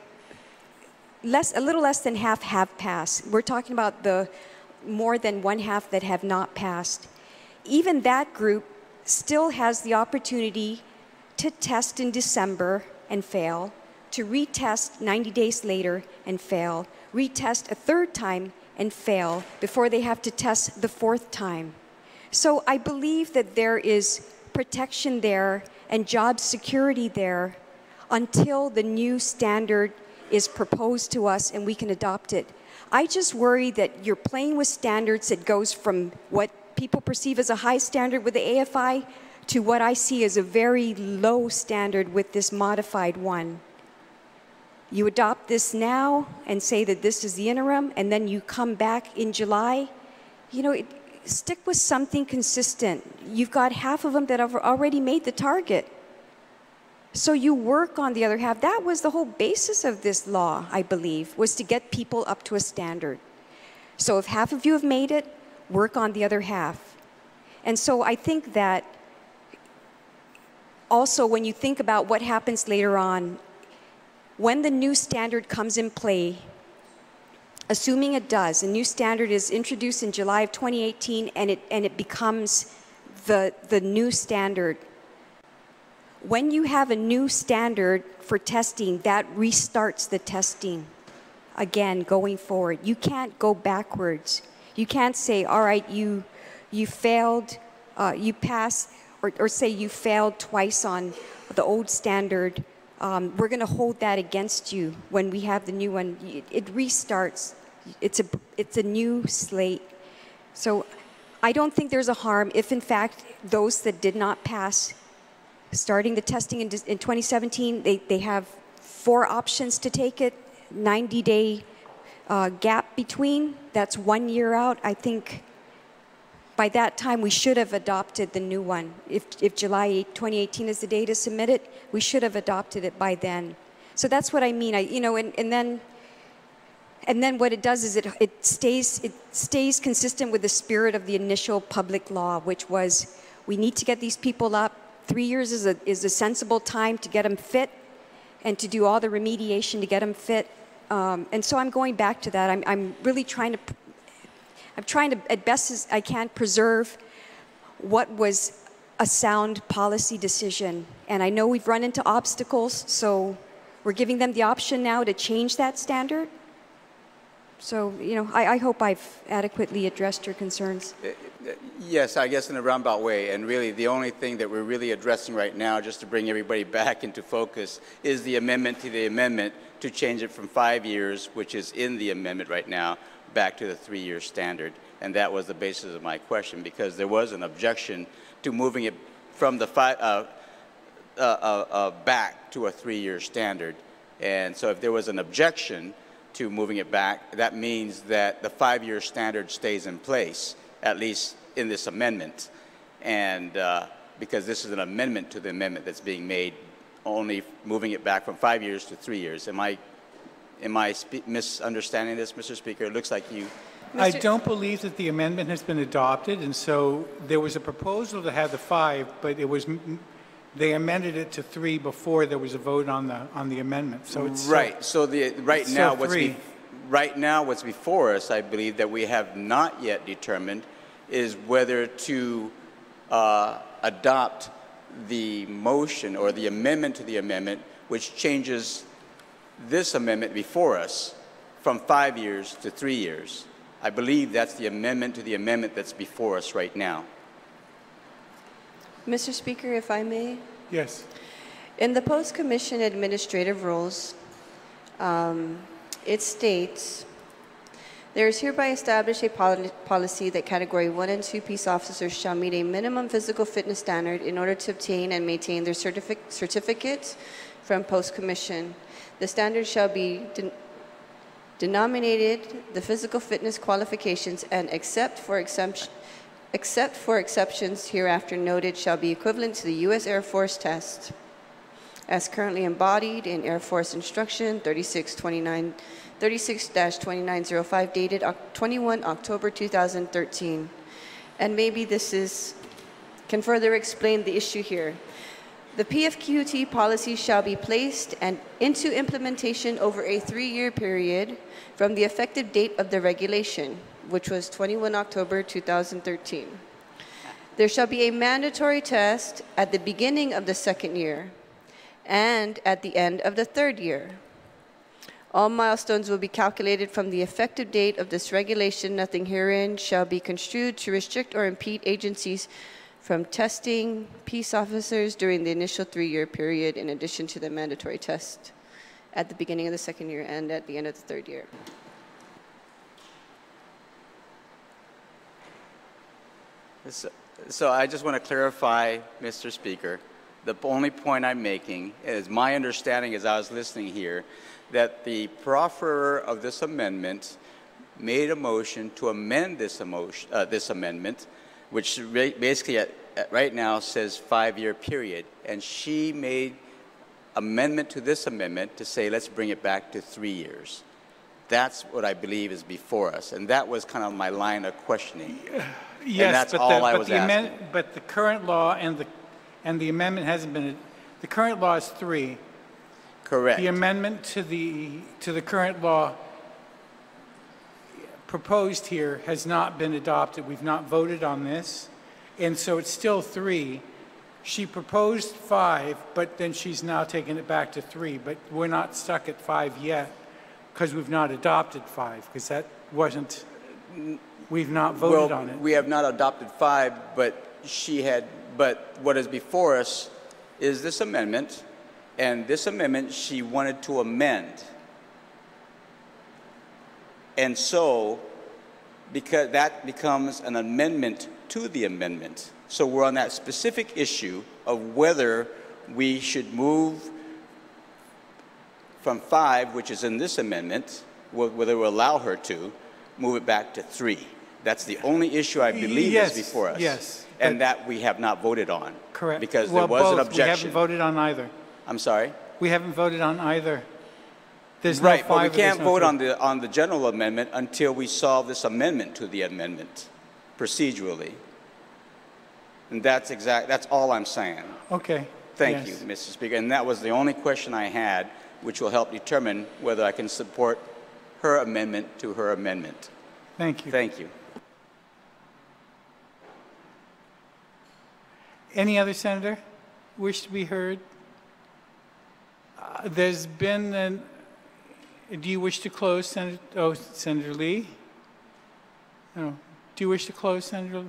a little less than half have passed. We're talking about the more than one half that have not passed. Even that group still has the opportunity to test in December and fail, to retest 90 days later and fail, retest a third time and fail before they have to test the fourth time. So I believe that there is protection there and job security there until the new standard is proposed to us and we can adopt it. I just worry that you're playing with standards that goes from what people perceive as a high standard with the AFI to what I see as a very low standard with this modified one. You adopt this now and say that this is the interim, and then you come back in July. You know, stick with something consistent. You've got half of them that have already made the target. So you work on the other half. That was the whole basis of this law, I believe, was to get people up to a standard. So if half of you have made it, work on the other half. And so I think that also when you think about what happens later on, when the new standard comes in play, assuming it does, a new standard is introduced in July of 2018 and it becomes the new standard. When you have a new standard for testing, that restarts the testing again going forward. You can't go backwards. You can't say, all right, you failed, you passed, or say you failed twice on the old standard. We're going to hold that against you when we have the new one. It restarts. It's a new slate. So I don't think there's a harm if, in fact, those that did not pass, starting the testing in 2017, they have 4 options to take it. 90-day gap between. That's 1 year out. I think by that time we should have adopted the new one. If July 2018 is the day to submit it, we should have adopted it by then. So that's what I mean. And then what it does is it stays consistent with the spirit of the initial public law, which was we need to get these people up. 3 years is a sensible time to get them fit and to do all the remediation to get them fit. And so I'm going back to that. I'm really trying to, as best as I can, preserve what was a sound policy decision. And I know we've run into obstacles, so we're giving them the option now to change that standard. So, I hope I've adequately addressed your concerns. Yes, I guess in a roundabout way. And really, the only thing that we're really addressing right now, just to bring everybody back into focus, is the amendment to the amendment to change it from 5 years, which is in the amendment right now, back to the 3-year standard. And that was the basis of my question, because there was an objection to moving it from the back to a 3-year standard. And so if there was an objection to moving it back, that means that the 5-year standard stays in place, at least in this amendment. And because this is an amendment to the amendment that's being made, only moving it back from 5 years to 3 years. Am I misunderstanding this, Mr. Speaker? It looks like you... I don't believe that the amendment has been adopted, and so there was a proposal to have the 5, but they amended it to 3 before there was a vote on the amendment. So it's right. So right now, what's before us, I believe that we have not yet determined, is whether to adopt the motion or the amendment to the amendment, which changes this amendment before us from 5 years to 3 years. I believe that's the amendment to the amendment that's before us right now. Mr. Speaker, if I may? Yes. In the post-commission administrative rules, it states, there is hereby established a policy that Category 1 and 2 peace officers shall meet a minimum physical fitness standard in order to obtain and maintain their certificates from post-commission. The standard shall be denominated the physical fitness qualifications and except for exceptions hereafter noted shall be equivalent to the U.S. Air Force test as currently embodied in Air Force Instruction 36-2905 dated 21 October 2013. And maybe this can further explain the issue here. The PFQT policy shall be placed into implementation over a 3-year period from the effective date of the regulation, which was 21 October 2013. There shall be a mandatory test at the beginning of the 2nd year and at the end of the 3rd year. All milestones will be calculated from the effective date of this regulation. Nothing herein shall be construed to restrict or impede agencies from testing peace officers during the initial 3-year period, in addition to the mandatory test at the beginning of the 2nd year and at the end of the 3rd year. So I just want to clarify, Mr. Speaker, the only point I'm making is my understanding as I was listening here that the profferer of this amendment made a motion to amend this amendment, which basically right now says 5-year period, and she made amendment to this amendment to say let's bring it back to 3 years. That's what I believe is before us, and that was kind of my line of questioning. Yes, and that's all I was asking. But the current law and the amendment hasn't been. The current law is 3. Correct. The amendment to the current law proposed here has not been adopted. We've not voted on this, and so it's still 3. She proposed 5, but then she's now taken it back to 3. But we're not stuck at 5 yet because we've not adopted 5 because that wasn't. We've not voted on it. We have not adopted 5, but But what is before us is this amendment, and this amendment she wanted to amend. And so, because that becomes an amendment to the amendment. So we're on that specific issue of whether we should move from 5, which is in this amendment, whether we'll allow her to, move it back to 3. That's the only issue I believe Yes, is before us. yes, And that we have not voted on. Correct. Because Well, there was an both. objection. We haven't voted on either. I'm sorry? We haven't voted on either. There's Right, no but we 5 or there's can't no vote 3. on the general amendment until we solve this amendment to the amendment procedurally. And that's all I'm saying. Okay. Thank Yes. you, Mr. Speaker. And that was the only question I had, which will help determine whether I can support her amendment to her amendment. Thank you. Thank you. Any other senator wish to be heard? There's been an. Do you wish to close, Senator? Oh, Senator Lee? No. Do you wish to close, Senator?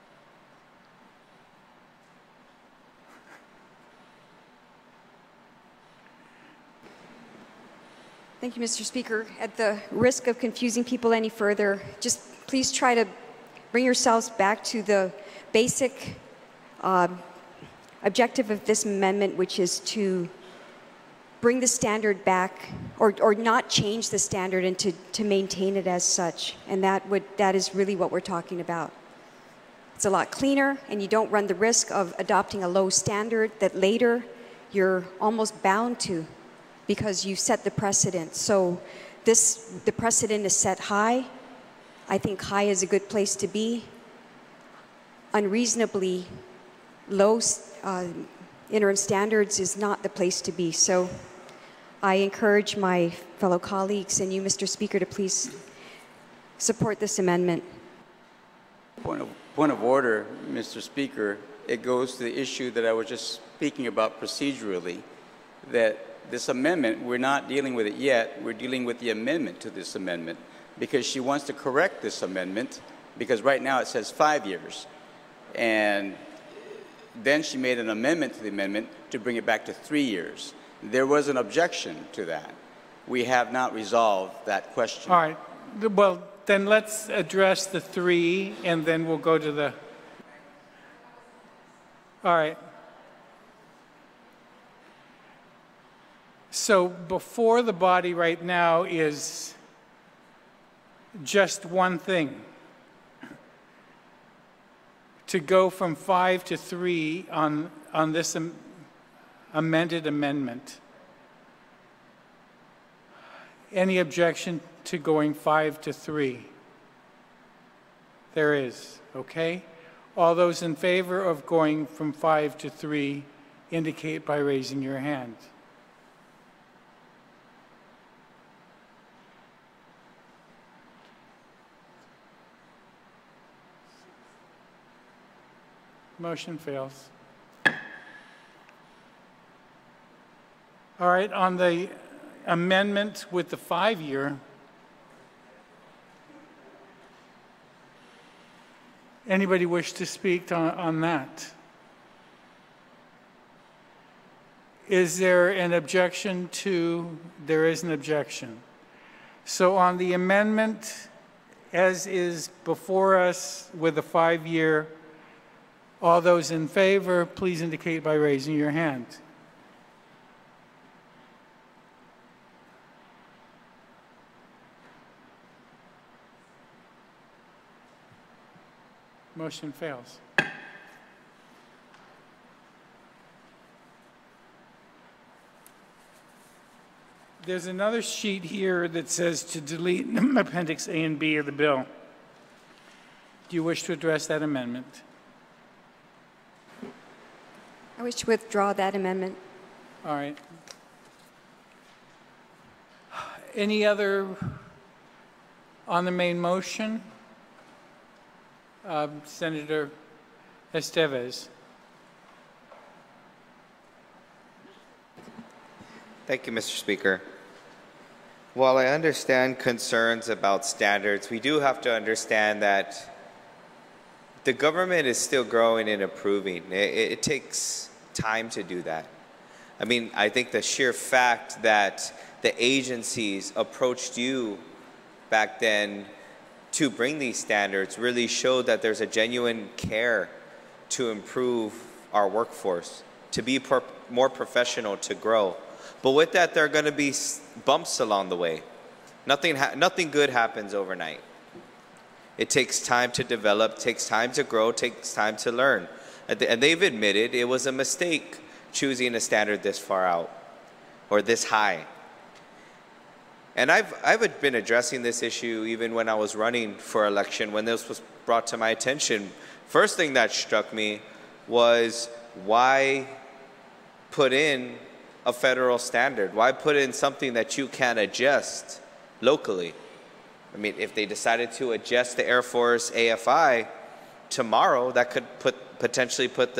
Thank you, Mr. Speaker. At the risk of confusing people any further, just please try to bring yourselves back to the basic objective of this amendment, which is to bring the standard back or not change the standard and to maintain it as such. And that is really what we're talking about. It's a lot cleaner, and you don't run the risk of adopting a low standard that later you're almost bound to because you set the precedent. So the precedent is set high. I think high is a good place to be. Unreasonably low interim standards is not the place to be. So I encourage my fellow colleagues and you, Mr. Speaker, to please support this amendment. Point of order, Mr. Speaker. It goes to the issue that I was just speaking about procedurally, that this amendment, we're not dealing with it yet. We're dealing with the amendment to this amendment because she wants to correct this amendment because right now it says 5 years. And then she made an amendment to the amendment to bring it back to 3 years. There was an objection to that. We have not resolved that question. All right. Well, then let's address the 3, and then we'll go to the... All right. So before the body right now is just one thing. To go from 5 to 3 on this amended amendment. Any objection to going 5 to 3? There is, okay? All those in favor of going from 5 to 3 indicate by raising your hand. Motion fails. All right, on the amendment with the 5-year, anybody wish to speak on that? Is there an objection to? There is an objection. So on the amendment as is before us with the 5-year, all those in favor, please indicate by raising your hand. Motion fails. There's another sheet here that says to delete Appendix A and B of the bill. Do you wish to address that amendment? I wish to withdraw that amendment. All right. Any other on the main motion? Senator Estevez. Thank you, Mr. Speaker. While I understand concerns about standards, we do have to understand that the government is still growing and improving. It takes time to do that. I mean, I think the sheer fact that the agencies approached you back then to bring these standards really showed that there's a genuine care to improve our workforce. to be more professional, to grow. But with that, there are going to be bumps along the way. Nothing good happens overnight. It takes time to develop, takes time to grow, takes time to learn. And they've admitted it was a mistake choosing a standard this far out or this high. And I've been addressing this issue even when I was running for election, when this was brought to my attention. First thing that struck me was, why put in a federal standard? Why put in something that you can adjust locally? I mean, if they decided to adjust the Air Force AFI tomorrow, that could potentially put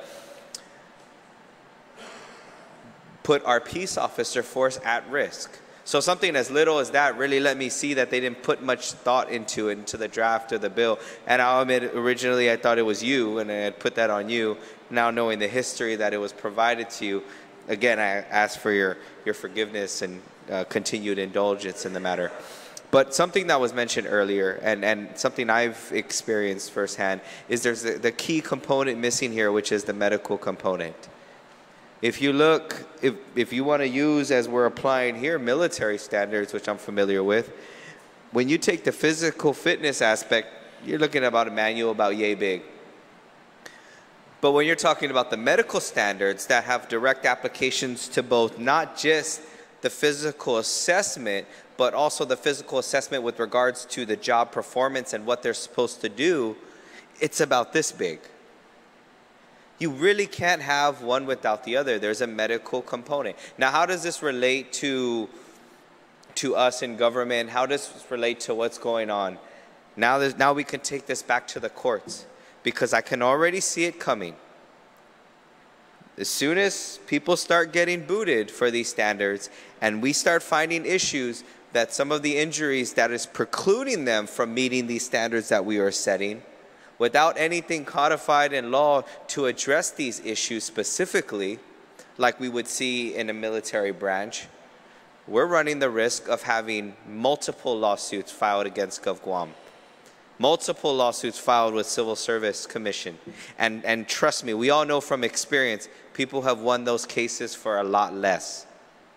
our peace officer force at risk. So something as little as that really let me see that they didn't put much thought into the draft of the bill. And I'll admit, originally I thought it was you, and I had put that on you. Now knowing the history that it was provided to you, again, I ask for your forgiveness and continued indulgence in the matter. But something that was mentioned earlier, and something I've experienced firsthand, is there's the key component missing here, which is the medical component. If you look, if you want to use, as we're applying here, military standards, which I'm familiar with, when you take the physical fitness aspect, you're looking at about a manual about yay big. But when you're talking about the medical standards that have direct applications to both, not just the physical assessment, but also the physical assessment with regards to the job performance and what they're supposed to do, it's about this big. You really can't have one without the other. There's a medical component. Now, how does this relate to us in government? How does this relate to what's going on? Now we can take this back to the courts, because I can already see it coming. As soon as people start getting booted for these standards and we start finding issues that some of the injuries that is precluding them from meeting these standards that we are setting, without anything codified in law to address these issues specifically, like we would see in a military branch, we're running the risk of having multiple lawsuits filed against GovGuam. Multiple lawsuits filed with Civil Service Commission. And trust me, we all know from experience, people have won those cases for a lot less.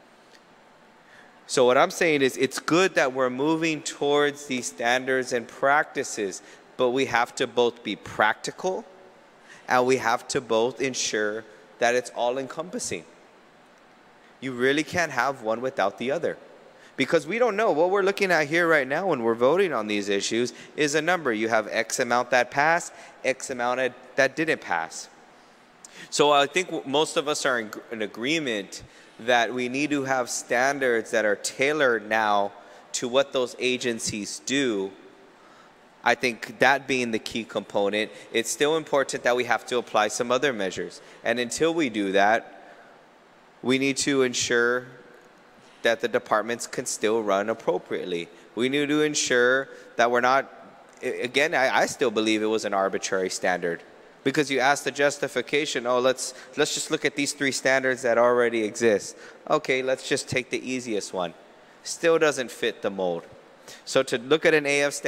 So what I'm saying is, it's good that we're moving towards these standards and practices, but we have to both be practical and we have to both ensure that it's all-encompassing. You really can't have one without the other, because we don't know. What we're looking at here right now when we're voting on these issues is a number. You have X amount that passed, X amount that didn't pass. So I think most of us are in agreement that we need to have standards that are tailored now to what those agencies do. I think that being the key component, it's still important that we have to apply some other measures. And until we do that, we need to ensure that the departments can still run appropriately. We need to ensure that we're not, again, I still believe it was an arbitrary standard, because you ask the justification, oh, let's just look at these 3 standards that already exist. Okay, let's just take the easiest one. Still doesn't fit the mold. So to look at an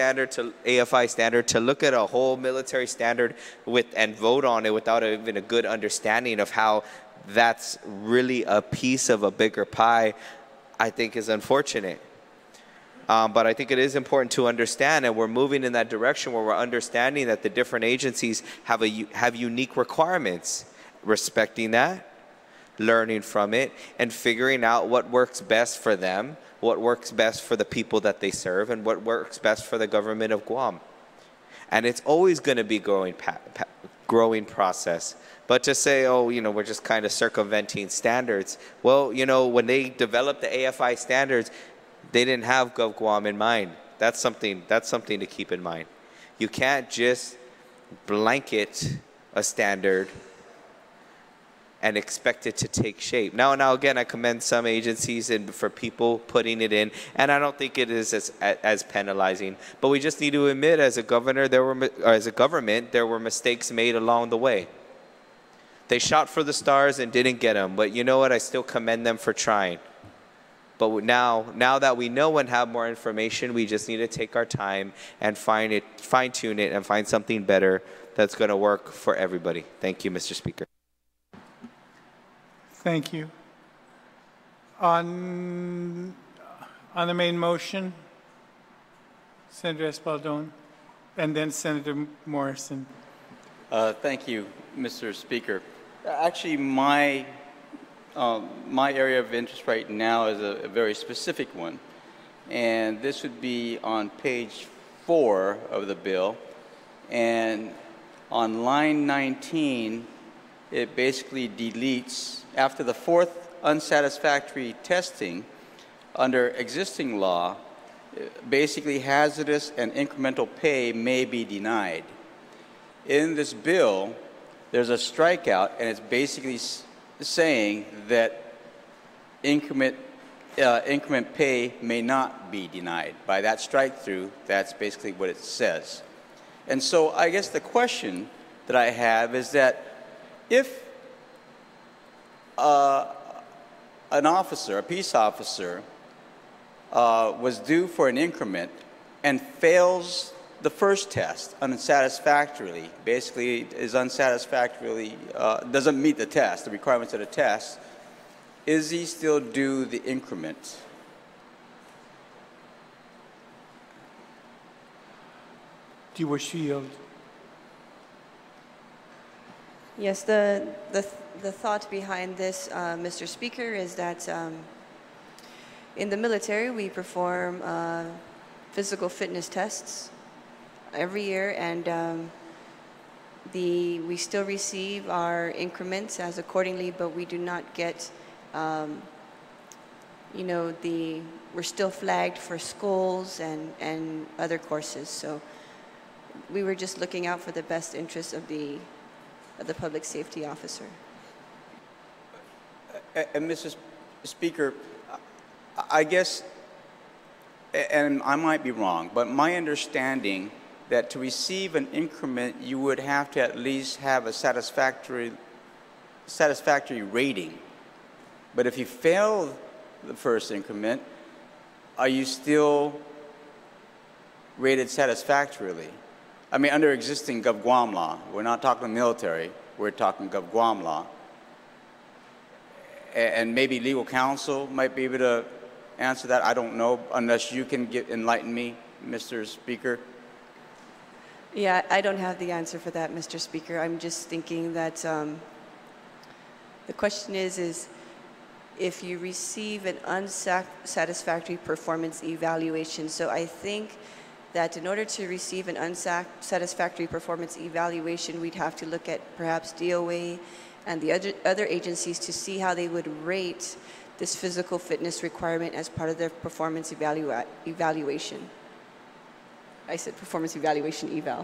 AFI standard, to look at a whole military standard and vote on it without even a good understanding of how that's really a piece of a bigger pie, I think is unfortunate. But I think it is important to understand, and we're moving in that direction where we're understanding that the different agencies have unique requirements. Respecting that, learning from it, and figuring out what works best for them, what works best for the people that they serve, and what works best for the government of Guam. And it's always going to be growing process. But to say, oh, we're just kind of circumventing standards. Well, when they developed the AFI standards, they didn't have GovGuam in mind. That's something to keep in mind. You can't just blanket a standard and expect it to take shape. Now again, I commend some agencies for people putting it in, and I don't think it is as penalizing. But we just need to admit, as a government, there were mistakes made along the way. They shot for the stars and didn't get them, but you know what? I still commend them for trying. But now that we know and have more information, we just need to take our time and fine-tune it, and find something better that's going to work for everybody. Thank you, Mr. Speaker. Thank you. On the main motion, Senator Espaldon, and then Senator Morrison. Thank you, Mr. Speaker. Actually, my area of interest right now is a very specific one, and this would be on page 4 of the bill, and on line 19, it basically deletes, after the 4th unsatisfactory testing, under existing law, basically hazardous and incremental pay may be denied. In this bill, there's a strikeout, and it's basically saying that increment pay may not be denied. By that strike through, that's basically what it says. And so I guess the question that I have is that if an officer, a peace officer, was due for an increment and fails the first test unsatisfactorily, basically is unsatisfactorily, doesn't meet the test, the requirements of the test, is he still due the increment? Do you wish to yield? Yes, the thought behind this, Mr. Speaker, is that in the military we perform physical fitness tests every year, and we still receive our increments as accordingly, but we do not get, you know, we're still flagged for schools and other courses. So we were just looking out for the best interests of the public safety officer. And Mr. Speaker, I guess, and I might be wrong, but my understanding that to receive an increment, you would have to at least have a satisfactory rating. But if you fail the first increment, are you still rated satisfactorily? I mean, under existing Gov Guam law, we're not talking military, we're talking Gov Guam law. And maybe legal counsel might be able to answer that. I don't know, unless you can enlighten me, Mr. Speaker. Yeah, I don't have the answer for that, Mr. Speaker. I'm just thinking that the question is if you receive an unsatisfactory performance evaluation. So I think that in order to receive an unsatisfactory performance evaluation, we'd have to look at perhaps DOA and the other agencies to see how they would rate this physical fitness requirement as part of their performance evaluation. I said performance evaluation eval.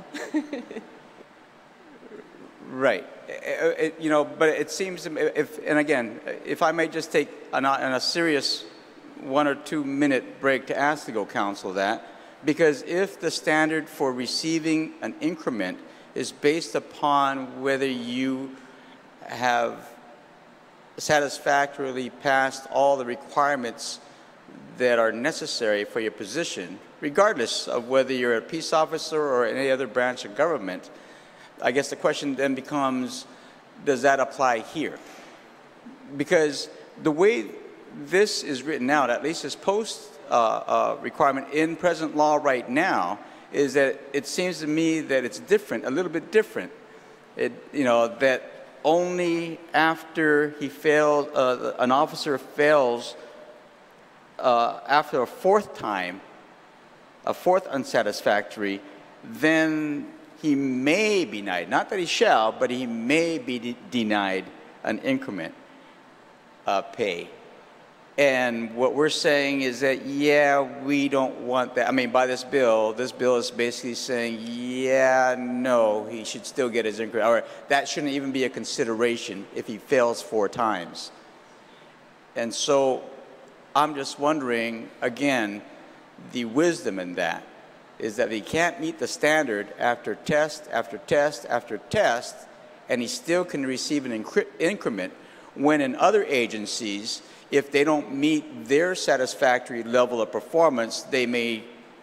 Right. You know, but it seems, and again, if I may just take a serious 1 or 2 minute break to ask legal counsel that, because if the standard for receiving an increment is based upon whether you have satisfactorily passed all the requirements that are necessary for your position, regardless of whether you're a peace officer or any other branch of government, I guess the question then becomes, does that apply here? Because the way this is written out, at least as post requirement in present law right now, is that it seems to me that it's different, a little bit different. You know, that only after he failed, an officer fails after a fourth time, a fourth unsatisfactory, then he may be denied, not that he shall, but he may be denied an increment pay. And what we're saying is that, yeah, we don't want that. I mean, by this bill is basically saying, yeah, no, he should still get his increment, or that shouldn't even be a consideration if he fails 4 times. And so I'm just wondering, again, the wisdom in that is that he can't meet the standard after test after test after test, and he still can receive an increment, when in other agencies, if they don't meet their satisfactory level of performance, they may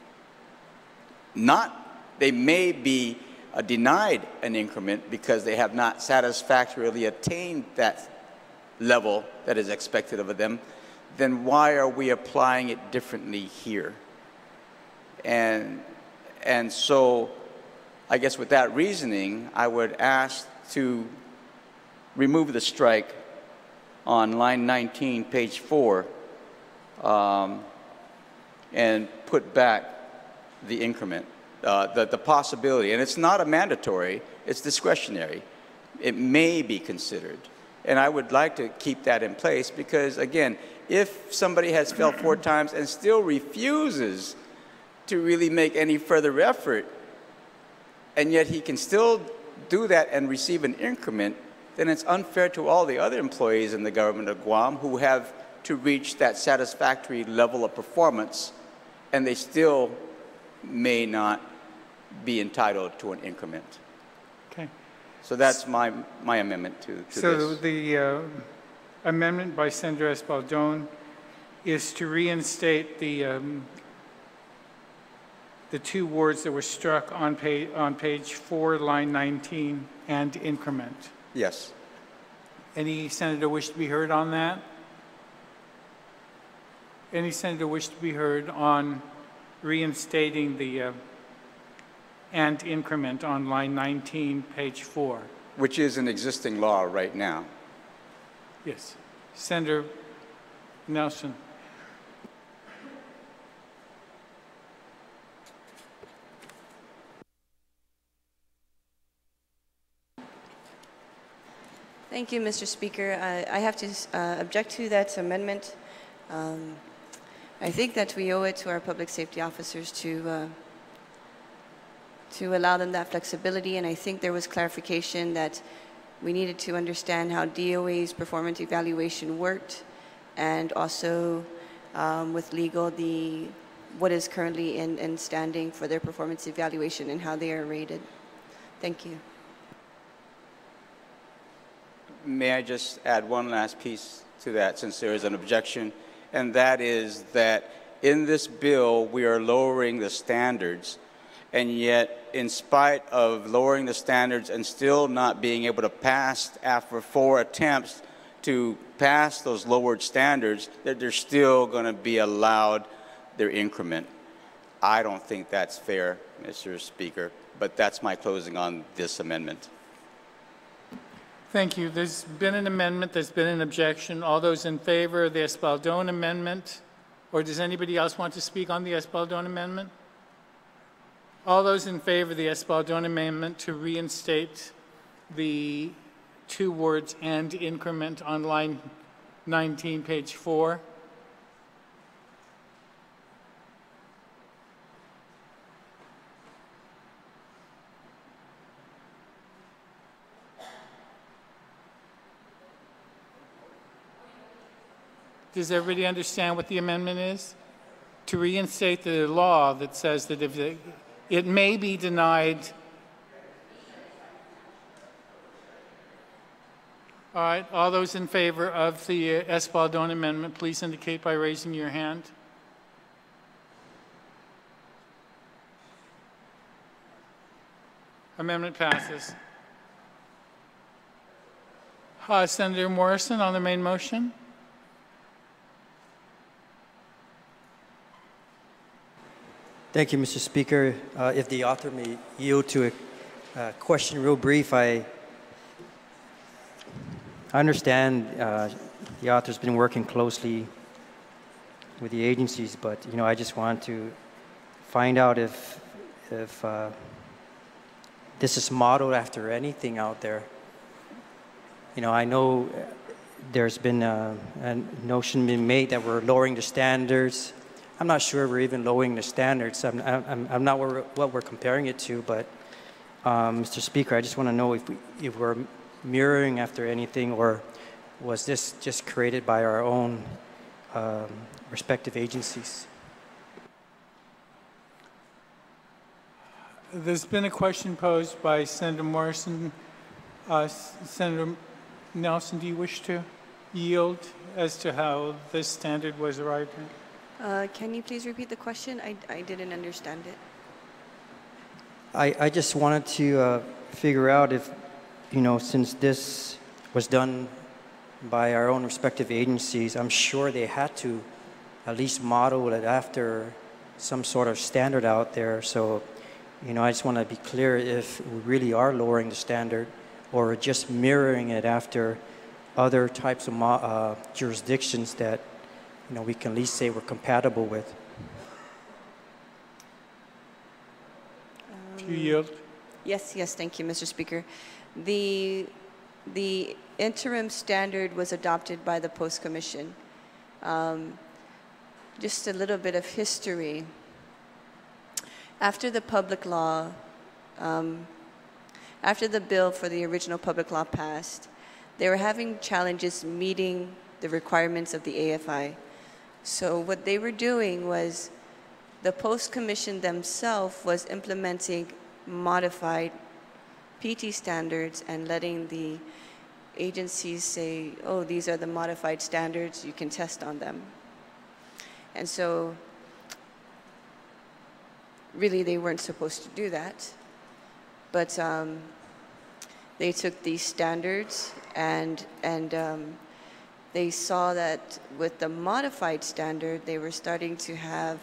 be denied an increment because they have not satisfactorily attained that level that is expected of them, then why are we applying it differently here? And so I guess with that reasoning, I would ask to remove the strike on line 19, page 4, and put back the increment, the possibility. And it's not a mandatory, it's discretionary. It may be considered. And I would like to keep that in place because, again, if somebody has failed 4 times and still refuses to really make any further effort, and yet he can still do that and receive an increment, then it's unfair to all the other employees in the government of Guam who have to reach that satisfactory level of performance, and they still may not be entitled to an increment. Okay. So that's my amendment to So this. the amendment by Senator Espaldon is to reinstate the 2 words that were struck on page 4, line 19, and increment. Yes. Any senator wish to be heard on that? Any senator wish to be heard on reinstating the and increment on line 19, page 4? Which is an existing law right now. Yes. Senator Nelson. Thank you, Mr. Speaker. I have to object to that amendment. I think that we owe it to our public safety officers to allow them that flexibility, and I think there was clarification that we needed to understand how DOA's performance evaluation worked, and also with legal, what is currently in standing for their performance evaluation and how they are rated. Thank you. May I just add one last piece to that, since there is an objection, and that is that in this bill we are lowering the standards, and yet in spite of lowering the standards and still not being able to pass after 4 attempts to pass those lowered standards, that they're still going to be allowed their increment. I don't think that's fair, Mr. Speaker, but that's my closing on this amendment. Thank you. There's been an amendment. There's been an objection. All those in favor of the Espaldon amendment? Or does anybody else want to speak on the Espaldon amendment? All those in favor of the Espaldon amendment to reinstate the 2 words and increment on line 19, page 4? Does everybody understand what the amendment is? To reinstate the law that says that if it may be denied. All right, all those in favor of the Espaldon amendment, please indicate by raising your hand. Amendment passes. Senator Morrison on the main motion. Thank you, Mr. Speaker. If the author may yield to a question real brief, I understand the author's been working closely with the agencies, but I just want to find out if this is modeled after anything out there. I know there's been a notion being made that we're lowering the standards. I'm not sure we're even lowering the standards. I'm not what we're comparing it to, but Mr. Speaker, I just want to know if we're mirroring after anything, or was this just created by our own respective agencies? There's been a question posed by Senator Morrison. Senator Nelson, do you wish to yield as to how this standard was arrived at? Can you please repeat the question? I didn't understand it. I just wanted to figure out if, since this was done by our own respective agencies, I'm sure they had to at least model it after some sort of standard out there. So, you know, I just want to be clear if we really are lowering the standard or just mirroring it after other types of jurisdictions that, you know, we can at least say we're compatible with. Do you yield? Yes, thank you, Mr. Speaker. The interim standard was adopted by the Post Commission. Just a little bit of history. After the public law, after the bill for the original public law passed, they were having challenges meeting the requirements of the AFI. So what they were doing was the Post Commission themselves was implementing modified PT standards and letting the agencies say, oh, these are the modified standards, you can test on them. And so really they weren't supposed to do that, but they took these standards and they saw that with the modified standard, they were starting to have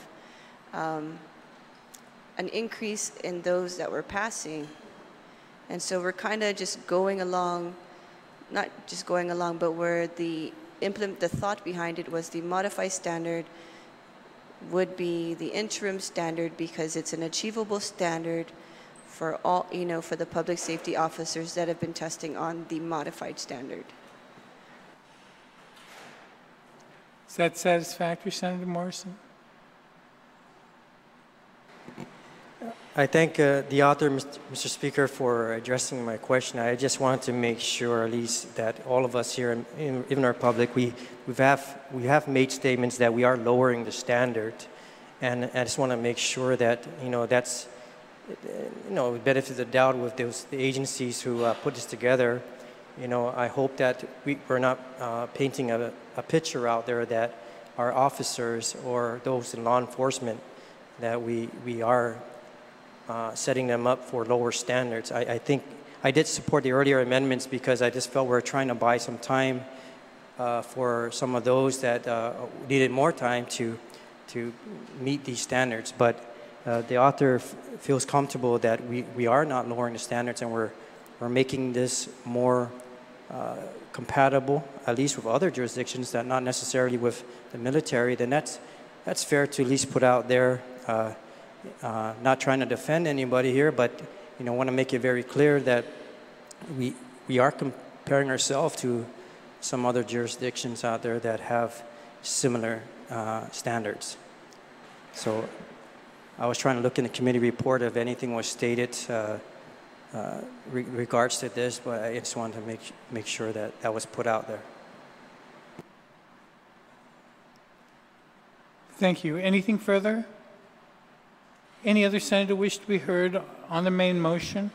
an increase in those that were passing. And so we're kind of just going along, not just going along, but where the thought behind it was the modified standard would be the interim standard because it's an achievable standard for all, you know, for the public safety officers that have been testing on the modified standard. Is that satisfactory, Senator Morrison? I thank the author, Mr. Speaker, for addressing my question. I just wanted to make sure, at least, that all of us here, even our public, we have made statements that we are lowering the standard, and I just want to make sure that, you know, that's, you know, benefit of the doubt with the agencies who put this together. You know, I hope that we're not painting a picture out there that our officers or those in law enforcement, that we are setting them up for lower standards. I think I did support the earlier amendments because I just felt we were trying to buy some time for some of those that needed more time to meet these standards. But the author feels comfortable that we are not lowering the standards and we're making this more compatible, at least with other jurisdictions, that not necessarily with the military. Then that's fair to at least put out there. Not trying to defend anybody here, but, you know, want to make it very clear that we are comparing ourselves to some other jurisdictions out there that have similar standards. So I was trying to look in the committee report if anything was stated regards to this, but I just wanted to make sure that that was put out there. Thank you. Anything further? Any other senator wish to be heard on the main motion?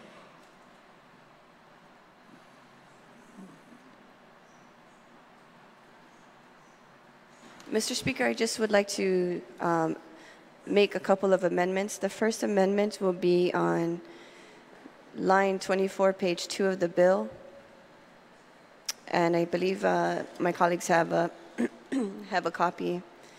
Mr. Speaker, I just would like to make a couple of amendments. The first amendment will be on line 24, page 2 of the bill. And I believe my colleagues have a, have a copy.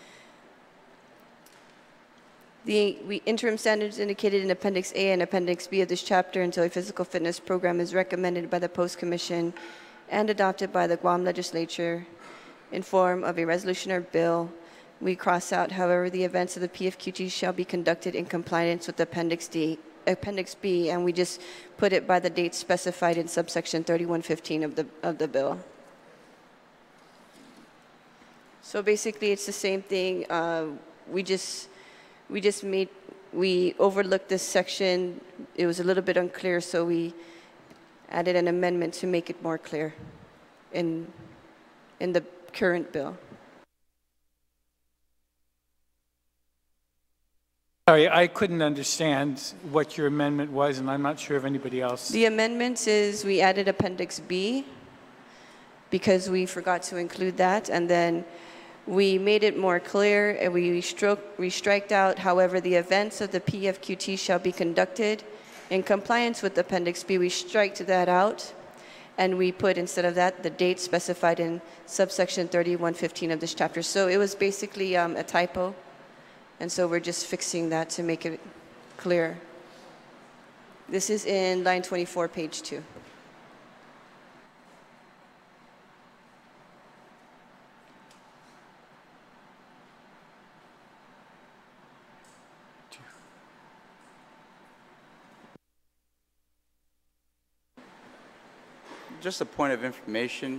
The interim standards indicated in Appendix A and Appendix B of this chapter until a physical fitness program is recommended by the Post Commission and adopted by the Guam Legislature in form of a resolution or bill. We cross out, however, the events of the PFQT shall be conducted in compliance with Appendix B, and we just put it by the date specified in subsection 3115 of the bill. So basically, it's the same thing. We overlooked this section. It was a little bit unclear, so we added an amendment to make it more clear in the current bill. Sorry, I couldn't understand what your amendment was, and I'm not sure if anybody else. The amendment is we added Appendix B because we forgot to include that, and then we made it more clear, and we striked out, however, the events of the PFQT shall be conducted in compliance with Appendix B. We striked that out. and we put instead of that the date specified in subsection 3115 of this chapter. So it was basically a typo, and so we're just fixing that to make it clear. This is in line 24, page 2. Just a point of information.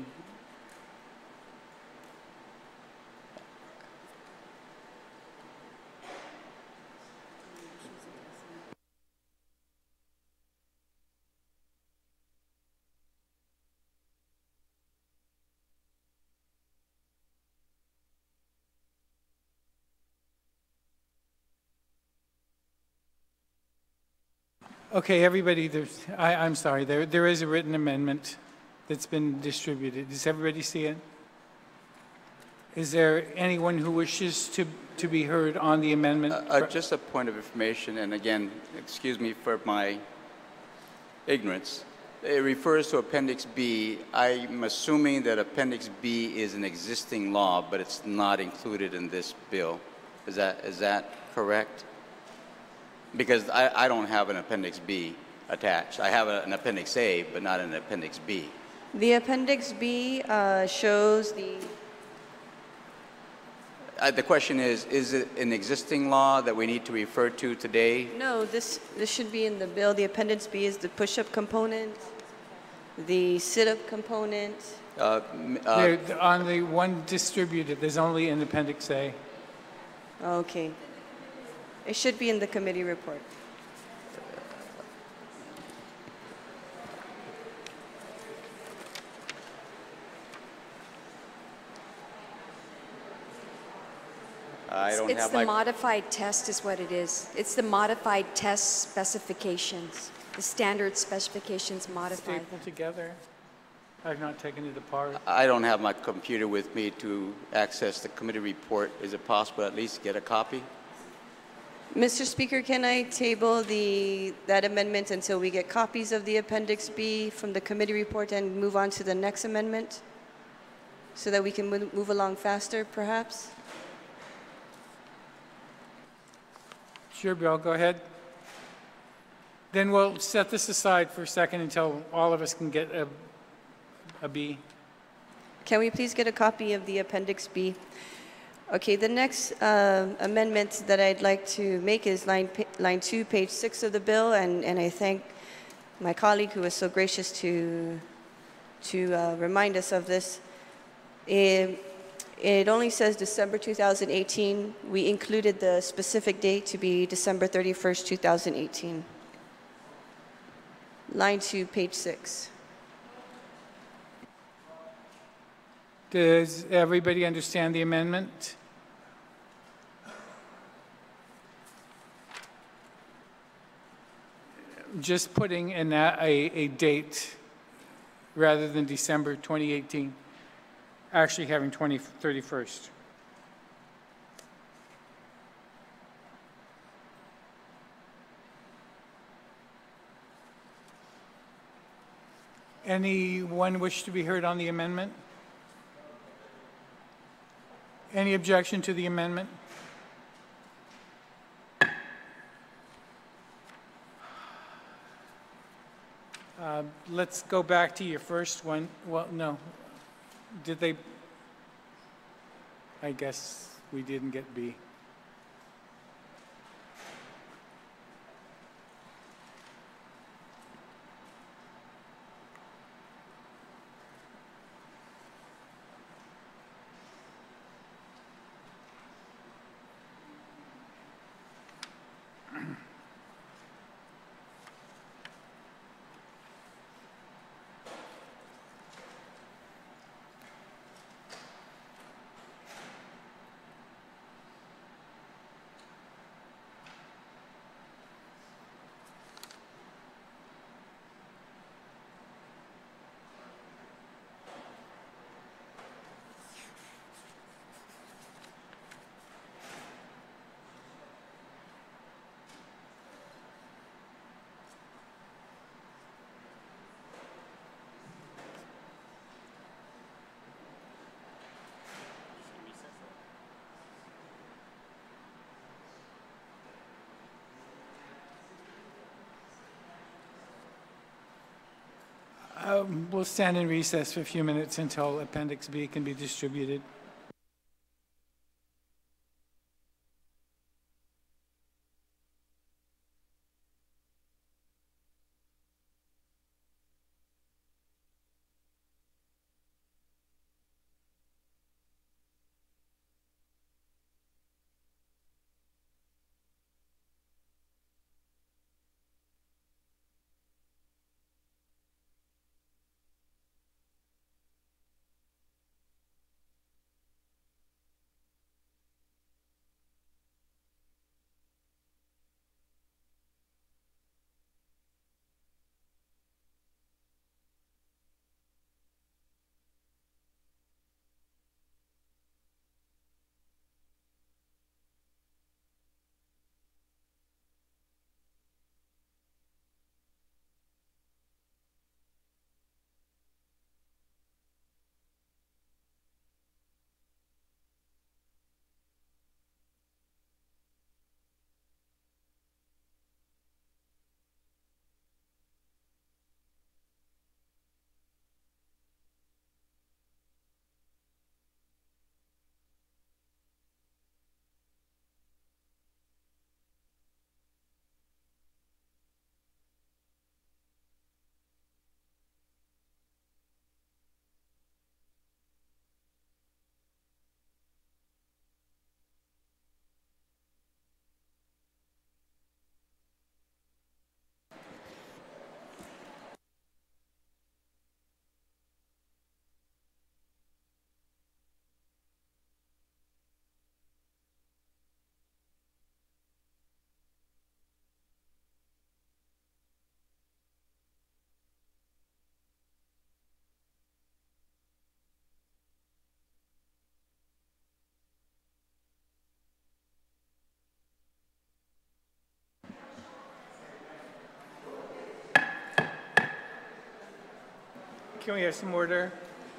Okay, everybody, I'm sorry, there is a written amendment that's been distributed. Does everybody see it? Is there anyone who wishes to be heard on the amendment? Just a point of information, and again, excuse me for my ignorance. It refers to Appendix B. I'm assuming that Appendix B is an existing law, but it's not included in this bill. Is that correct? Because I don't have an Appendix B attached. I have an Appendix A, but not an Appendix B. The Appendix B shows the... The question is it an existing law that we need to refer to today? No, this should be in the bill. The Appendix B is the push-up component, the sit-up component. On the one distributed, there's only an Appendix A. Okay. It should be in the committee report. It's the modified test is what it is. It's the modified test specifications. The standard specifications modified. Stapled together. I've not taken it apart. I don't have my computer with me to access the committee report. Is it possible to at least get a copy? Mr. Speaker, can I table that amendment until we get copies of the Appendix B from the committee report and move on to the next amendment so that we can move along faster, perhaps? Sure, Bill, go ahead. Then we'll set this aside for a second until all of us can get a B. Can we please get a copy of the Appendix B? Okay, the next amendment that I'd like to make is line 2, page 6 of the bill, and I thank my colleague who was so gracious to remind us of this. It only says December 2018. We included the specific date to be December 31st, 2018. Line 2, page 6. Does everybody understand the amendment? Just putting in a date rather than December 2018, actually having 2031st. Anyone wish to be heard on the amendment? Any objection to the amendment? Let's go back to your first one. Well, no. Did they? I guess we didn't get B. We'll stand in recess for a few minutes until Appendix B can be distributed. Can we have some order?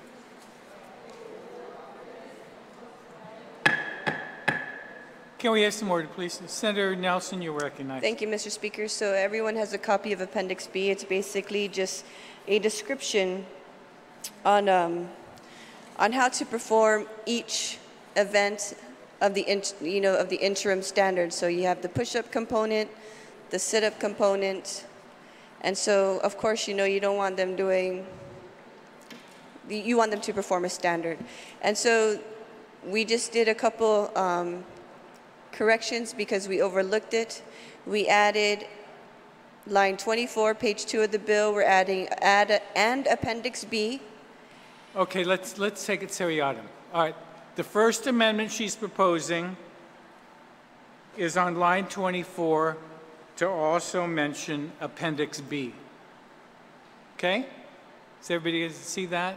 Can we have some order, please? Senator Nelson, you're recognized. Thank you, Mr. Speaker. So everyone has a copy of Appendix B. It's basically just a description on how to perform each event of the of the interim standard. So you have the push-up component, the sit-up component, and so of course you don't want them doing. You want them to perform a standard, and so we just did a couple corrections because we overlooked it. We added line 24, page 2 of the bill. We're adding and Appendix B. Okay, let's take it seriatim. All right, the first amendment she's proposing is on line 24 to also mention Appendix B. Okay? Does everybody see that?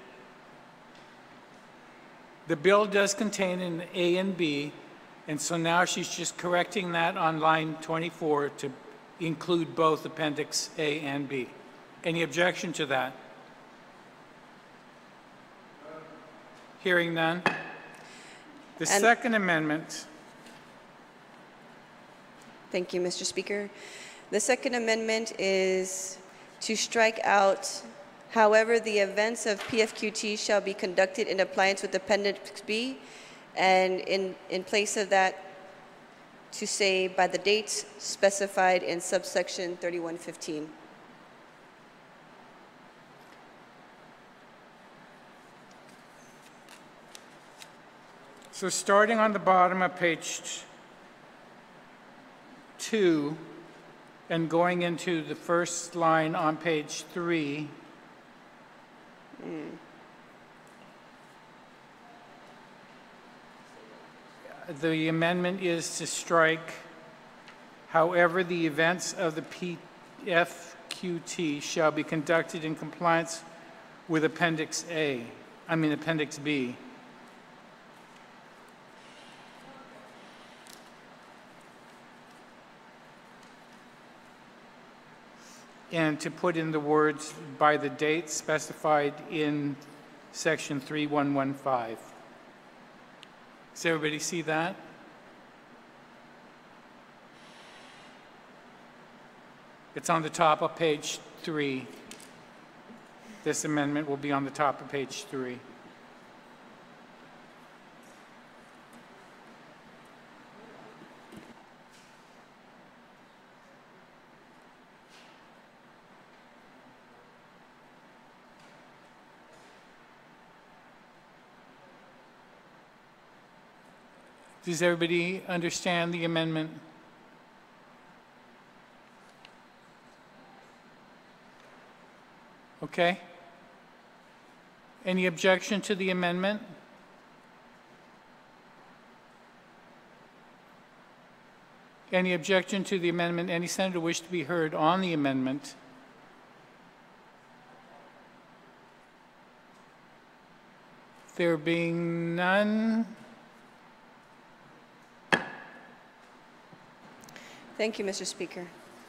The bill does contain an A and B, and so now she's just correcting that on line 24 to include both Appendix A and B. Any objection to that? Hearing none. The second amendment. Thank you, Mr. Speaker. The second amendment is to strike out, however, the events of PFQT shall be conducted in compliance with Appendix B, and in place of that, to say by the dates specified in subsection 3115. So starting on the bottom of page 2 and going into the first line on page 3, the amendment is to strike, however, the events of the PFQT shall be conducted in compliance with Appendix B. And to put in the words by the date specified in section 3115. Does everybody see that? It's on the top of page 3. This amendment will be on the top of page 3. Does everybody understand the amendment? Okay. Any objection to the amendment? Any objection to the amendment? Any senator wish to be heard on the amendment? There being none. Thank you, Mr. Speaker.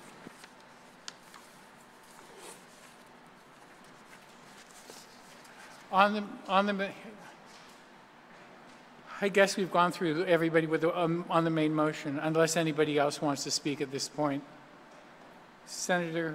On the, I guess we've gone through everybody with the, on the main motion, unless anybody else wants to speak at this point. Senator.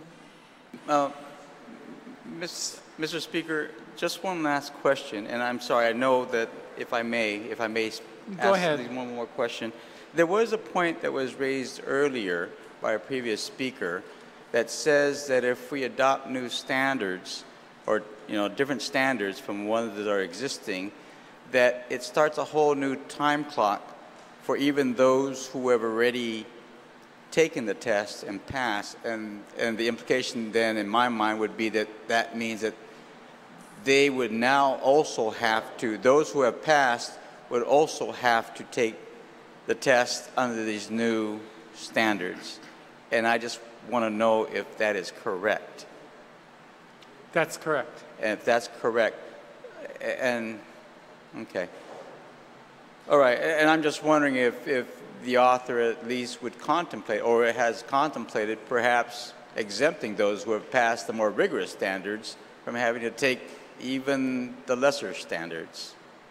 Mr. Speaker, just one last question, and I'm sorry, I know that if I may Go ahead. ask one more question. There was a point that was raised earlier by a previous speaker that says that if we adopt new standards or different standards from ones that are existing, that it starts a whole new time clock for even those who have already taken the test and passed. And the implication then in my mind would be that that means that they would now also have to, those who have passed would also have to take the test under these new standards. And I just want to know if that is correct. That's correct. And if that's correct, and, okay. All right, and I'm just wondering if the author at least would contemplate, or has contemplated perhaps exempting those who have passed the more rigorous standards from having to take even the lesser standards.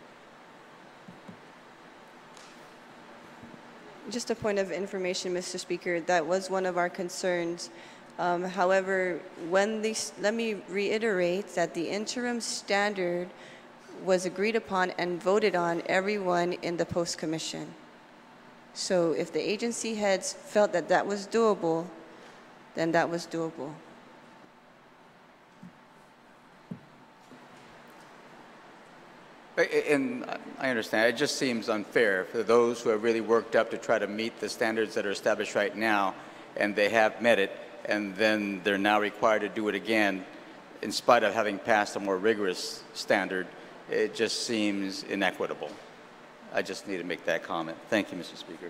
Just a point of information, Mr. Speaker, that was one of our concerns. However, let me reiterate that the interim standard was agreed upon and voted on everyone in the post commission. So if the agency heads felt that that was doable, then that was doable. And I understand, it just seems unfair for those who have really worked up to try to meet the standards that are established right now, and they have met it, and then they're now required to do it again in spite of having passed a more rigorous standard. It just seems inequitable. I just need to make that comment. Thank you, Mr. Speaker.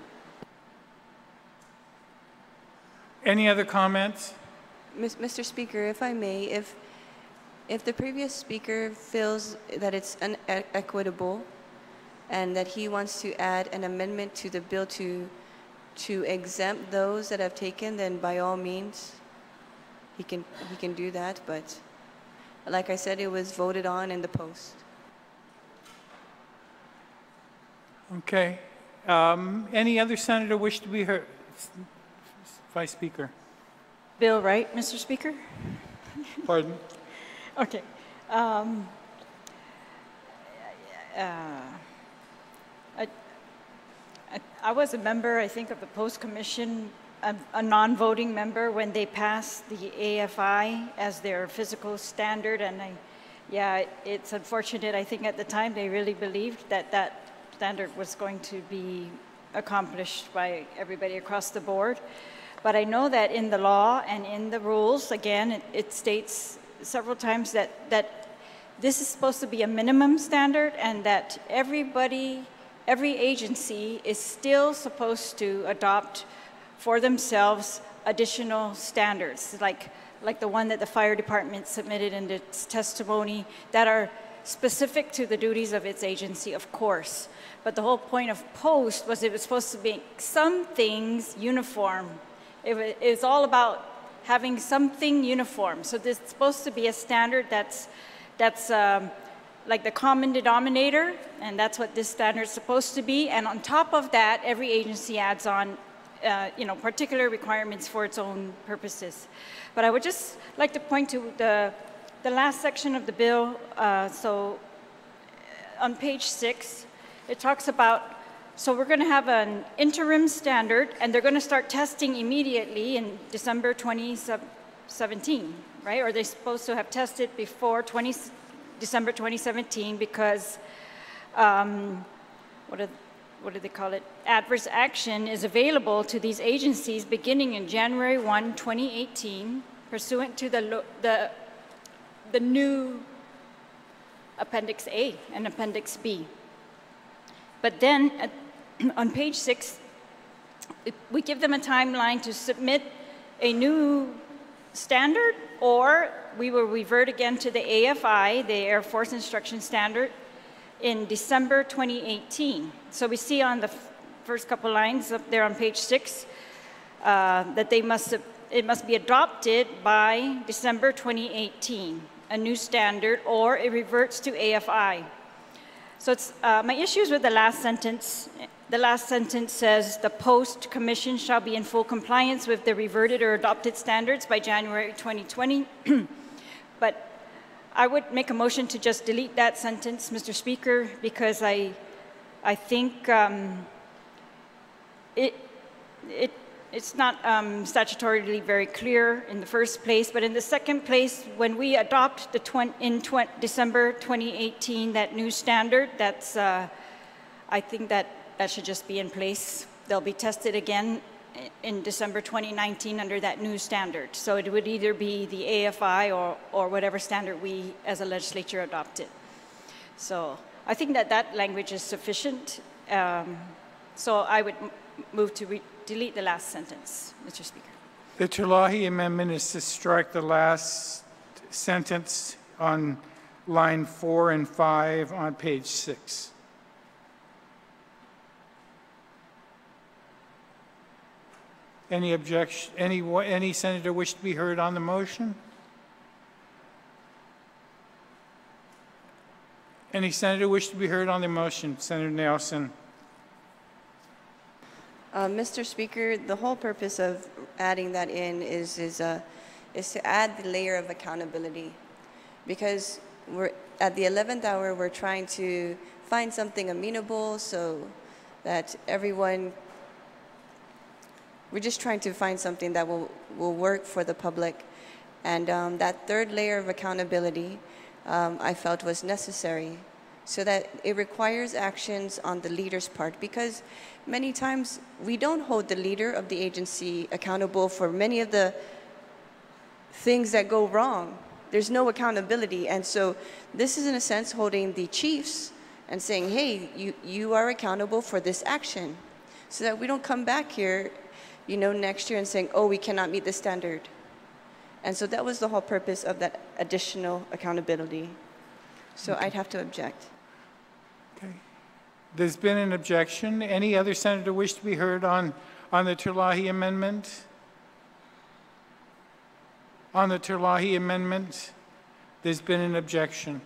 Any other comments? Mr. Speaker, if I may, if the previous speaker feels that it's unequitable and that he wants to add an amendment to the bill to exempt those that have taken, then by all means, he can do that. But like I said, it was voted on in the post. Okay. Any other senator wish to be heard? Vice Speaker. Bill Wright, Mr. Speaker. Pardon? Okay. I was a member, I think, of the Post Commission, a non-voting member when they passed the AFI as their physical standard, and yeah, it's unfortunate. I think at the time they really believed that that standard was going to be accomplished by everybody across the board. But I know that in the law and in the rules, again, it states several times that this is supposed to be a minimum standard, and that every agency is still supposed to adopt for themselves additional standards, like the one that the fire department submitted in its testimony, that are specific to the duties of its agency, of course. But the whole point of POST was it was supposed to make some things uniform. It's all about having something uniform. So this is supposed to be a standard that's like the common denominator, and that's what this standard is supposed to be. And on top of that, every agency adds on, particular requirements for its own purposes. But I would just like to point to the last section of the bill, so on page 6, it talks about, so we're going to have an interim standard, and they're going to start testing immediately in December 2017, right? Or they're supposed to have tested before December 2017 because, what do they call it? Adverse action is available to these agencies beginning in January 1, 2018, pursuant to the new Appendix A and Appendix B. But then on page 6, we give them a timeline to submit a new standard, or we will revert again to the AFI, the Air Force Instruction Standard, in December 2018. So we see on the first couple lines up there on page 6 that it must be adopted by December 2018, a new standard, or it reverts to AFI. So it's, my issues with the last sentence. The last sentence says the post commission shall be in full compliance with the reverted or adopted standards by January 2020. But I would make a motion to just delete that sentence, Mr. Speaker, because I think it's not statutorily very clear in the first place. But in the second place, when we adopt December 2018 that new standard, that's I think that should just be in place. They'll be tested again in December 2019 under that new standard. So it would either be the AFI or whatever standard we as a legislature adopted. So I think that language is sufficient. So I would move to delete the last sentence, Mr. Speaker. The Terlahi amendment is to strike the last sentence on line 4 and 5 on page 6. Any objection? Any senator wish to be heard on the motion? Any senator wish to be heard on the motion? Senator Nelson. Mr. Speaker, the whole purpose of adding that in is to add the layer of accountability, because we're at the 11th hour. We're trying to find something amenable so that everyone. We're just trying to find something that will work for the public, and that third layer of accountability I felt was necessary, so that it requires actions on the leader's part, because many times we don't hold the leader of the agency accountable for many of the things that go wrong. There's no accountability, and so this is in a sense holding the chiefs and saying, hey, you are accountable for this action, so that we don't come back here next year and saying, oh, we cannot meet the standard. And so that was the whole purpose of that additional accountability. So okay. I'd have to object. Okay. There's been an objection. Any other senator wish to be heard on the Terlahi amendment? On the Terlahi amendment, there's been an objection.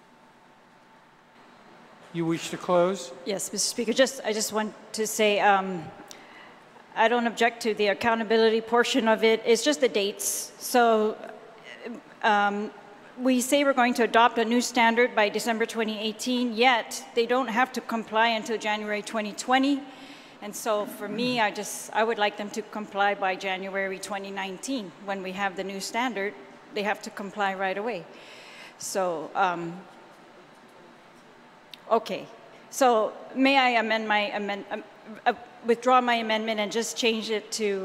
You wish to close? Yes, Mr. Speaker. I just want to say, I don't object to the accountability portion of it. It's just the dates. So we say we're going to adopt a new standard by December 2018, yet they don't have to comply until January 2020. And so for me, I would like them to comply by January 2019. When we have the new standard, they have to comply right away. So, okay. So may I amend my withdraw my amendment and just change it to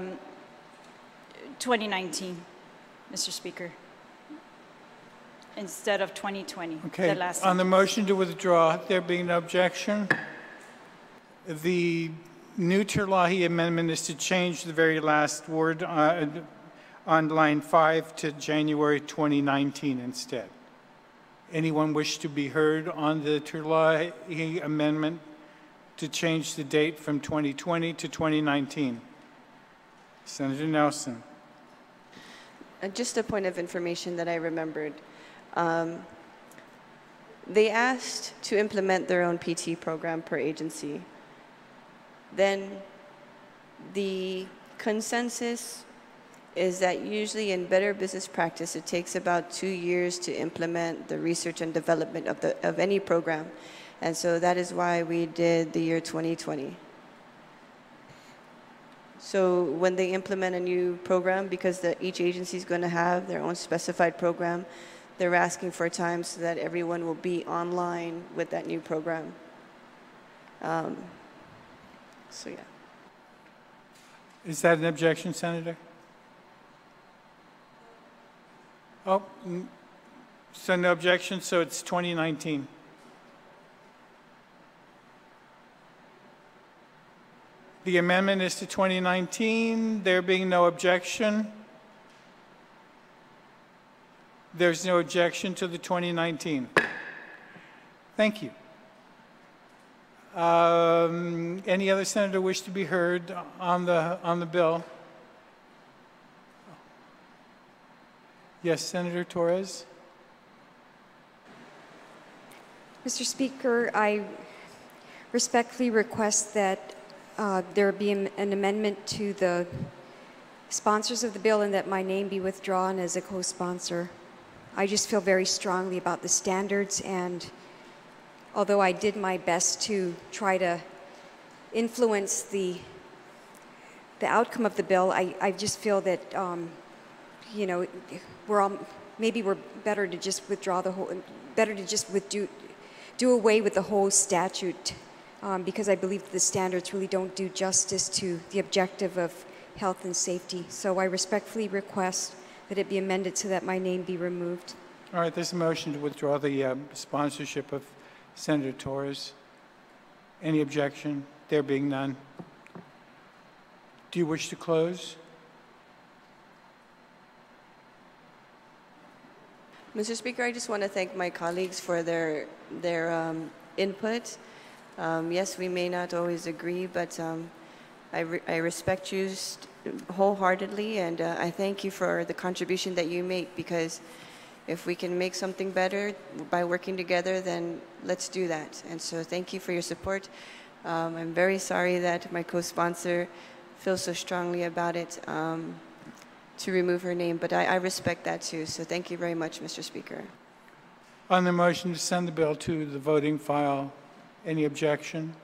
2019, Mr. Speaker, instead of 2020. Okay. The last on the motion to withdraw, there being no objection, the new Terlahi amendment is to change the very last word on line 5 to January 2019 instead. Anyone wish to be heard on the Terlahi amendment to change the date from 2020 to 2019? Senator Nelson. Just a point of information that I remembered. They asked to implement their own PT program per agency. Then the consensus is that usually in better business practice, it takes about 2 years to implement the research and development of any program. And so that is why we did the year 2020. So when they implement a new program, because each agency is going to have their own specified program, they're asking for time so that everyone will be online with that new program. So yeah. Is that an objection, Senator? Oh, so no objection, so it's 2019. The amendment is to 2019. There being no objection, there's no objection to the 2019. Thank you. Any other senator wish to be heard on the bill? Yes, Senator Torres. Mr. Speaker, I respectfully request that there be an amendment to the sponsors of the bill and that my name be withdrawn as a co-sponsor. I just feel very strongly about the standards, and although I did my best to try to influence the outcome of the bill, I just feel that you know, maybe we're better to just withdraw the whole, better to just do away with the whole statute, because I believe the standards really don't do justice to the objective of health and safety. So I respectfully request that it be amended so that my name be removed. All right, there's a motion to withdraw the sponsorship of Senator Torres. Any objection? There being none. Do you wish to close? Mr. Speaker, I just want to thank my colleagues for their input. Yes, we may not always agree, but I respect you wholeheartedly, and I thank you for the contribution that you make, because if we can make something better by working together, then let's do that. And so thank you for your support. I'm very sorry that my co-sponsor feels so strongly about it, to remove her name, but I respect that too. So thank you very much, Mr. Speaker. On the motion to send the bill to the voting file, any objection?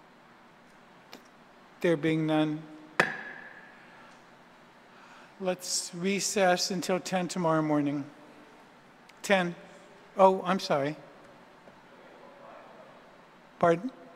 There being none, let's recess until 10 tomorrow morning. 10. Oh, I'm sorry. Pardon?